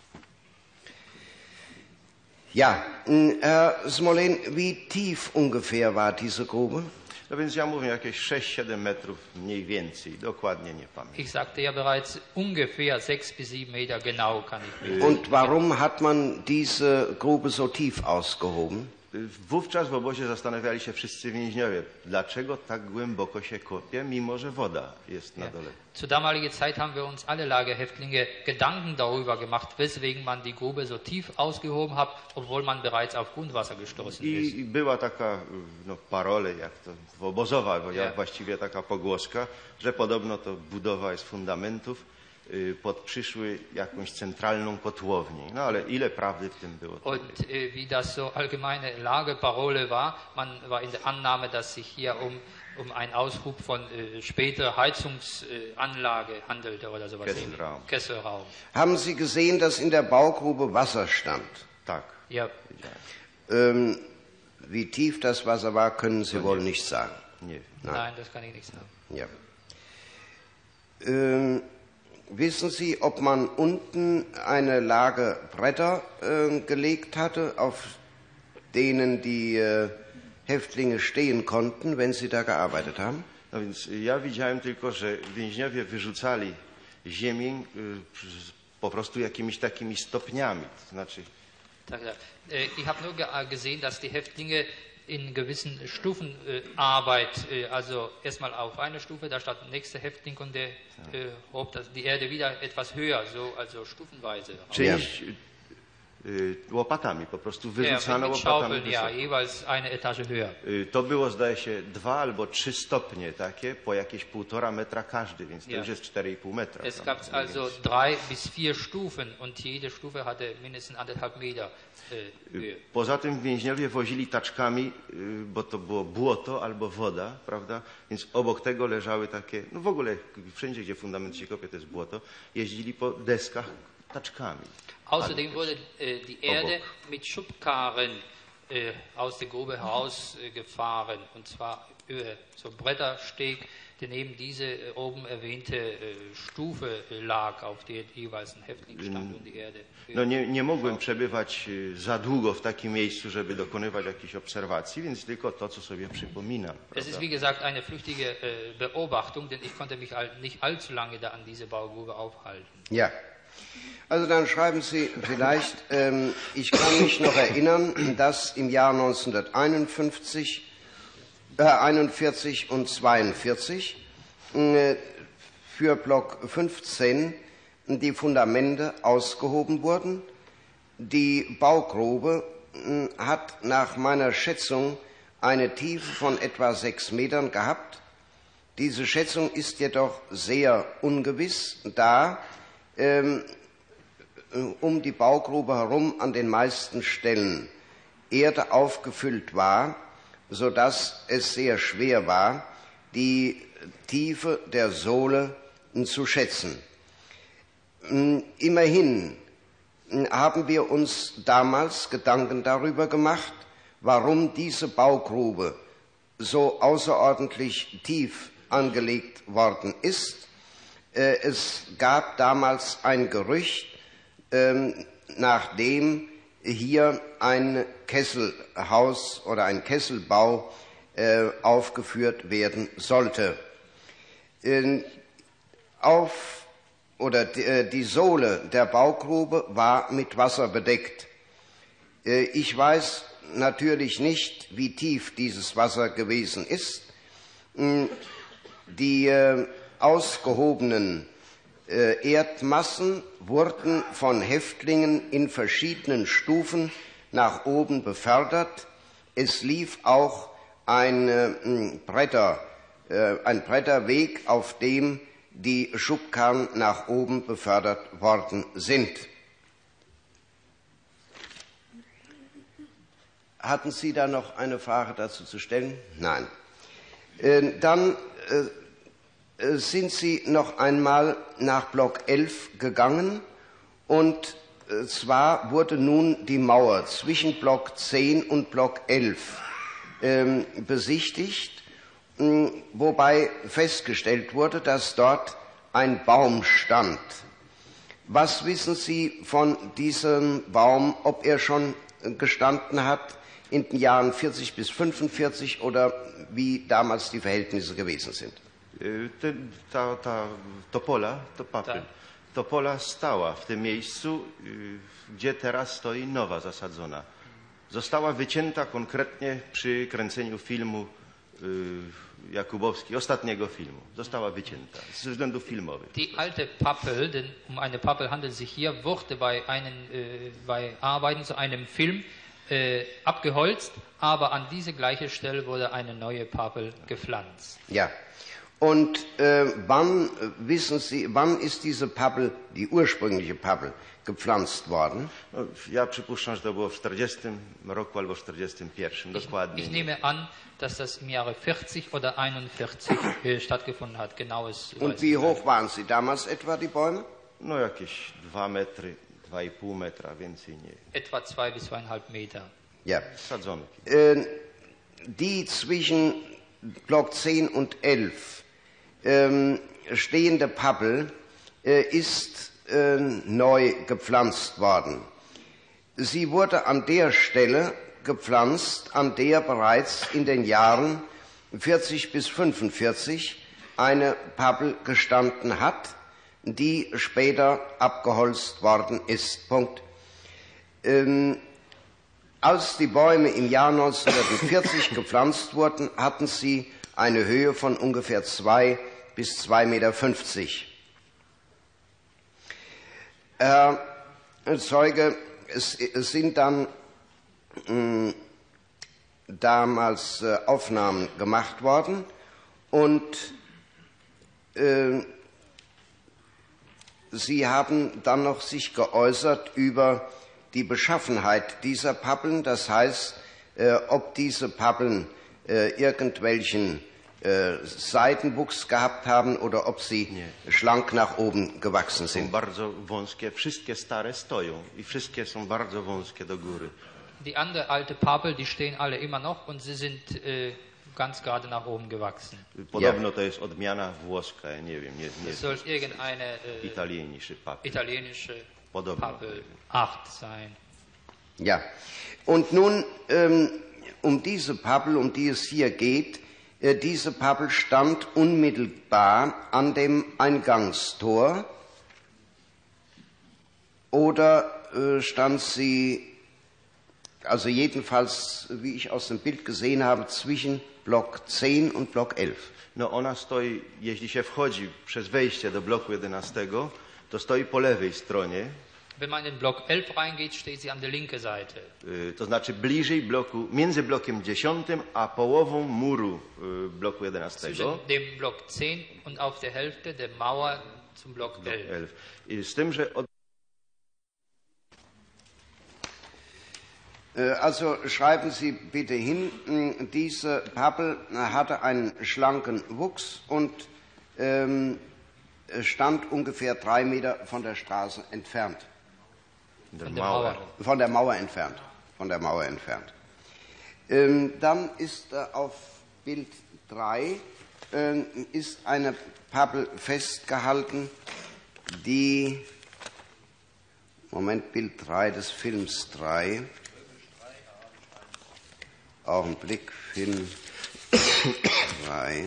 Ja, Herr Smolin, wie tief ungefähr war diese Grube? No więc ja mówię jakieś 6-7 metrów mniej więcej, dokładnie nie pamiętam. Ich sagte ja bereits ungefähr 6 bis 7 Meter genau kann ich mich. Und warum hat man diese Grube so tief ausgehoben? Wówczas w obozie zastanawiali się wszyscy więźniowie, dlaczego tak głęboko się kopie, mimo że woda jest na dole. Zur damaligen Zeit haben wir uns alle Lagerhäftlinge Gedanken darüber gemacht, weswegen man die Grube so tief ausgehoben hat, obwohl man bereits auf Grundwasser gestoßen ist. I była taka parola, jak to obozowa, właściwie taka pogłoska, że podobno to budowa jest fundamentów pod przyszły jakąś centralną kotłownię. No ale ile prawdy w tym było? Und wie das so allgemeine Lageparole war, man war in der Annahme, dass sich hier um einen Aushub von später Heizungsanlage handelte oder sowas. Kesselraum. Haben Sie gesehen, dass in der Baugrube Wasser stand? Tak. Ja. Wie tief das Wasser war, können Sie wohl nicht sagen. Nein, das kann ich nicht sagen. Ja. Wissen Sie, ob man unten eine Lage Bretter gelegt hatte, auf denen die Häftlinge stehen konnten, wenn sie da gearbeitet haben? No więc ja widziałem tylko, że więźniowie wyrzucali ziemię po prostu jakimiś takimi stopniami. To znaczy... Tak. Ich habe nur gesehen, dass die Häftlinge in gewissen Stufen Arbeit, also erstmal auf eine Stufe, da stand der nächste Häftling und der hob die Erde wieder etwas höher, so also stufenweise. Część łopatami, po prostu wyrzucano łopatami. Ja, jeweils eine Etage höher. To było, zdaje się, 2 albo 3 stopnie takie, po jakieś 1,5 metra każdy, więc to już jest 4,5 metra. Es gab also 3 bis 4 Stufen und jede Stufe hatte mindestens 1,5 Meter Höhe. Poza tym więźniowie wozili taczkami, bo to było błoto albo woda, prawda? Więc obok tego leżały takie, no w ogóle wszędzie, gdzie fundament się kopie, to jest błoto, jeździli po deskach taczkami. Außerdem wurde die Erde mit Schubkarren aus der Grube herausgefahren, und zwar über so Brettersteg, der neben diese oben erwähnte Stufe lag, auf der jeweils ein Häftling stand und die Erde. No nie mogłem przebywać za długo w takim miejscu, żeby dokonywać jakichś obserwacji, więc tylko to, co sobie przypominam. Es ist wie gesagt eine flüchtige Beobachtung, denn ich konnte mich nicht allzu lange da an diese Baugrube aufhalten. Ja. Also dann schreiben Sie vielleicht, ich kann mich noch erinnern, dass im Jahr 1941 und 42 für Block 15 die Fundamente ausgehoben wurden. Die Baugrube hat nach meiner Schätzung eine Tiefe von etwa 6 Metern gehabt. Diese Schätzung ist jedoch sehr ungewiss, da um die Baugrube herum an den meisten Stellen Erde aufgefüllt war, sodass es sehr schwer war, die Tiefe der Sohle zu schätzen. Immerhin haben wir uns damals Gedanken darüber gemacht, warum diese Baugrube so außerordentlich tief angelegt worden ist. Es gab damals ein Gerücht, nachdem hier ein Kesselhaus oder ein Kesselbau aufgeführt werden sollte. Die Sohle der Baugrube war mit Wasser bedeckt. Ich weiß natürlich nicht, wie tief dieses Wasser gewesen ist. Die ausgehobenen Erdmassen wurden von Häftlingen in verschiedenen Stufen nach oben befördert. Es lief auch ein Bretterweg, auf dem die Schubkarren nach oben befördert worden sind. Hatten Sie da noch eine Frage dazu zu stellen? Nein. Dann sind Sie noch einmal nach Block 11 gegangen, und zwar wurde nun die Mauer zwischen Block 10 und Block 11 besichtigt, wobei festgestellt wurde, dass dort ein Baum stand. Was wissen Sie von diesem Baum, ob er schon gestanden hat in den Jahren 40 bis 45 oder wie damals die Verhältnisse gewesen sind? Ta topola, to papel. Topola stała w tym miejscu, gdzie teraz stoi nowa zasadzona. Została wycięta konkretnie przy kręceniu filmu Jakubowski, ostatniego filmu. Została wycięta ze względów filmowych. Die alte Pappel, denn um eine Pappel handelt es sich hier, wurde bei Arbeiten zu einem Film abgeholzt, aber an diese gleiche Stelle wurde eine neue Pappel gepflanzt. Ja. Und wann ist diese Pappel, die ursprüngliche Pappel, gepflanzt worden? Ja przypuszczam, że to było w 40 roku albo w 41, dokładnie. Ich nehme an, dass das im Jahre 40 oder 41 stattgefunden hat. Genaues. Und wie hoch waren sie damals etwa, die Bäume? No jakieś 2 metry, 2,5 metra, więcej nie. Etwa 2 bis 2,5 Meter. Ja. Sadzonki. Die zwischen Block 10 und 11 stehende Pappel ist neu gepflanzt worden. Sie wurde an der Stelle gepflanzt, an der bereits in den Jahren 40 bis 45 eine Pappel gestanden hat, die später abgeholzt worden ist. Punkt. Als die Bäume im Jahr 1940 gepflanzt wurden, hatten sie eine Höhe von ungefähr 2 bis 2,50 Meter. Herr Zeuge, es sind dann damals Aufnahmen gemacht worden, und Sie haben dann noch sich geäußert über die Beschaffenheit dieser Pappeln, das heißt, ob diese Pappeln irgendwelchen Seitenwuchs gehabt haben oder ob sie schlank nach oben gewachsen sind. Bardzo wąskie, wszystkie stare stoją i wszystkie są bardzo wąskie do góry. Die andere alte Pappel, die stehen alle immer noch und sie sind ganz gerade nach oben gewachsen. Podobno to jest odmiana włoska, ja nie wiem, nie soll irgendeine italienische Pappel. Italienische Pappel 8 sein. Ja, und nun um diese Pappel, um die es hier geht, diese Pappel stand unmittelbar an dem Eingangstor oder stand sie, also jedenfalls, wie ich aus dem Bild gesehen habe, zwischen Block 10 und Block 11? No ona stoi, jeśli się wchodzi przez wejście do bloku 11, to stoi po lewej stronie. Wenn man in Block 11 reingeht, steht sie an der linken Seite. To znaczy bliżej bloku, między blokiem 10 a połową muru bloku 11. Zwischen dem Block 10 und auf der Hälfte der Mauer zum Block 11. Z tym, że Also schreiben Sie bitte hin, diese Pappel hatte einen schlanken Wuchs und stand ungefähr 3 Meter von der Straße entfernt. Von der Mauer entfernt. Dann ist auf Bild 3 ist eine Pappel festgehalten, die, Moment, Bild 3 des Films 3, Augenblick, Film 3.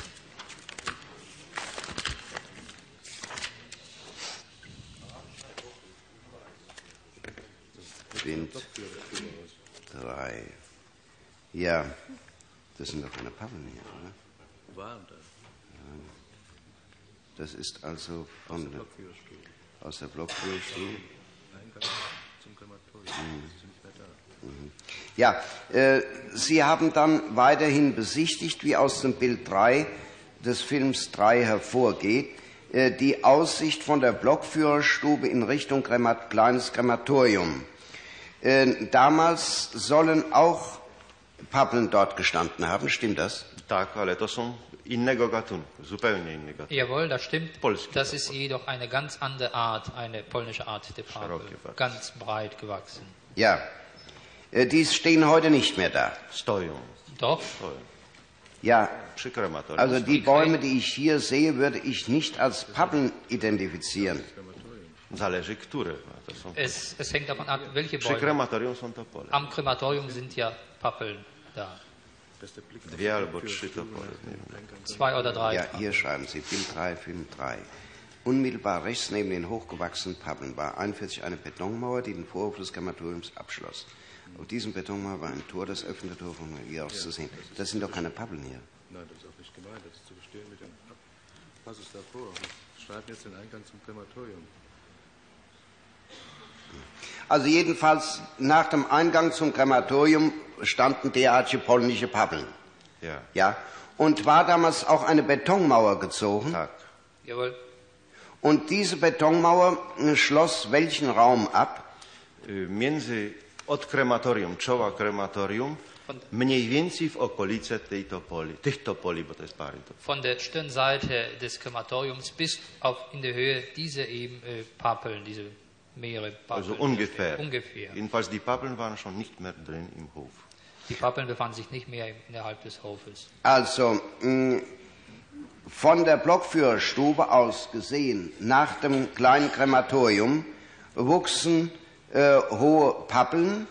Bild 3. Ja, das sind doch keine Pappeln hier, oder? Das ist also aus der Blockführerstube. Ja, Sie haben dann weiterhin besichtigt, wie aus dem Bild 3 des Films 3 hervorgeht, die Aussicht von der Blockführerstube in Richtung kleines Krematorium. Damals sollen auch Pappeln dort gestanden haben, stimmt das? Tak, ale to są innego gatunku, zupełnie inny gatunek. Jawohl, das stimmt. Polski. Das ist jedoch eine ganz andere Art, eine polnische Art der Pappel, ganz breit gewachsen. Ja, die stehen heute nicht mehr da. Stoją. Doch. Stoją. Ja, Przy krematorium. also die Bäume, die ich hier sehe, würde ich nicht als Pappeln identifizieren. Zależy, które. To są... Es hängt davon ab, welche Przy Bäume. krematorium są topole. Am Krematorium sind ja Pappeln da. 2 albo 3 topole. 2 oder 3. Ja, hier schreiben Sie, Bild 3, Film 3. Unmittelbar rechts neben den hochgewachsenen Pappeln war 41 eine Betonmauer, die den Vorhof des Krematoriums abschloss. Auf diesem Betonmauer war ein Tor, das öffnete Tor von hier aus zu sehen. Das sind doch keine Pappeln hier. Nein, das ist auch nicht gemeint. Das ist zu verstehen mit dem Passus davor. Wir schreiben jetzt den Eingang zum Krematorium. Also jedenfalls nach dem Eingang zum Krematorium standen derartige polnische Pappeln. Ja. Ja. Und war damals auch eine Betonmauer gezogen? Tak. Jawohl. Und diese Betonmauer schloss welchen Raum ab? Od krematorium, czoła krematorium, mniej więcej w okolice tych topoli, bo to jest pary. Von der Stirnseite des Krematoriums bis auf in der Höhe diese eben Pappeln, diese mehrere Pappeln. Also ungefähr. Ungefähr. Jedenfalls die Pappeln waren schon nicht mehr drin im Hof. Die Pappeln befanden sich nicht mehr innerhalb des Hofes. Also von der Blockführerstube aus gesehen, nach dem kleinen Krematorium, wuchsen hohe Pappeln.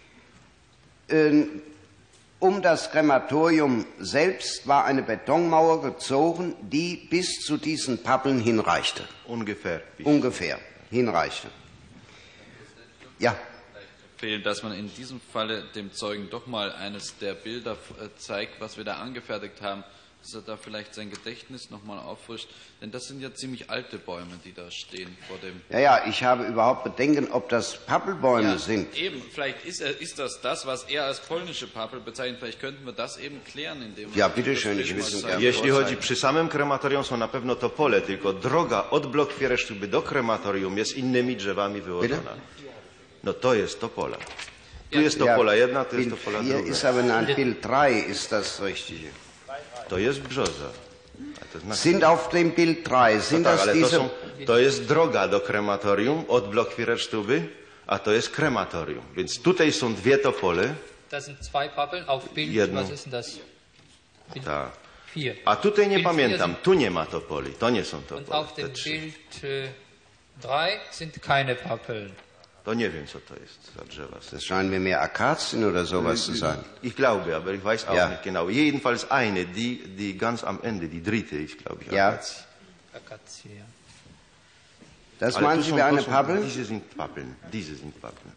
Um das Krematorium selbst war eine Betonmauer gezogen, die bis zu diesen Pappeln hinreichte. Ungefähr. Ungefähr hinreichte. Ja. Empfehlen, dass man in diesem Falle dem Zeugen doch mal eines der Bilder zeigt, was wir da angefertigt haben, dass er da vielleicht sein Gedächtnis nochmal auffrischt. Denn das sind ja ziemlich alte Bäume, die da stehen vor dem... Ja, ich habe überhaupt Bedenken, ob das Pappelbäume sind. Eben, vielleicht ist das, was er als polnische Pappel bezeichnet. Vielleicht könnten wir das eben klären, indem... Ja, bitteschön, ich wissen gerne. Jeśli chodzi, przy samym krematorium są na pewno topole, tylko droga od Blockführerstube do krematorium jest innymi drzewami wyłożona. No to jest topola. Tu jest topola jedna, tu jest topola druga. Hier ist aber ein Bild 3, ist das Richtige. To jest brzoza. Sind auf dem Bild 3, sind no tak, das ale diese... to jest droga do krematorium od Blockführerstube, a to jest krematorium. Więc tutaj są 2 topole. Das sind 2 Pappeln auf Bild, Jedno. was ist denn das? Bild Tak. 4. A tutaj nie Bild pamiętam, 4 tu nie ma topoli, to nie są Und topole. auf dem Bild 3 sind keine Pappeln. To nie wiem, co to jest za drzewa. Das scheinen mir mehr Akazien oder sowas zu sein. Ich glaube, aber ich weiß auch Ja. nicht genau. Jedenfalls eine, die ganz am Ende, die dritte, ich glaube, Ja. Akazie. Das meinen Sie wie eine Pappel? Diese sind Pappeln. Diese sind Pappeln.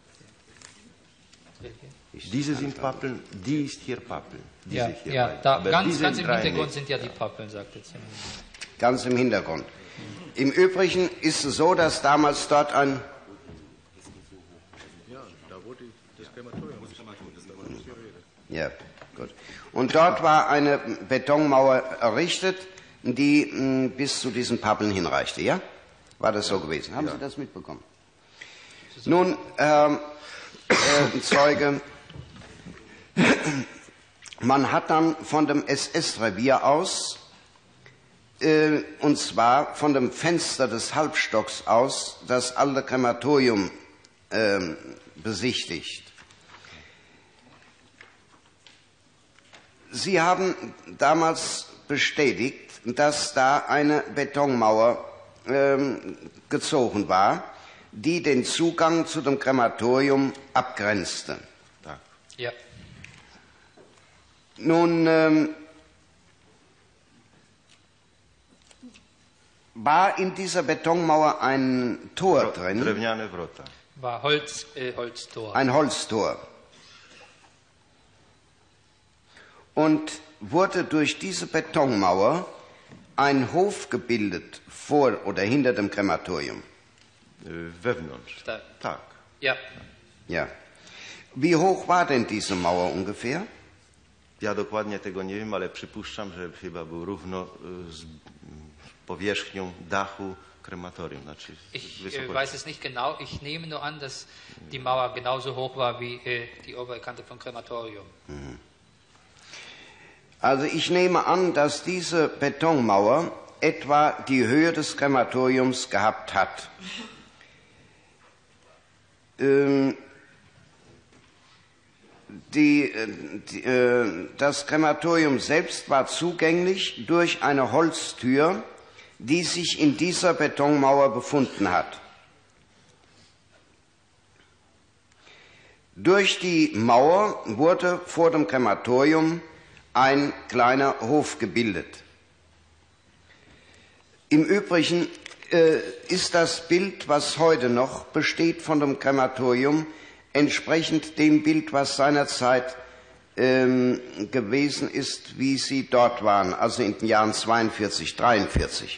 Diese sind Pappeln, die ist hier Pappel. Ja, ja, da ganz im Hintergrund sind ja die Pappeln, sagt er. Ganz im Hintergrund. Im Übrigen ist es so, dass damals dort ein... Ja, da wurde das Krematorium. Ja, gut. Und dort war eine Betonmauer errichtet, die bis zu diesen Pappeln hinreichte, ja? War das so gewesen? Haben Sie das mitbekommen? Nun, Zeuge, man hat dann von dem SS-Revier aus, und zwar von dem Fenster des Halbstocks aus, das alte Krematorium besichtigt. Sie haben damals bestätigt, dass da eine Betonmauer gezogen war, die den Zugang zu dem Krematorium abgrenzte. Ja. Nun war in dieser Betonmauer ein Tor drin. War Holztor. Ein Holztor. Und wurde durch diese Betonmauer ein Hof gebildet vor oder hinter dem Krematorium. Wewnątrz. Tak. Ja. Ja. Wie hoch war denn diese Mauer ungefähr? Ja dokładnie tego nie wiem, ale przypuszczam, że chyba był równo z powierzchnią dachu krematorium. Znaczy ich weiß es nicht genau. Ich nehme nur an, dass die Mauer genauso hoch war wie die Oberkante vom Krematorium. Mhm. Also ich nehme an, dass diese Betonmauer etwa die Höhe des Krematoriums gehabt hat. Das Krematorium selbst war zugänglich durch eine Holztür, die sich in dieser Betonmauer befunden hat. Durch die Mauer wurde vor dem Krematorium ein kleiner Hof gebildet. Im Übrigen ist das Bild, was heute noch besteht von dem Krematorium, entsprechend dem Bild, was seinerzeit gewesen ist, wie sie dort waren, also in den Jahren 42, 43.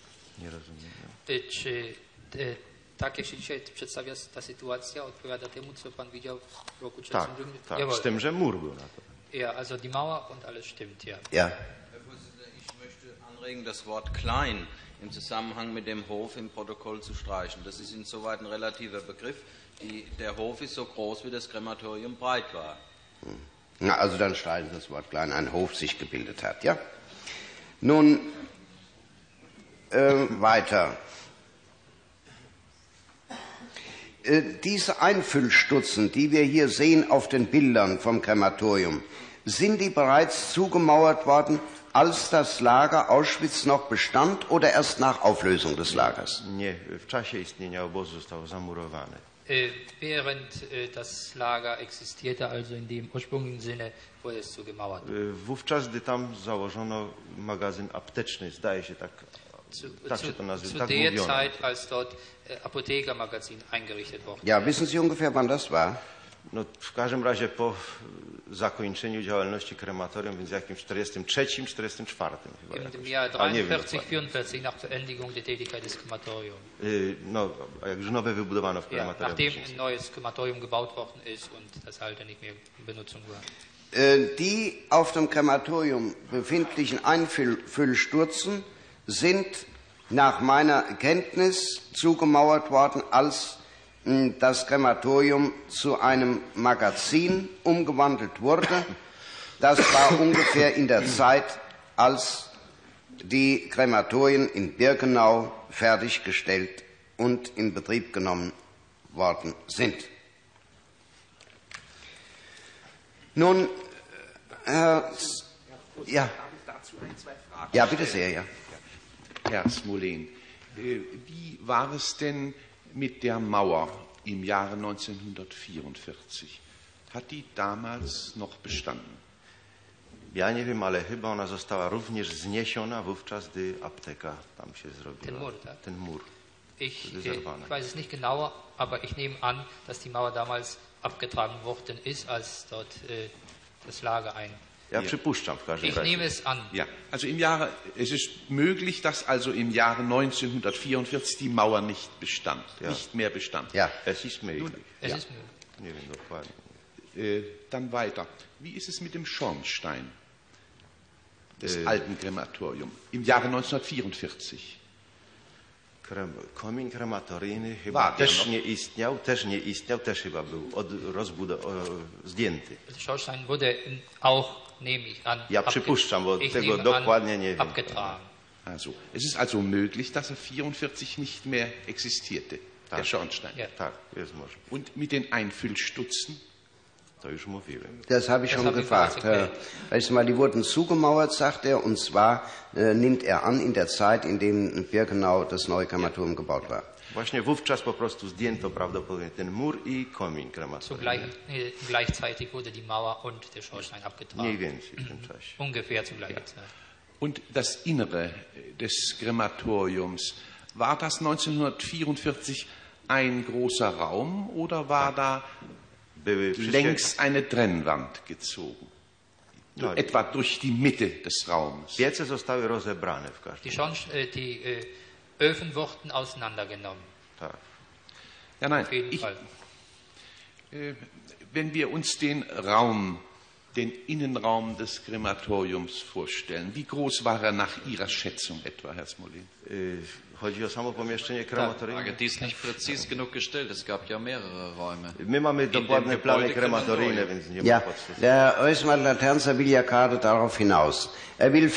Tak, jak się dzisiaj przedstawia ta sytuacja, odpowiada temu, co pan widział w roku 1942. Tak, z tym, że mur był na to. Ja, also die Mauer und alles stimmt, ja. Ja. Herr Vorsitzender, ich möchte anregen, das Wort klein im Zusammenhang mit dem Hof im Protokoll zu streichen. Das ist insoweit ein relativer Begriff. Der Hof ist so groß, wie das Krematorium breit war. Na, also dann streichen Sie das Wort klein, ein Hof sich gebildet hat, ja? Nun, weiter. Diese Einfüllstutzen, die wir hier sehen auf den Bildern vom Krematorium, sind die bereits zugemauert worden, als das Lager Auschwitz noch bestand oder erst nach Auflösung des Lagers? Nie, w czasie istnienia obozu został zamurowany. Während das Lager existierte, also in dem ursprünglichen Sinne, wurde es zugemauert. Wówczas, gdy tam założono magazyn apteczny, zdaje się tak się to nazywa, zu tak der mówiono. Zeit, als dort Apothekermagazin eingerichtet worden. Ja, wissen Sie ungefähr, wann das war? No, w każdym razie po zakończeniu działalności krematorium, więc jakimś 43, 44 chyba. In dem Jahr 43, 44 nach Beendigung der Tätigkeit des Krematoriums. No, jak już nowe wybudowano w Ja, krematorium. nachdem ein neues Krematorium gebaut worden ist und das alte nicht mehr in Benutzung war. Die auf dem Krematorium befindlichen Einfüllstutzen sind nach meiner Kenntnis zugemauert worden, als das Krematorium zu einem Magazin umgewandelt wurde. Das war ungefähr in der Zeit, als die Krematorien in Birkenau fertiggestellt und in Betrieb genommen worden sind. Nun, ja. Ja, bitte sehr, ja. Herr Smolin, wie war es denn mit der Mauer im Jahre 1944? Hat die damals noch bestanden? Ja nie wiem, ale chyba ona została również zniesiona wówczas, gdy apteka tam się zrobiła. Ten mur, tak? Ten mur. Ich weiß es nicht genauer, aber ich nehme an, dass die Mauer damals abgetragen worden ist, als dort das Lager ein. Ja przypuszczam w każdym Ich razie. nehme es an. Ja, also es ist möglich, dass also im Jahre 1944 die Mauer nicht bestand, nicht mehr bestand. Ja, es ist möglich. Es ist möglich. Nie wiem dokładnie. Dann weiter. Wie ist es mit dem Schornstein des alten Krematoriums im Jahre 1944? Komin krematoryjny chyba też nie istniał, też chyba był zdjęty. Der Schornstein wurde auch, nehme ich an, Ja przypuszczam, bo tego dokładnie nie wiem. abgetragen. Also, es ist also möglich, dass er 1944 nicht mehr existierte, der Schornstein. Ja. Tak, jest możliwe. Und mit den Einfüllstutzen? To już mówiłem. Das habe ich schon gefragt. Weißt du mal, die wurden zugemauert, sagt er, und zwar nimmt er an in der Zeit, in dem Birkenau das neue Krematorium gebaut war. Właśnie wówczas po prostu zdjęto prawdopodobnie ten mur i komin krematorium. Gleichzeitig wurde die Mauer und der Schornstein abgetragen. Mniej więcej w tym czasie. Ungefähr zu gleicher Zeit. Und das Innere des Krematoriums, war das 1944 ein großer Raum oder war da längs eine Trennwand gezogen? Etwa durch die Mitte des Raumes. Piece zostały rozebrane w każdym razie. Die Öfen wurden auseinandergenommen. Tak. Ja, nein, Auf jeden Fall. Wenn wir uns den Innenraum des Krematoriums vorstellen, wie groß war er nach Ihrer Schätzung etwa, Herr Smolin? Chodzi o samo pomieszczenie krematorium. Die ist nicht präzise genug gestellt. Es gab ja mehrere Räume. My mamy dokładne plany krematoryjne, więc nie Ja, ma podstaw. der Eusmann Laternzer will ja gerade darauf hinaus. Er will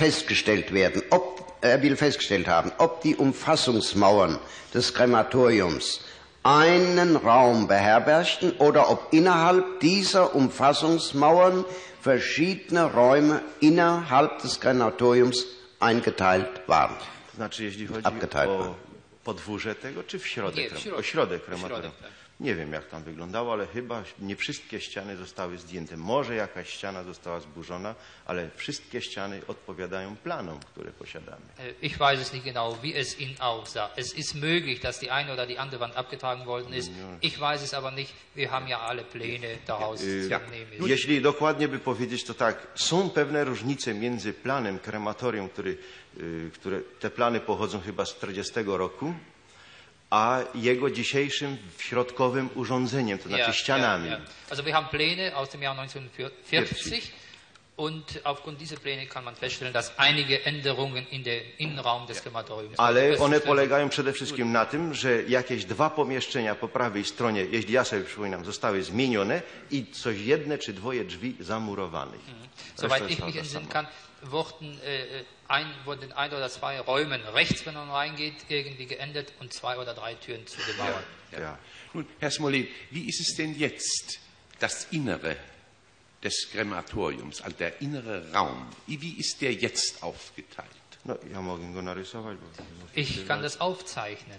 festgestellt haben, ob die Umfassungsmauern des Krematoriums einen Raum beherbergten oder ob innerhalb dieser Umfassungsmauern verschiedene Räume innerhalb des Krematoriums eingeteilt waren. To znaczy, jeśli chodzi o podwórze tego, czy w środek? O środek krematorium. Nie wiem, jak tam wyglądało, ale chyba nie wszystkie ściany zostały zdjęte. Może jakaś ściana została zburzona, ale wszystkie ściany odpowiadają planom, które posiadamy. Ich weiß es nicht genau, wie es innen aussah. Es ist möglich, dass die eine oder die andere Wand abgetragen worden ist. Ich weiß es aber nicht. Wir haben ja alle Pläne daraus zu nehmen. Jeśli dokładnie by powiedzieć, to tak, są pewne różnice między planem krematorium, które te plany pochodzą chyba z 1940 roku, a jego dzisiejszym środkowym urządzeniem, to znaczy ścianami. Also wir haben Pläne aus dem Jahr 1940 und aufgrund dieser Pläne kann man feststellen, dass einige Änderungen in den Innenraum des Krematoriums. Ale one polegają przede wszystkim na tym, że jakieś dwa pomieszczenia po prawej stronie, jeśli ja sobie przypominam, zostały zmienione i coś jedne czy dwoje drzwi zamurowanych. Soweit ich mich entsinnen kann, wurden ein oder zwei Räumen rechts, wenn man reingeht, irgendwie geändert und zwei oder drei Türen zugemauert. Ja. Nun, Herr Smolin, wie ist es denn jetzt, das Innere des Krematoriums, also der innere Raum, wie ist der jetzt aufgeteilt? No, ja mogę go narysować. Ich kann das aufzeichnen.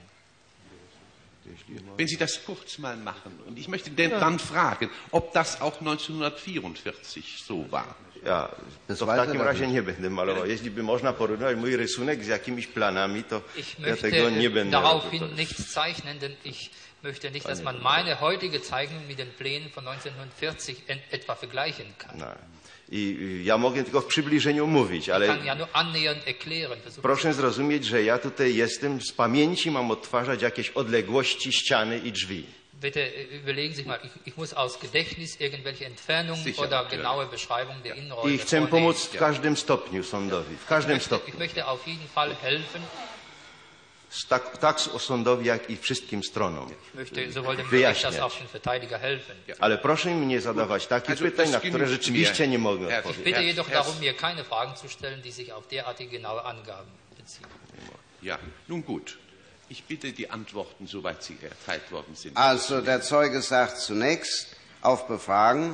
Wenn Sie das kurz mal machen. Und ich möchte dann fragen, ob das auch 1944 so war. Ja, to w takim razie nie będę malował. Jeśli by można porównywać mój rysunek z jakimiś planami, to ja tego nie będę daraufhin nichts zeichnen, denn ich möchte nicht, dass man meine heutige Zeichnung mit den Plänen von 1940 etwa vergleichen kann. No. I ja mogę tylko w przybliżeniu mówić, ale proszę zrozumieć, że ja tutaj jestem, z pamięci mam odtwarzać jakieś odległości ściany i drzwi. Bitte überlegen Sie sich mal, ich muss aus Gedächtnis irgendwelche Entfernungen oder genaue Beschreibungen der Innenräume I chcę pomóc w każdym stopniu sądowi, w każdym stopniu. Ich möchte auf jeden Fall helfen. Tak sądowi, jak i wszystkim stronom wyjaśniać. Ale proszę mi nie zadawać takich pytań, na które rzeczywiście nie mogę odpowiedzieć. Ich bitte jedoch darum, mir keine Fragen zu stellen, die sich auf derartige genaue Angaben beziehen. Ja, nun gut. Ich bitte die Antworten, soweit sie erteilt worden sind. Also der Zeuge sagt zunächst auf Befragen,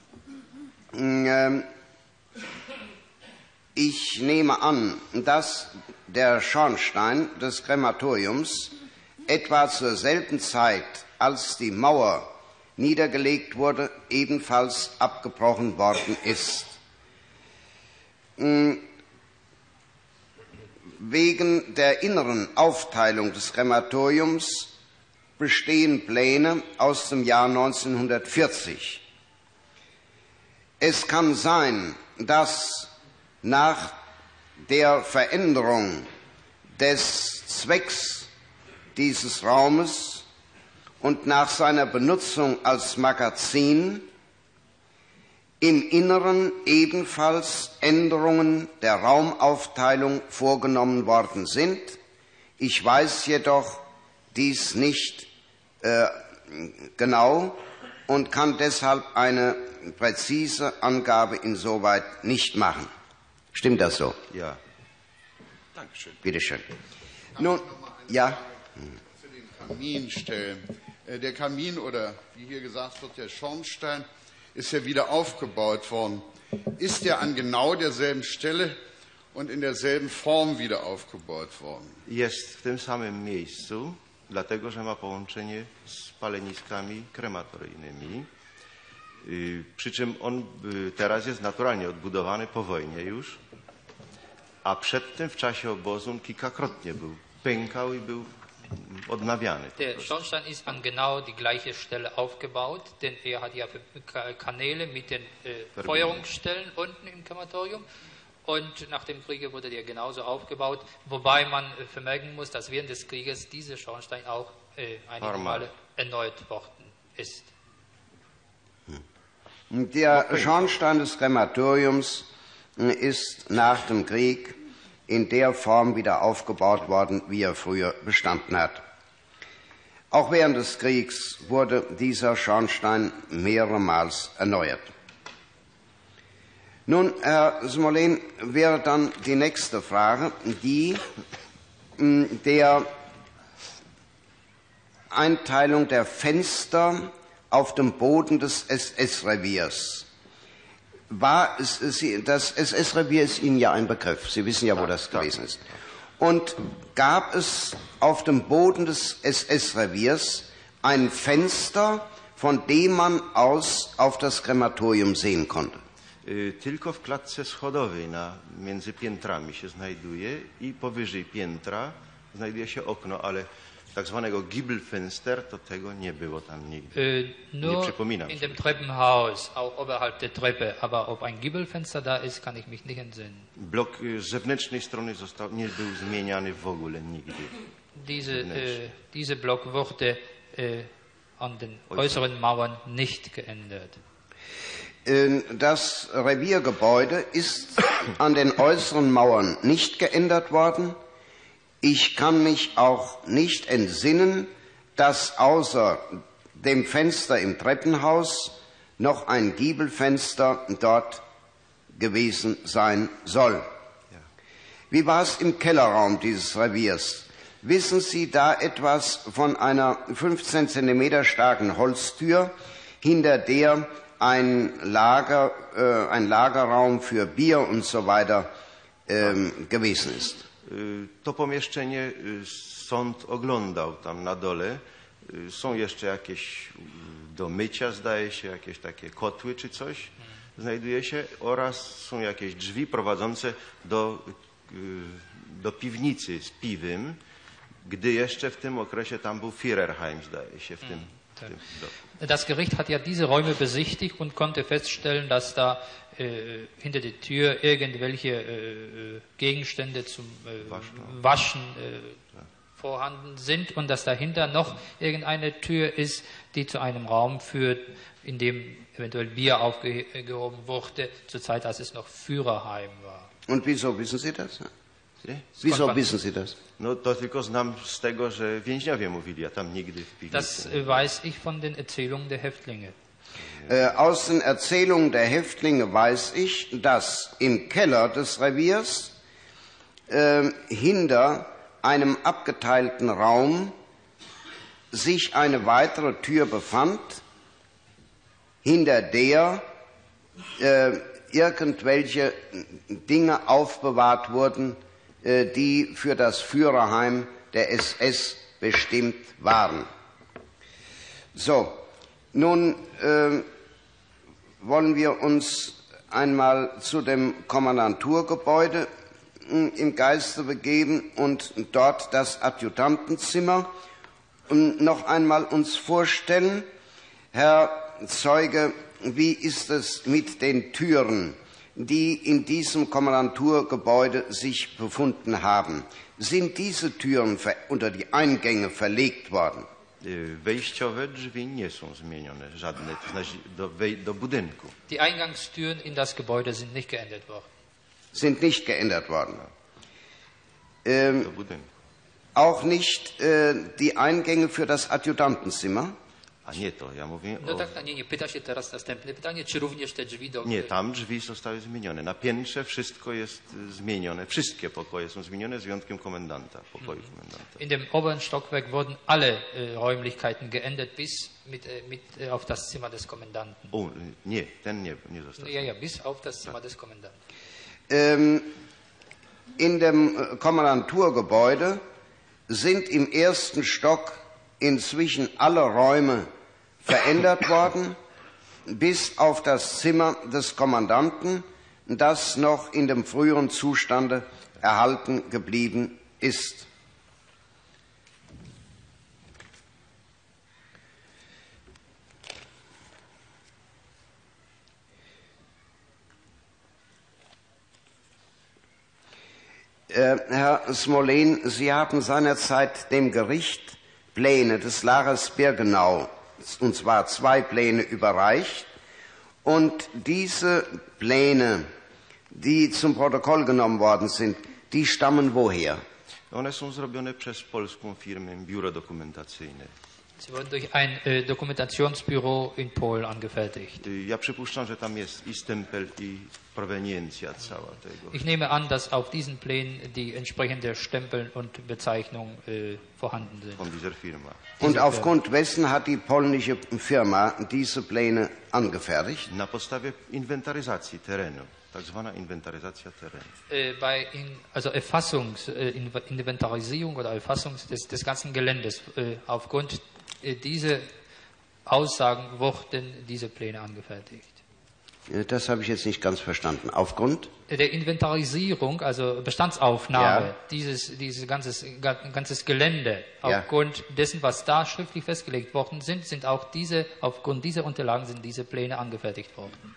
ich nehme an, dass der Schornstein des Krematoriums etwa zur selben Zeit, als die Mauer niedergelegt wurde, ebenfalls abgebrochen worden ist. wegen der inneren Aufteilung des Krematoriums bestehen Pläne aus dem Jahr 1940. Es kann sein, dass nach der Veränderung des Zwecks dieses Raumes und nach seiner Benutzung als Magazin im Inneren ebenfalls Änderungen der Raumaufteilung vorgenommen worden sind. Ich weiß jedoch dies nicht genau und kann deshalb eine präzise Angabe insoweit nicht machen. Stimmt das so? Ja. Dankeschön. Bitte schön. Nun, ja. Zu den Kaminstellen. Der Kamin oder, wie hier gesagt wird, der Schornstein ist ja wieder aufgebaut worden. Ist der an genau derselben Stelle und in derselben Form wieder aufgebaut worden? Jest w tym samym miejscu, dlatego że ma połączenie z paleniskami krematoryjnymi. Przy czym on teraz jest naturalnie odbudowany po wojnie już, a przedtem w czasie obozu on kilkakrotnie pękał i był odnawiany. Der Schornstein ist an genau die gleiche Stelle aufgebaut, denn er hat ja Kanäle mit den Feuerungsstellen unten im Krematorium. Und nach dem Kriege wurde der genauso aufgebaut, wobei man vermerken muss, dass während des Krieges dieser Schornstein auch einige Male erneuert worden ist. Der Schornstein des Krematoriums ist nach dem Krieg in der Form wieder aufgebaut worden, wie er früher bestanden hat. Auch während des Kriegs wurde dieser Schornstein mehrmals erneuert. Nun, Herr Smolin, wäre dann die nächste Frage die der Einteilung der Fenster auf dem Boden des SS-Reviers. Das SS-Revier ist Ihnen ja ein Begriff. Sie wissen ja, wo das gewesen ist. Und gab es auf dem Boden des SS-Reviers ein Fenster, von dem man aus auf das Krematorium sehen konnte? Tylko w klatce schodowej między piętrami się znajduje i powyżej piętra znajduje się okno, ale tak zwanego Giebelfenster, to tego nie było tam nigdy. Nie przypominam in dem Treppenhaus, auch oberhalb der Treppe, aber ob ein Giebelfenster da ist, kann ich mich nicht entsinnen. Blok z zewnętrznej strony nie był zmieniany w ogóle nigdy. Dieser Block wurde an den äußeren Mauern nicht geändert. Das Reviergebäude ist an den äußeren Mauern nicht geändert worden. Ich kann mich auch nicht entsinnen, dass außer dem Fenster im Treppenhaus noch ein Giebelfenster dort gewesen sein soll. Wie war es im Kellerraum dieses Reviers? Wissen Sie da etwas von einer 15 cm starken Holztür, hinter der ein Lagerraum für Bier und so weiter gewesen ist? To pomieszczenie sąd oglądał tam na dole. Są jeszcze jakieś do mycia, zdaje się, jakieś takie kotły czy coś znajduje się oraz są jakieś drzwi prowadzące do piwnicy z piwem, gdy jeszcze w tym okresie tam był Führerheim, zdaje się, w tym. Das Gericht hat ja diese Räume besichtigt und konnte feststellen, dass da hinter der Tür irgendwelche Gegenstände zum Waschen vorhanden sind und dass dahinter noch irgendeine Tür ist, die zu einem Raum führt, in dem eventuell Bier aufgehoben wurde, zur Zeit, als es noch Führerheim war. Und wieso wissen Sie das? Wieso wissen Sie das? No to tylko znam z tego, że więźniowie mówili, a tam nigdy w piwnicy. Das weiß ich von den Erzählungen der Häftlinge. Aus den Erzählungen der Häftlinge weiß ich, dass im Keller des Reviers hinter einem abgeteilten Raum sich eine weitere Tür befand, hinter der irgendwelche Dinge aufbewahrt wurden, die für das Führerheim der SS bestimmt waren. So, nun wollen wir uns einmal zu dem Kommandanturgebäude im Geiste begeben und dort das Adjutantenzimmer noch einmal uns vorstellen. Herr Zeuge, wie ist es mit den Türen, die in diesem Kommandanturgebäude sich befunden haben? Sind diese Türen unter die Eingänge verlegt worden? Wejściowe drzwi nie są zmienione, żadne, to znaczy do budynku. Die Eingangstüren in das Gebäude sind nicht geändert worden. Sind nicht geändert worden. Auch nicht die Eingänge für das Adjutantenzimmer? A nie to, ja mówię No tak, nie, pyta się teraz następne pytanie, czy również te drzwi do... Nie, tam drzwi zostały zmienione. Na piętrze wszystko jest zmienione. Wszystkie pokoje są zmienione, z wyjątkiem komendanta, pokoju komendanta. In dem oberen Stockwerk wurden alle Räumlichkeiten geändert, bis auf das Zimmer des Kommandanten. O, nie, ten nie został. Ja, bis auf das Zimmer des Kommandanten. In dem Kommandanturgebäude sind im ersten Stock inzwischen alle Räume verändert worden, bis auf das Zimmer des Kommandanten, das noch in dem früheren Zustande erhalten geblieben ist. Herr Smolén, Sie haben seinerzeit dem Gericht Pläne des Lagers Birkenau, und zwar 2 Pläne, überreicht. Und diese Pläne, die zum Protokoll genommen worden sind, die stammen woher? One są zrobione przez polską firmę Biuro Dokumentacyjne. Sie wurden durch ein Dokumentationsbüro in Polen angefertigt. Ja przypuszczam, że tam jest i stempel, i proweniencja cała tego. Ich nehme an, dass auf diesen Plänen die entsprechende Stempel und Bezeichnung vorhanden sind. Von dieser Firma. Und aufgrund wessen hat die polnische Firma diese Pläne angefertigt? Na podstawie inwentaryzacji terenu. Tak zwana inwentaryzacja terenu. Inventarisierung oder Erfassung des ganzen Geländes. Aufgrund dieser Aussagen wurden diese Pläne angefertigt. Das habe ich jetzt nicht ganz verstanden. Aufgrund? Der Inventarisierung, also Bestandsaufnahme, dieses ganzes Gelände, aufgrund dessen, was da schriftlich festgelegt worden sind auch aufgrund dieser Unterlagen sind diese Pläne angefertigt worden.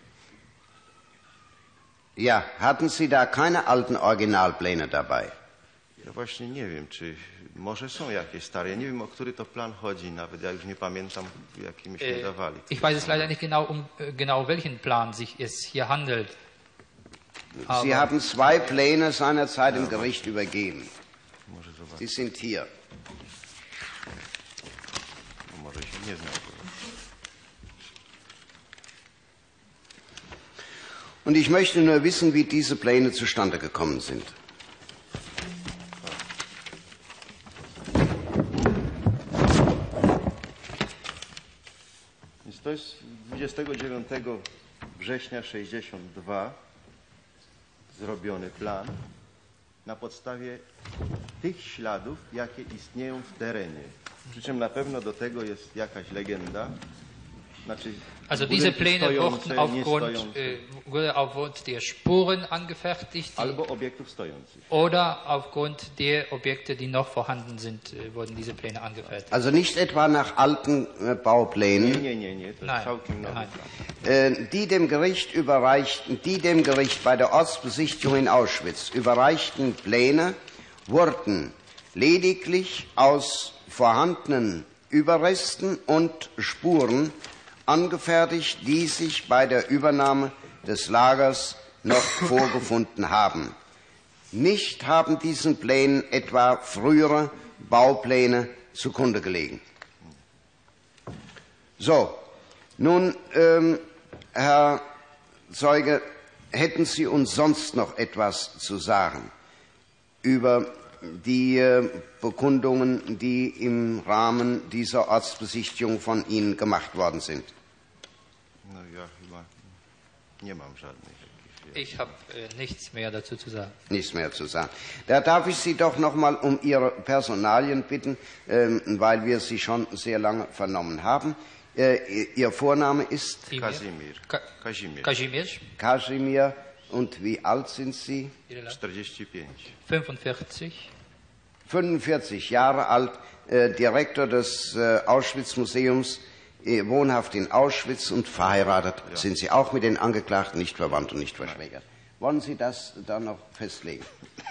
Ja, hatten Sie da keine alten Originalpläne dabei? Ja właśnie nie wiem, czy może są jakieś stare. Ja nie wiem, o który to plan chodzi, nawet ja już nie pamiętam, jaki myśmy dawali. Ich weiß es leider nicht genau welchen Plan sich es hier handelt. Sie haben 2 Pläne seinerzeit im Gericht übergeben. Sie sind hier. Może się nie znam. Und ich möchte nur wissen, wie diese Pläne zustande gekommen sind. To jest 29 września 1962 zrobiony plan na podstawie tych śladów, jakie istnieją w terenie. Przy czym na pewno do tego jest jakaś legenda. Znaczy, also diese Pläne wurden aufgrund der Spuren angefertigt albo obiektów stojących. Oder aufgrund der Objekte, die noch vorhanden sind, wurden diese Pläne angefertigt. Also nicht etwa nach alten Bauplänen. Nie, to jest całkiem nowy plan. Die dem Gericht bei der Ortsbesichtigung in Auschwitz überreichten Pläne wurden lediglich aus vorhandenen Überresten und Spuren angefertigt, die sich bei der Übernahme des Lagers noch vorgefunden haben. Nicht haben diesen Plänen etwa frühere Baupläne zugrunde gelegen. So, nun, Herr Zeuge, hätten Sie uns sonst noch etwas zu sagen über die Bekundungen, die im Rahmen dieser Ortsbesichtigung von Ihnen gemacht worden sind? No, ja chyba nie mam żadnych. Ich habe nichts mehr dazu zu sagen. Nichts mehr zu sagen. Da darf ich Sie doch noch mal um Ihre Personalien bitten, weil wir Sie schon sehr lange vernommen haben. Ihr Vorname ist? Kazimierz. Kasimir Und wie alt sind Sie? 45. 45 Jahre alt, Direktor des Auschwitz-Museums, wohnhaft in Auschwitz und verheiratet. Ja. Sind Sie auch mit den Angeklagten nicht verwandt und nicht verschwägert? Wollen Sie das dann noch festlegen?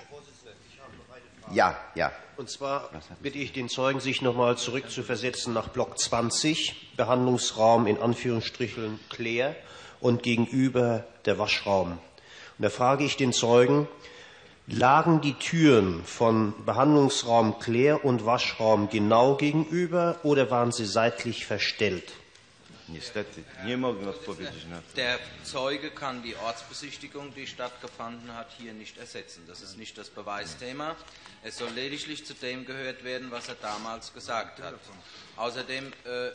Ja, ja. Und zwar bitte ich den Zeugen, sich nochmal zurückzuversetzen nach Block 20, Behandlungsraum in Anführungsstrichen Claire und gegenüber der Waschraum. Und da frage ich den Zeugen, lagen die Türen von Behandlungsraum Claire und Waschraum genau gegenüber oder waren sie seitlich verstellt? Der Zeuge kann die Ortsbesichtigung, die stattgefunden hat, hier nicht ersetzen. Das ist nicht das Beweisthema. Es soll lediglich zu dem gehört werden, was er damals gesagt hat. Außerdem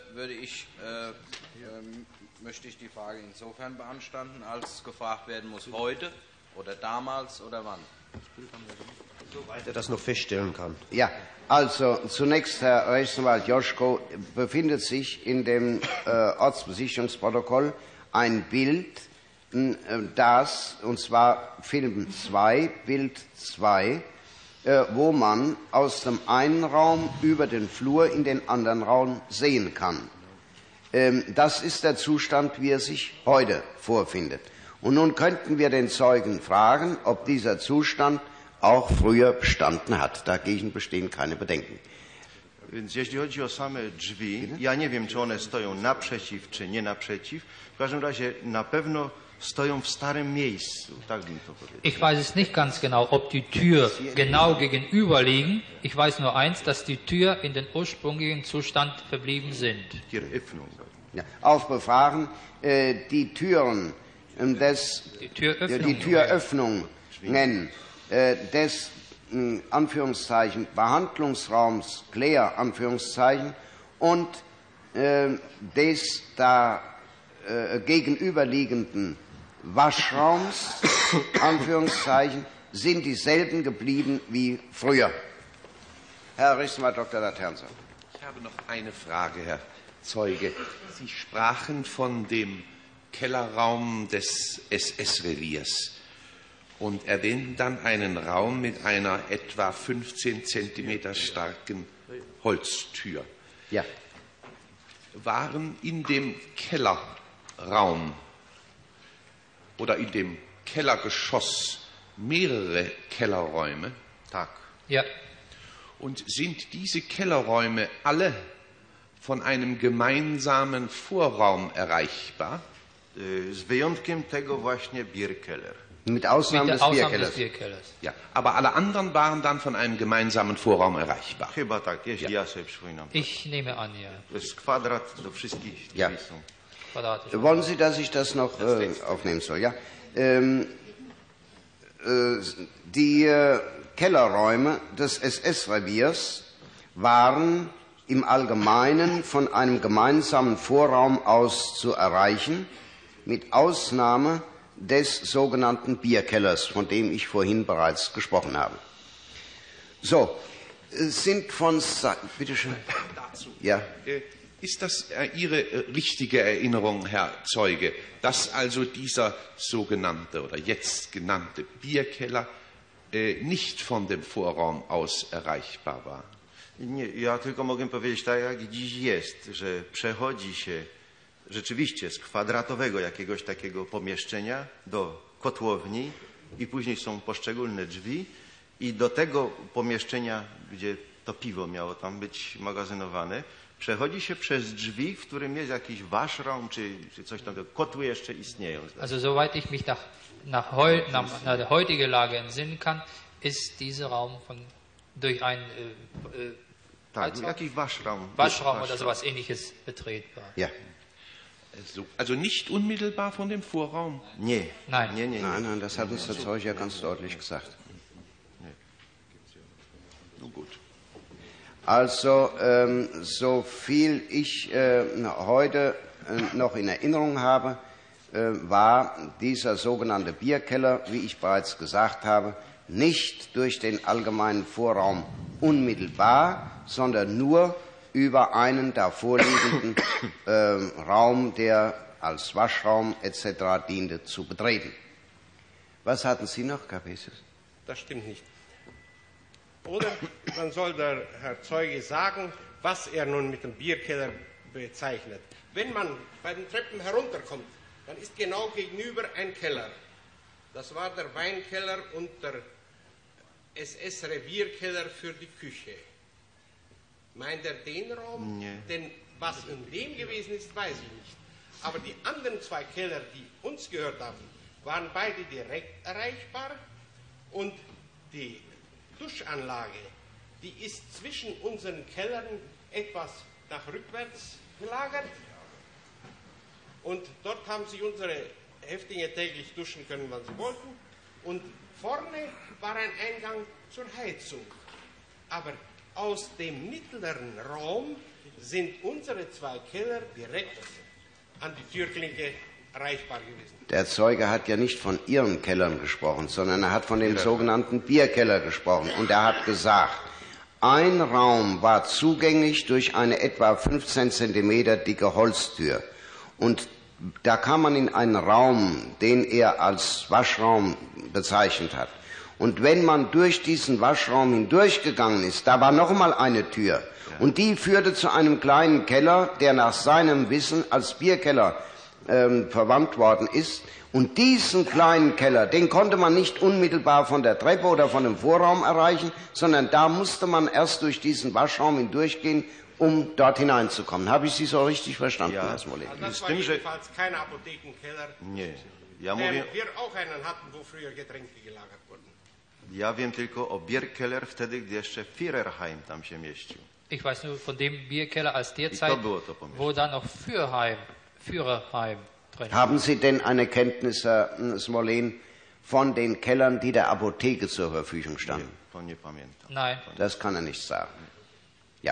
möchte ich die Frage insofern beanstanden, als gefragt werden muss, heute oder damals oder wann. Soweit er das noch feststellen kann. Ja, also zunächst, Herr Rechtsanwalt Joschko, befindet sich in dem Ortsbesichtigungsprotokoll ein Bild, und zwar Film 2, Bild 2, wo man aus dem einen Raum über den Flur in den anderen Raum sehen kann. Das ist der Zustand, wie er sich heute vorfindet. Und nun könnten wir den Zeugen fragen, ob dieser Zustand auch früher bestanden hat. Dagegen bestehen keine Bedenken. Więc jeśli chodzi o same drzwi, ja nie wiem, czy one stoją naprzeciw, czy nie naprzeciw. W każdym razie na pewno stoją w starym miejscu. Tak bym to powiedział. Ich weiß es nicht ganz genau, ob die Tür genau gegenüber liegen. Ich weiß nur eins, dass die Tür in den ursprünglichen Zustand verblieben sind. Ja, auf Befragen, die Türen die Türöffnungen des Anführungszeichen Behandlungsraums Claire Anführungszeichen und des da gegenüberliegenden Waschraums Anführungszeichen sind dieselben geblieben wie früher. Herr Rechtsanwalt Dr. Laternser. Ich habe noch eine Frage, Herr Zeuge. Sie sprachen von dem Kellerraum des SS-Reviers und erwähnten dann einen Raum mit einer etwa 15 cm starken Holztür. Ja. Waren in dem Kellerraum oder in dem Kellergeschoss mehrere Kellerräume? Tak. Ja. Und sind diese Kellerräume alle von einem gemeinsamen Vorraum erreichbar? Z wyjątkiem tego właśnie Bierkeller. Mit Ausnahme des Bierkellers. Ja, aber alle anderen waren dann von einem gemeinsamen Vorraum erreichbar. Chyba tak, jeśli ja sobie przypominam. Ich nehme an, ja. To jest kwadrat do wszystkich drzwi są. Wollen Sie, dass ich das noch aufnehmen soll? Ja. Die Kellerräume des SS-Reviers waren im Allgemeinen von einem gemeinsamen Vorraum aus zu erreichen, mit Ausnahme des sogenannten Bierkellers, von dem ich vorhin bereits gesprochen habe. So, sind von... Bitte schön. Ja. Ist das Ihre richtige Erinnerung, Herr Zeuge, dass also dieser sogenannte oder jetzt genannte Bierkeller nicht von dem Vorraum aus erreichbar war? Nie, ja tylko mogę powiedzieć tak, jak dziś jest, że przechodzi się rzeczywiście z kwadratowego jakiegoś takiego pomieszczenia do kotłowni i później są poszczególne drzwi i do tego pomieszczenia, gdzie to piwo miało tam być magazynowane, przechodzi się przez drzwi, w którym jest jakiś Waschraum czy coś tam, kotły jeszcze istnieją. Also soweit ich mich nach der heutigen Lage entsinnen kann, ist dieser Raum durch ein jakiś Waschraum oder sowas Ähnliches betretbar. Ja. Also nicht unmittelbar von dem Vorraum? Nee. Nein. Nein, das hat uns der Zeuge ja ganz deutlich gesagt. Nun gut. Also, so viel ich heute noch in Erinnerung habe, war dieser sogenannte Bierkeller, wie ich bereits gesagt habe, nicht durch den allgemeinen Vorraum unmittelbar, sondern nur über einen davorliegenden Raum, der als Waschraum etc. diente, zu betreten. Was hatten Sie noch, Capesius? Das stimmt nicht. Oder dann soll der Herr Zeuge sagen, was er nun mit dem Bierkeller bezeichnet. Wenn man bei den Treppen herunterkommt, dann ist genau gegenüber ein Keller. Das war der Weinkeller und der SS-Revierkeller für die Küche. Meint er den Raum? Nee. Denn was in dem gewesen ist, weiß ich nicht. Aber die anderen zwei Keller, die uns gehört haben, waren beide direkt erreichbar und die Duschanlage, die ist zwischen unseren Kellern etwas nach rückwärts gelagert und dort haben sich unsere Häftlinge täglich duschen können, wann sie wollten, und vorne war ein Eingang zur Heizung. Aber aus dem mittleren Raum sind unsere zwei Keller direkt an die Türklinke erreichbar gewesen. Der Zeuge hat ja nicht von Ihren Kellern gesprochen, sondern er hat von dem sogenannten Bierkeller gesprochen. Und er hat gesagt, ein Raum war zugänglich durch eine etwa 15 cm dicke Holztür. Und da kam man in einen Raum, den er als Waschraum bezeichnet hat. Und wenn man durch diesen Waschraum hindurchgegangen ist, da war noch einmal eine Tür. Und die führte zu einem kleinen Keller, der nach seinem Wissen als Bierkeller verwandt worden ist. Und diesen kleinen Keller, den konnte man nicht unmittelbar von der Treppe oder von dem Vorraum erreichen, sondern da musste man erst durch diesen Waschraum hindurchgehen, um dort hineinzukommen. Habe ich Sie so richtig verstanden, Herr Smolin? Also das war jedenfalls kein Apothekenkeller, Nie. wir auch einen hatten, wo früher Getränke gelagert wurden. Ja wiem tylko o Bierkeller wtedy, gdy jeszcze Führerheim tam się mieścił. Ich weiß nur von dem Bierkeller als derzeit, wo da noch Führerheim drin. Haben Sie denn eine Kenntnis, Herr Smolin, von den Kellern, die der Apotheke zur Verfügung standen? Nein. Das kann er nicht sagen. Ja.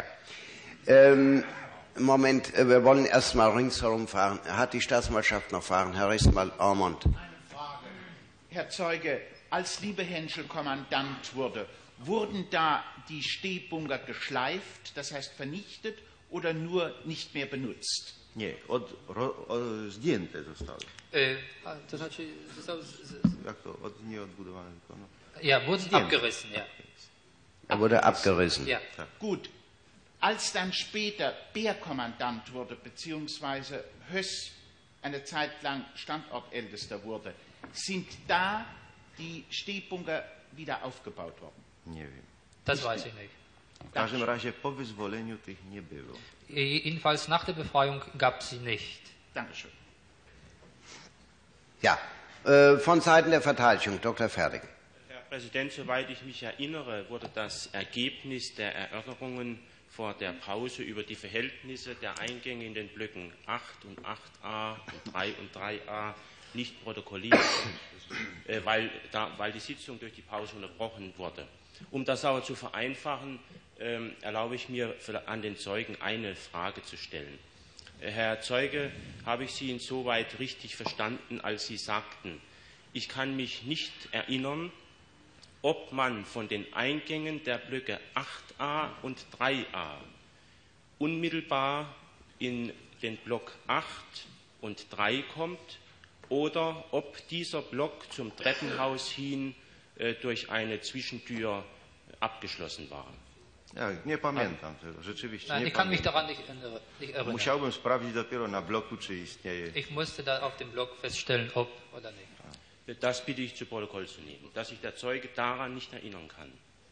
Moment, wir wollen erst mal ringsherum fahren. Hat die Staatsanwaltschaft noch Fragen? Herr Rechtsanwalt Aumont. Eine Frage. Herr Zeuge, als Liebehenschel Kommandant wurde, wurden da die Stehbunker geschleift, das heißt vernichtet, oder nur nicht mehr benutzt? Nie, zdjęte zostały. To znaczy zostały... Jak to? Nie odbudowane, tylko no. Ja, wurden abgerissen, ja. Er wurde abgerissen. Ja. Gut. Als dann später Bär-Kommandant wurde, beziehungsweise Höss eine Zeit lang Standortältester wurde, sind da die Stehbunker wieder aufgebaut worden? Nie wiem. Das weiß ich nicht. W każdym razie po wyzwoleniu tych nie było. Jedenfalls nach der Befreiung gab es sie nicht. Dankeschön. Ja, von Seiten der Verteidigung, Dr. Fertig. Herr Präsident, soweit ich mich erinnere, wurde das Ergebnis der Erörterungen vor der Pause über die Verhältnisse der Eingänge in den Blöcken 8 und 8a und 3 und 3a nicht protokolliert, weil die Sitzung durch die Pause unterbrochen wurde. Um das aber zu vereinfachen, erlaube ich mir an den Zeugen eine Frage zu stellen. Herr Zeuge, habe ich Sie insoweit richtig verstanden, als Sie sagten, ich kann mich nicht erinnern, ob man von den Eingängen der Blöcke 8a und 3a unmittelbar in den Block 8 und 3 kommt oder ob dieser Block zum Treppenhaus hin durch eine Zwischentür abgeschlossen war. Ja, nie pamiętam tego, rzeczywiście. Nein, nie ich kann mich pamiętam. daran nicht erinnern. Musiałbym sprawdzić dopiero na bloku, czy istnieje. Ich musste da auf dem Block feststellen, ob oder nicht. Das bitte ich zu Protokoll zu nehmen, dass sich der Zeuge daran nicht erinnern kann.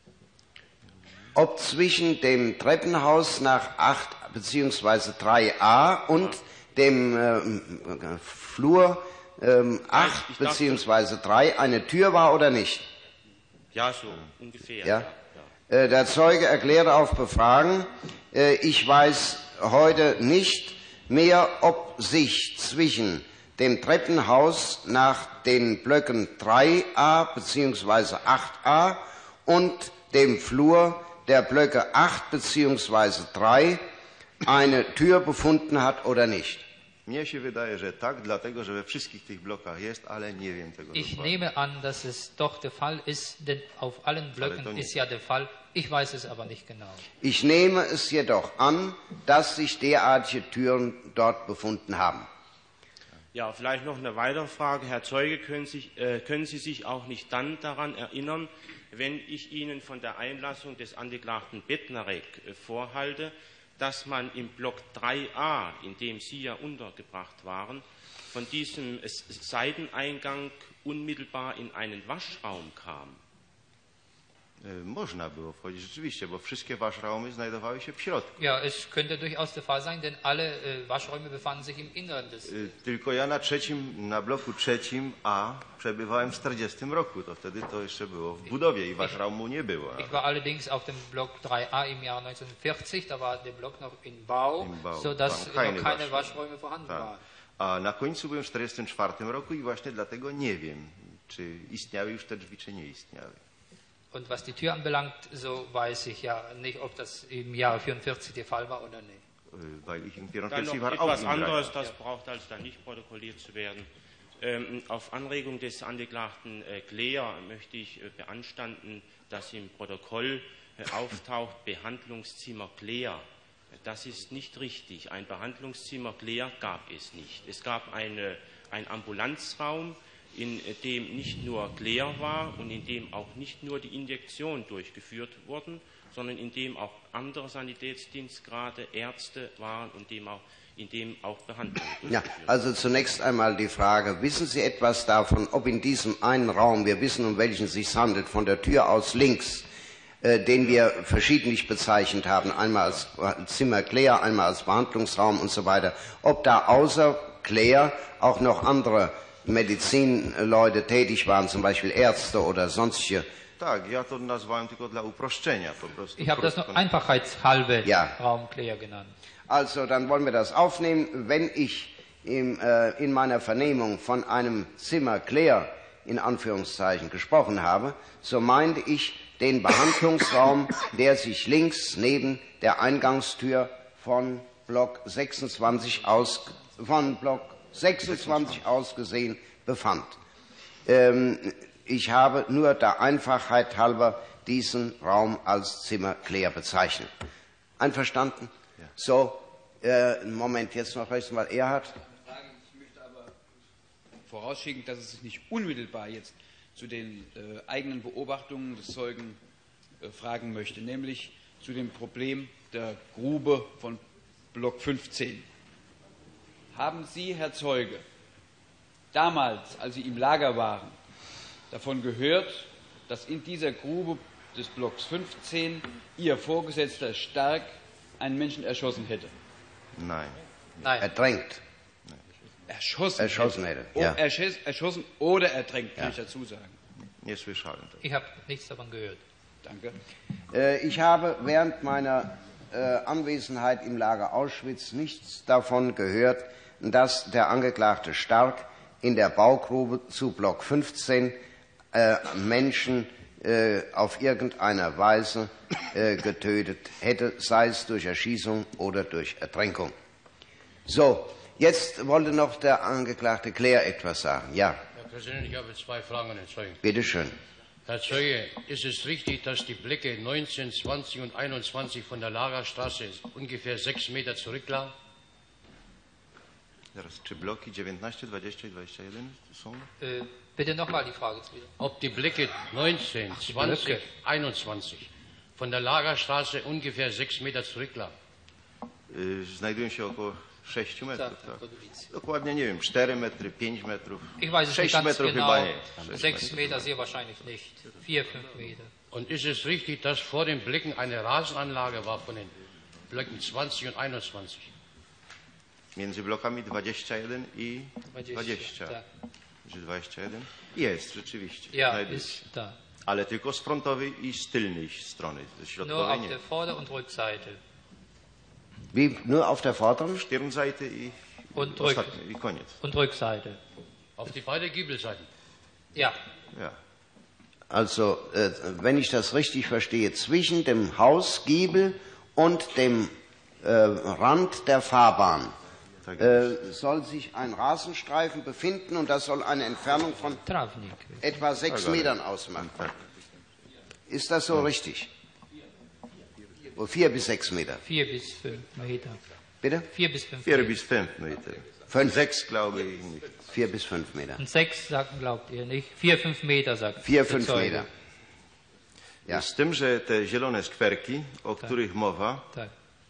Ob zwischen dem Treppenhaus nach 8 bzw. 3a und dem Flur 8 bzw. 3 eine Tür war oder nicht? Ja, so ungefähr. Ja? Der Zeuge erklärte auf Befragen, ich weiß heute nicht mehr, ob sich zwischen dem Treppenhaus nach den Blöcken 3a bzw. 8a und dem Flur der Blöcke 8 bzw. 3 eine Tür befunden hat oder nicht. Mnie się wydaje, że tak, dlatego że we wszystkich tych blokach jest, ale nie wiem tego Ich dokładnie. nehme an, dass es doch der Fall ist, denn auf allen Blöcken ist ja der Fall. Ich weiß es aber nicht genau. Ich nehme es jedoch an, dass sich derartige Türen dort befunden haben. Ja, vielleicht noch eine weitere Frage. Herr Zeuge, können Sie sich auch nicht dann daran erinnern, wenn ich Ihnen von der Einlassung des Angeklagten Bednarek vorhalte, dass man im Block 3a, in dem Sie ja untergebracht waren, von diesem Seiteneingang unmittelbar in einen Waschraum kam? Można było wchodzić rzeczywiście, bo wszystkie waschraumy znajdowały się w środku. Ja, es könnte durchaus der Fall sein, denn alle Waschräume befanden sich im Inneren des. Tylko ja na bloku trzecim A przebywałem w 40 roku. To wtedy to jeszcze było w budowie i waschraumu nie było. Ich war allerdings auf dem Block 3a im Jahr 1940, da war der Block noch in Bau, sodass noch keine Waschräume vorhanden waren. A na końcu byłem w 1944 roku i właśnie dlatego nie wiem, czy istniały już te drzwi, czy nie istniały. Und was die Tür anbelangt, so weiß ich ja nicht, ob das im Jahre 44 der Fall war oder nicht. Dann noch etwas anderes, das braucht also dann nicht protokolliert zu werden. Auf Anregung des Angeklagten Kleer möchte ich beanstanden, dass im Protokoll auftaucht Behandlungszimmer Kleer. Das ist nicht richtig. Ein Behandlungszimmer Kleer gab es nicht. Es gab einen Ambulanzraum, in dem nicht nur Kleer war und in dem auch nicht nur die Injektion durchgeführt wurden, sondern in dem auch andere Sanitätsdienstgrade, Ärzte waren und in dem auch Behandlungen durchgeführt wurden. Ja, also zunächst einmal die Frage, wissen Sie etwas davon, ob in diesem einen Raum, wir wissen, um welchen es sich handelt, von der Tür aus links, den wir verschiedentlich bezeichnet haben, einmal als Zimmer Kleer, einmal als Behandlungsraum und so weiter, ob da außer Kleer auch noch andere Medizinleute tätig waren, zum Beispiel Ärzte oder sonstige. Tak, ja to nazwałem tylko dla uproszczenia po prostu. Ich habe das nur einfachheitshalber Raum Kleer genannt. Also, dann wollen wir das aufnehmen. Wenn ich in meiner Vernehmung von einem Zimmer Kleer in Anführungszeichen gesprochen habe, so meinte ich den Behandlungsraum, der sich links neben der Eingangstür von Block 26 aus gesehen befand. Ich habe nur der Einfachheit halber diesen Raum als Zimmer Kleer bezeichnet. Einverstanden? Ja. So, Moment, jetzt noch rechts mal Erhard. Ich möchte aber vorausschicken, dass es sich nicht unmittelbar jetzt zu den eigenen Beobachtungen des Zeugen fragen möchte, nämlich zu dem Problem der Grube von Block 15. Haben Sie, Herr Zeuge, damals, als Sie im Lager waren, davon gehört, dass in dieser Grube des Blocks 15 Ihr Vorgesetzter Stark einen Menschen erschossen hätte? Nein. Ertränkt. Erschossen hätte. Ja. Erschossen oder ertränkt, kann ich dazu sagen. Ich habe nichts davon gehört. Danke. Ich habe während meiner Anwesenheit im Lager Auschwitz nichts davon gehört, dass der Angeklagte Stark in der Baugrube zu Block 15 Menschen auf irgendeiner Weise getötet hätte, sei es durch Erschießung oder durch Ertränkung. So, jetzt wollte noch der Angeklagte Kleer etwas sagen. Ja. Herr Präsident, ich habe zwei Fragen an den Zeugen. Bitte schön. Herr Zeuge, ist es richtig, dass die Blicke 19, 20 und 21 von der Lagerstraße ungefähr 6 Meter zurücklagen? Zaraz, czy bloki 19, 20 i 21 są? Bitte nochmal die Frage zu. Ob die Blicke 19, 20, 21 von der Lagerstraße ungefähr 6 Meter zurücklagen? Znajdują się około 6 metrów. Tak. Dokładnie nie wiem, 4 metry, 5 metrów. Ich weiß es 6 nicht ganz metrów genau. chyba nie. 6 Meter sehr wahrscheinlich nicht. 4, 5 Meter. Und ist es richtig, dass vor den Blicken eine Rasenanlage war von den Blöcken 20 und 21? Między blokami 21 i 20. Tak. Czy 21? Jest, rzeczywiście. Ja, ist da. Ale tylko z frontowej i z tylnej strony, ze Nur środkowej auf nie. der Vorder- und Rückseite. Wie, nur auf der vorderen? Stirnseite i ostatnie, i koniec. Und Rückseite. Auf die beiden Giebelseiten? Ja. Ja. Also, wenn ich das richtig verstehe, zwischen dem Hausgiebel und dem Rand der Fahrbahn soll sich ein Rasenstreifen befinden und das soll eine Entfernung von etwa 6 Metern ausmachen. Ist das so richtig? 4 bis 6 Meter. 4 bis 5 Meter. Bitte? 4 bis 5 4 Meter. bis 5 Meter. 6 glaube ich nicht. 4 bis 5 Meter. Und 6 glaubt ihr nicht? 4, 5 Meter sagt 4, der 5 Zeuge. Meter. Ja. Z tym, że te zielone skwerki, o których mowa, Tak.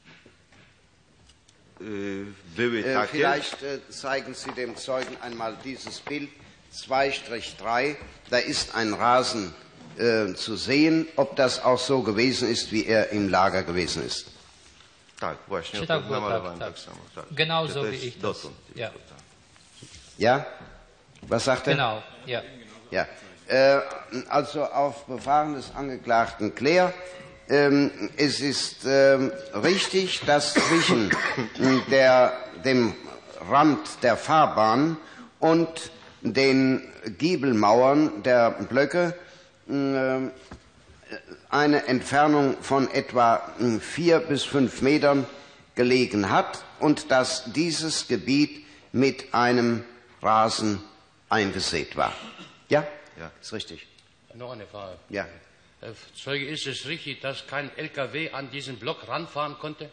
były takie. Vielleicht zeigen Sie dem Zeugen einmal dieses Bild 2-3. Da ist ein Rasen zu sehen, ob das auch so gewesen ist, wie er im Lager gewesen ist. Tak, właśnie. Czy tak było? namalowałem Tak. samo. Tak. Genau Że so to wie jest ich das. dotąd. Ja. Ja? Was sagt er? Genau, ja. Ja. Also auf Befahren des Angeklagten Clair, es ist richtig, dass zwischen dem Rand der Fahrbahn und den Giebelmauern der Blöcke eine Entfernung von etwa 4 bis 5 Metern gelegen hat und dass dieses Gebiet mit einem Rasen eingesät war. Ja? Ja. Ist richtig. Noch eine Frage. Ja. Herr Zeuge, ist es richtig, dass kein LKW an diesen Block ranfahren konnte?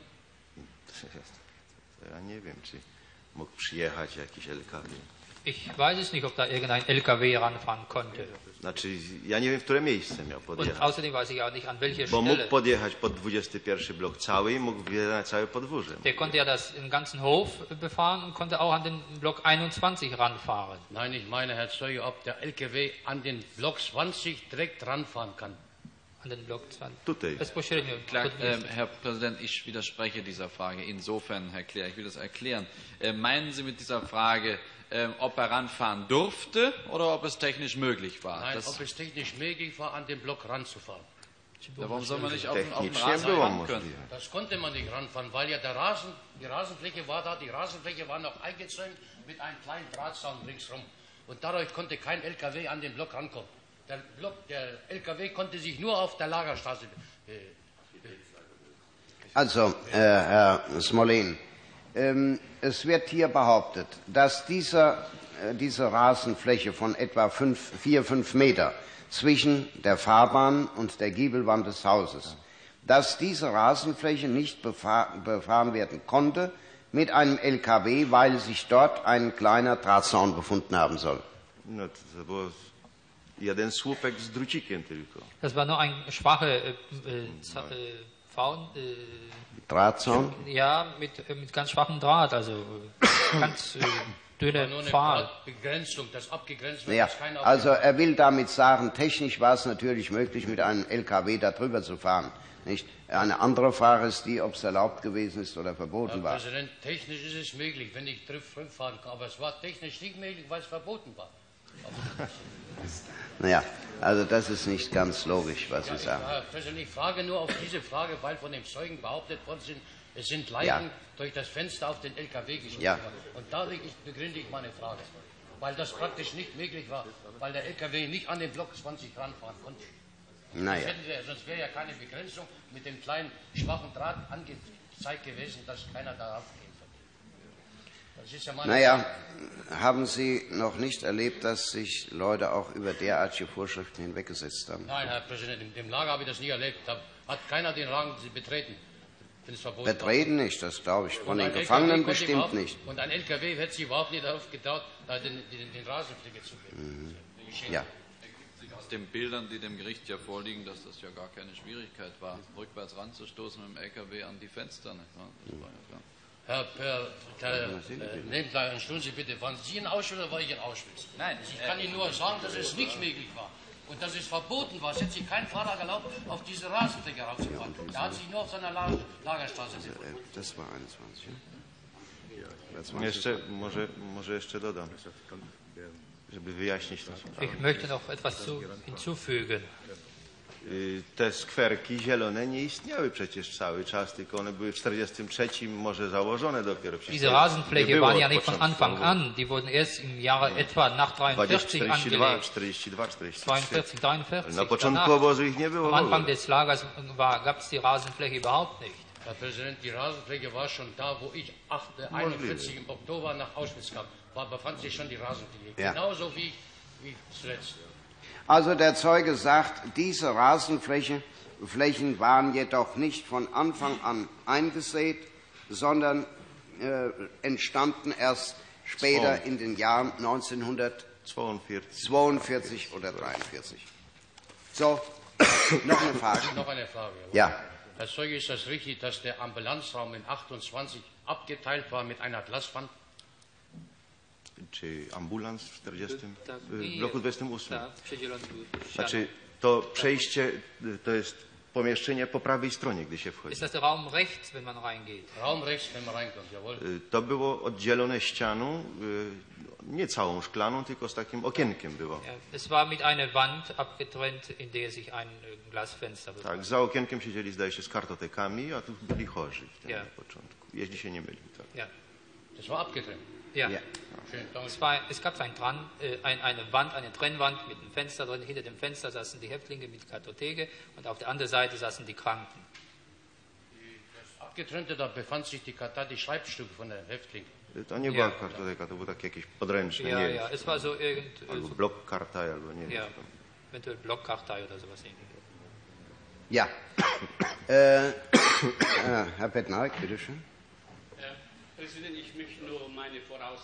Ja nie wiem, czy mógł przyjechać jakiś LKW. Ich weiß es nicht, ob da irgendein LKW ranfahren konnte. Znaczy, ja nie wiem, w które miejsce miał Und podjechać. außerdem weiß ich auch nicht, an welcher Bo mógł Stelle. podjechać pod 21 blok cały i mógł wjechać na całe podwórze. Der konnte ja den ganzen Hof befahren und konnte auch an den Block 21 ranfahren. Nein, ich meine, Herr Zeuge, ob der LKW an den Block 20 direkt ranfahren kann. An den Block 20. Tutaj. Bezpośrednio. Herr Präsident, ich widerspreche dieser Frage. Insofern, Herr Clair, ich will das erklären. Meinen Sie mit dieser Frage, ob er ranfahren durfte oder ob es technisch möglich war? Nein, ob es technisch möglich war, an den Block ranzufahren. Warum soll man nicht auf den Technisch Rasen było ran können? możliwe. Das konnte man nicht ranfahren, weil ja die Rasenfläche war da, die Rasenfläche war noch eingezäunt mit einem kleinen Drahtzaun ringsherum. Und dadurch konnte kein LKW an den Block rankommen. Der LKW konnte sich nur auf der Lagerstraße. Also, Herr Smolin, es wird hier behauptet, dass diese Rasenfläche von etwa 4, 5 Meter zwischen der Fahrbahn und der Giebelwand des Hauses, dass diese Rasenfläche nicht befahren werden konnte mit einem LKW, weil sich dort ein kleiner Drahtzaun befunden haben soll. No, to było jeden słupek z drucikiem tylko. Das war nur ein schwacher Drahtzaun? Ja, mit ganz schwachem Draht, also ganz dünner Nur eine Pfahl. Begrenzung, das abgegrenzt wird, Ja, dass keiner also er will damit sagen, technisch war es natürlich möglich, mit einem LKW da drüber zu fahren. Nicht? Eine andere Frage ist die, ob es erlaubt gewesen ist oder verboten Herr war. Präsident, technisch ist es möglich, wenn ich drauf fahren kann, aber es war technisch nicht möglich, weil es verboten war. Naja, also das ist nicht ganz logisch, was Sie sagen. Herr Präsident, ich frage nur auf diese Frage, weil von dem Zeugen behauptet worden sind, es sind Leiten Ja. durch das Fenster auf den LKW geschoben Ja. worden. Und dadurch begründe ich meine Frage, weil das praktisch nicht möglich war, weil der LKW nicht an den Block 20 ranfahren konnte. Naja. Sonst wäre ja keine Begrenzung mit dem kleinen schwachen Draht angezeigt gewesen, dass keiner darauf gehen kann. Das ist ja meine Naja, Frage. haben Sie noch nicht erlebt, dass sich Leute auch über derartige Vorschriften hinweggesetzt haben? Nein, Herr Präsident, in dem Lager habe ich das nie erlebt. Da hat keiner den Raum betreten, wenn es verboten Betreten nicht, das glaube ich. Von Und den ein Gefangenen LKW konnte bestimmt überhaupt- nicht. Und ein LKW hätte sich überhaupt nicht darauf getraut, da den Rasenfläche zu geben. Ja. Aus den Bildern, die dem Gericht ja vorliegen, dass das ja gar keine Schwierigkeit war, rückwärts ranzustoßen mit dem LKW an die Fenster. Nicht wahr? Das war ja klar. Nebenkläger, entschuldigen Sie bitte, waren Sie in Auschwitz oder war ich in Auschwitz? Nein. Ich kann Ihnen nur sagen, dass es nicht möglich war. Und dass es verboten war. Es hätte sich kein Fahrer erlaubt, auf diese Rasenfläche raufzufahren. Der hat sich nur auf seiner Lagerstraße befunden. Das war 21. Jeszcze, może jeszcze dodam, żeby wyjaśnić to. Ich möchte noch etwas hinzufügen. Te skwerki zielone nie istniały przecież cały czas, tylko one były w 1943 może założone dopiero. Diese Rasenfläche waren ja nicht von Anfang an, die wurden erst im Jahre etwa nach 43 angelegt. 42, 43. 42, 43. Na początku obozu ich nie było Am w Anfang ogóle. des Lagers gab es die Rasenfläche überhaupt nicht. Herr Präsident, die Rasenfläche war schon da, wo ich 41 im Oktober nach Auschwitz kam. Befand sich schon die Rasenfläche. Ja. Genauso wie zuletzt. Also der Zeuge sagt, diese Rasenflächen waren jedoch nicht von Anfang an eingesät, sondern entstanden erst später in den Jahren 1942 oder 43. So, noch eine Frage. Noch eine Frage. Ja. Herr Zeuge, ist das richtig, dass der Ambulanzraum in 28 abgeteilt war mit einer Glaswand? Czy ambulans w 40? W bloku 28? Znaczy, to przejście to jest pomieszczenie po prawej stronie, gdy się wchodzi. Ist das der Raum rechts, wenn man reingeht? Raum rechts, wenn man reinkommt, jawohl. To było oddzielone ścianą, nie całą szklaną, tylko z takim okienkiem było. Es war mit einer Wand abgetrennt, in der sich ein Glasfenster befand. Tak, za okienkiem siedzieli, zdaje się, z kartotekami, a tu byli chorzy na początku, jeśli się nie mylił. Tak. Ja. Das war abgetrennt. Ja. Es gab eine Wand, eine Trennwand mit einem Fenster drin. Hinter dem Fenster saßen die Häftlinge mit Kartotheke und auf der anderen Seite saßen die Kranken. Das Abgetrennte, da befand sich die Schreibstücke von den Häftlingen. To nie była kartoteka, to było takie jakieś podręczne, nie ja, es war so albo Blockkartei, albo nie wiem. Eventuell Blockkartei oder sowas ähnliches. Ja. Herr Bednarek, bitteschön. Herr Präsident, ich möchte nur meine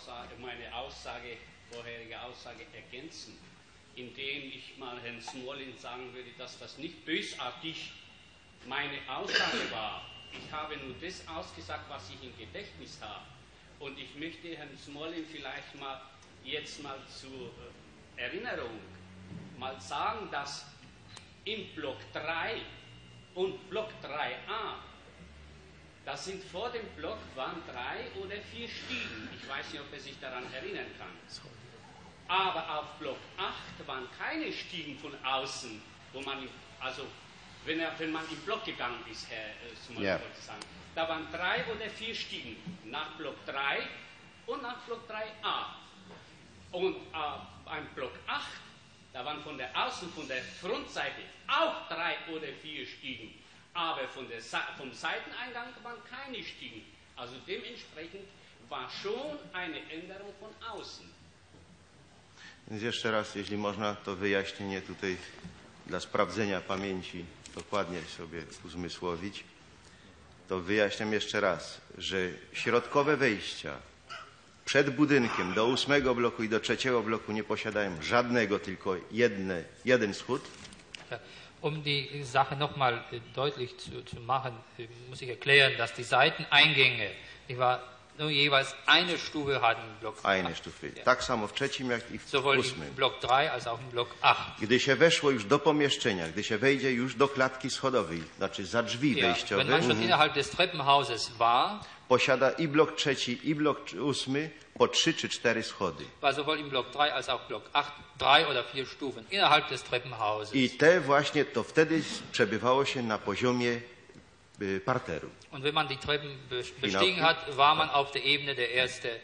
vorherige Aussage ergänzen, indem ich mal Herrn Smolin sagen würde, dass das nicht bösartig meine Aussage war. Ich habe nur das ausgesagt, was ich im Gedächtnis habe. Und ich möchte Herrn Smolin vielleicht jetzt mal zur Erinnerung mal sagen, dass im Block 3 und Block 3a, das sind vor dem Block waren 3 oder 4 Stiegen. Ich weiß nicht, ob er sich daran erinnern kann. Aber auf Block 8 waren keine Stiegen von außen, wo man, also wenn man im Block gegangen ist, Herr Smolin, wollte sagen. Da waren 3 oder 4 Stiegen nach Block 3 und nach Block 3a. Und beim Block 8, da waren von der Frontseite auch 3 oder 4 Stiegen. Aber vom Seiteneingang waren keine Stiegen. Also dementsprechend war schon eine Änderung von außen. Więc jeszcze raz, jeśli można, to wyjaśnienie tutaj dla sprawdzenia pamięci dokładnie sobie uzmysłowić. To wyjaśniam jeszcze raz, że środkowe wejścia przed budynkiem do 8 bloku i do 3 bloku nie posiadają żadnego, tylko jeden schód. Um die Sache nochmal deutlich zu machen, muss ich erklären, dass die Seiteneingänge, nur jeweils eine Stufe hatten im Block 8. Eine Stufe. Tak samo w 3 jak i w 8. Sowohl im Block 3 als auch im Block 8. Gdy się weszło już do pomieszczenia, gdy się wejdzie już do klatki schodowej, znaczy za drzwi wejściowe, wenn man schon innerhalb des Treppenhauses war, posiada i blok 3 i blok 8 po 3 czy 4 schody. War sowohl im Block 3 als auch Block 8 3 oder 4 Stufen innerhalb des Treppenhauses. I te właśnie to wtedy przebywało się na poziomie parteru. Und wenn man die Treppen bestiegen hat, war man auf der Ebene der erste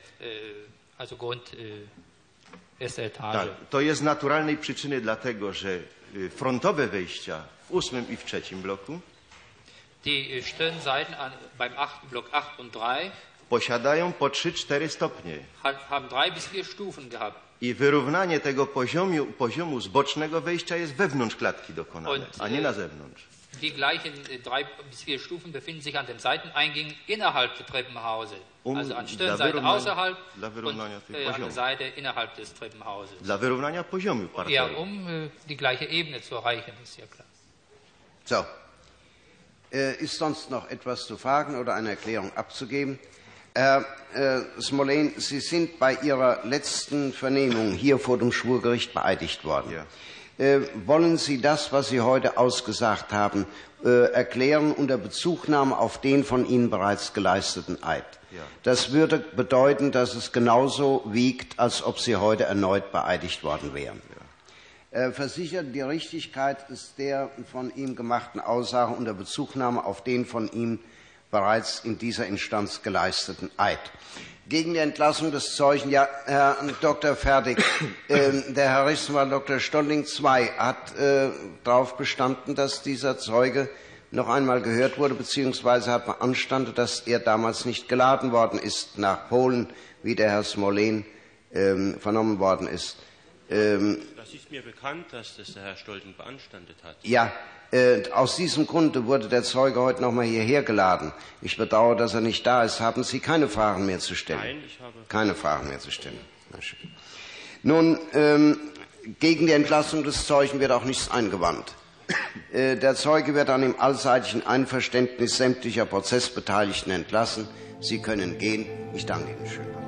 Etage. Tak, to jest z naturalnej przyczyny dlatego, że frontowe wejścia w 8 i w 3 bloku die Stirnseiten beim Block 8 und 3 posiadają po 3-4 stopnie. Haben 3 bis 4 Stufen gehabt. I wyrównanie tego poziomu z bocznego wejścia jest wewnątrz klatki dokonane, a nie na zewnątrz. Die gleichen 3 bis 4 Stufen befinden sich an dem Seiteneingang innerhalb des Treppenhauses. Also an Stirnseite außerhalb und an der Seite innerhalb des Treppenhauses. Dla wyrównania poziomu parteru. Ja, die gleiche Ebene zu erreichen, ist ja klar. So. Ist sonst noch etwas zu fragen oder eine Erklärung abzugeben? Herr Smolin, Sie sind bei Ihrer letzten Vernehmung hier vor dem Schwurgericht beeidigt worden. Ja. Wollen Sie das, was Sie heute ausgesagt haben, erklären unter Bezugnahme auf den von Ihnen bereits geleisteten Eid? Ja. Das würde bedeuten, dass es genauso wiegt, als ob Sie heute erneut beeidigt worden wären. Ja. Versichert, die Richtigkeit ist der von ihm gemachten Aussage unter Bezugnahme auf den von ihm bereits in dieser Instanz geleisteten Eid. Gegen die Entlassung des Zeugen, ja, Herr Dr. Fertig, der Herr Rechtsanwalt Dr. Stolling II hat darauf bestanden, dass dieser Zeuge noch einmal gehört wurde, beziehungsweise hat beanstandet, dass er damals nicht geladen worden ist nach Polen, wie der Herr Smolin vernommen worden ist. Das ist mir bekannt, dass das der Herr Stolting beanstandet hat. Ja, Aus diesem Grunde wurde der Zeuge heute noch mal hierher geladen. Ich bedauere, dass er nicht da ist. Haben Sie keine Fragen mehr zu stellen? Nein, ich habe keine Fragen mehr zu stellen. Na schön. Nun, gegen die Entlassung des Zeugen wird auch nichts eingewandt. Der Zeuge wird dann im allseitigen Einverständnis sämtlicher Prozessbeteiligten entlassen. Sie können gehen. Ich danke Ihnen schön.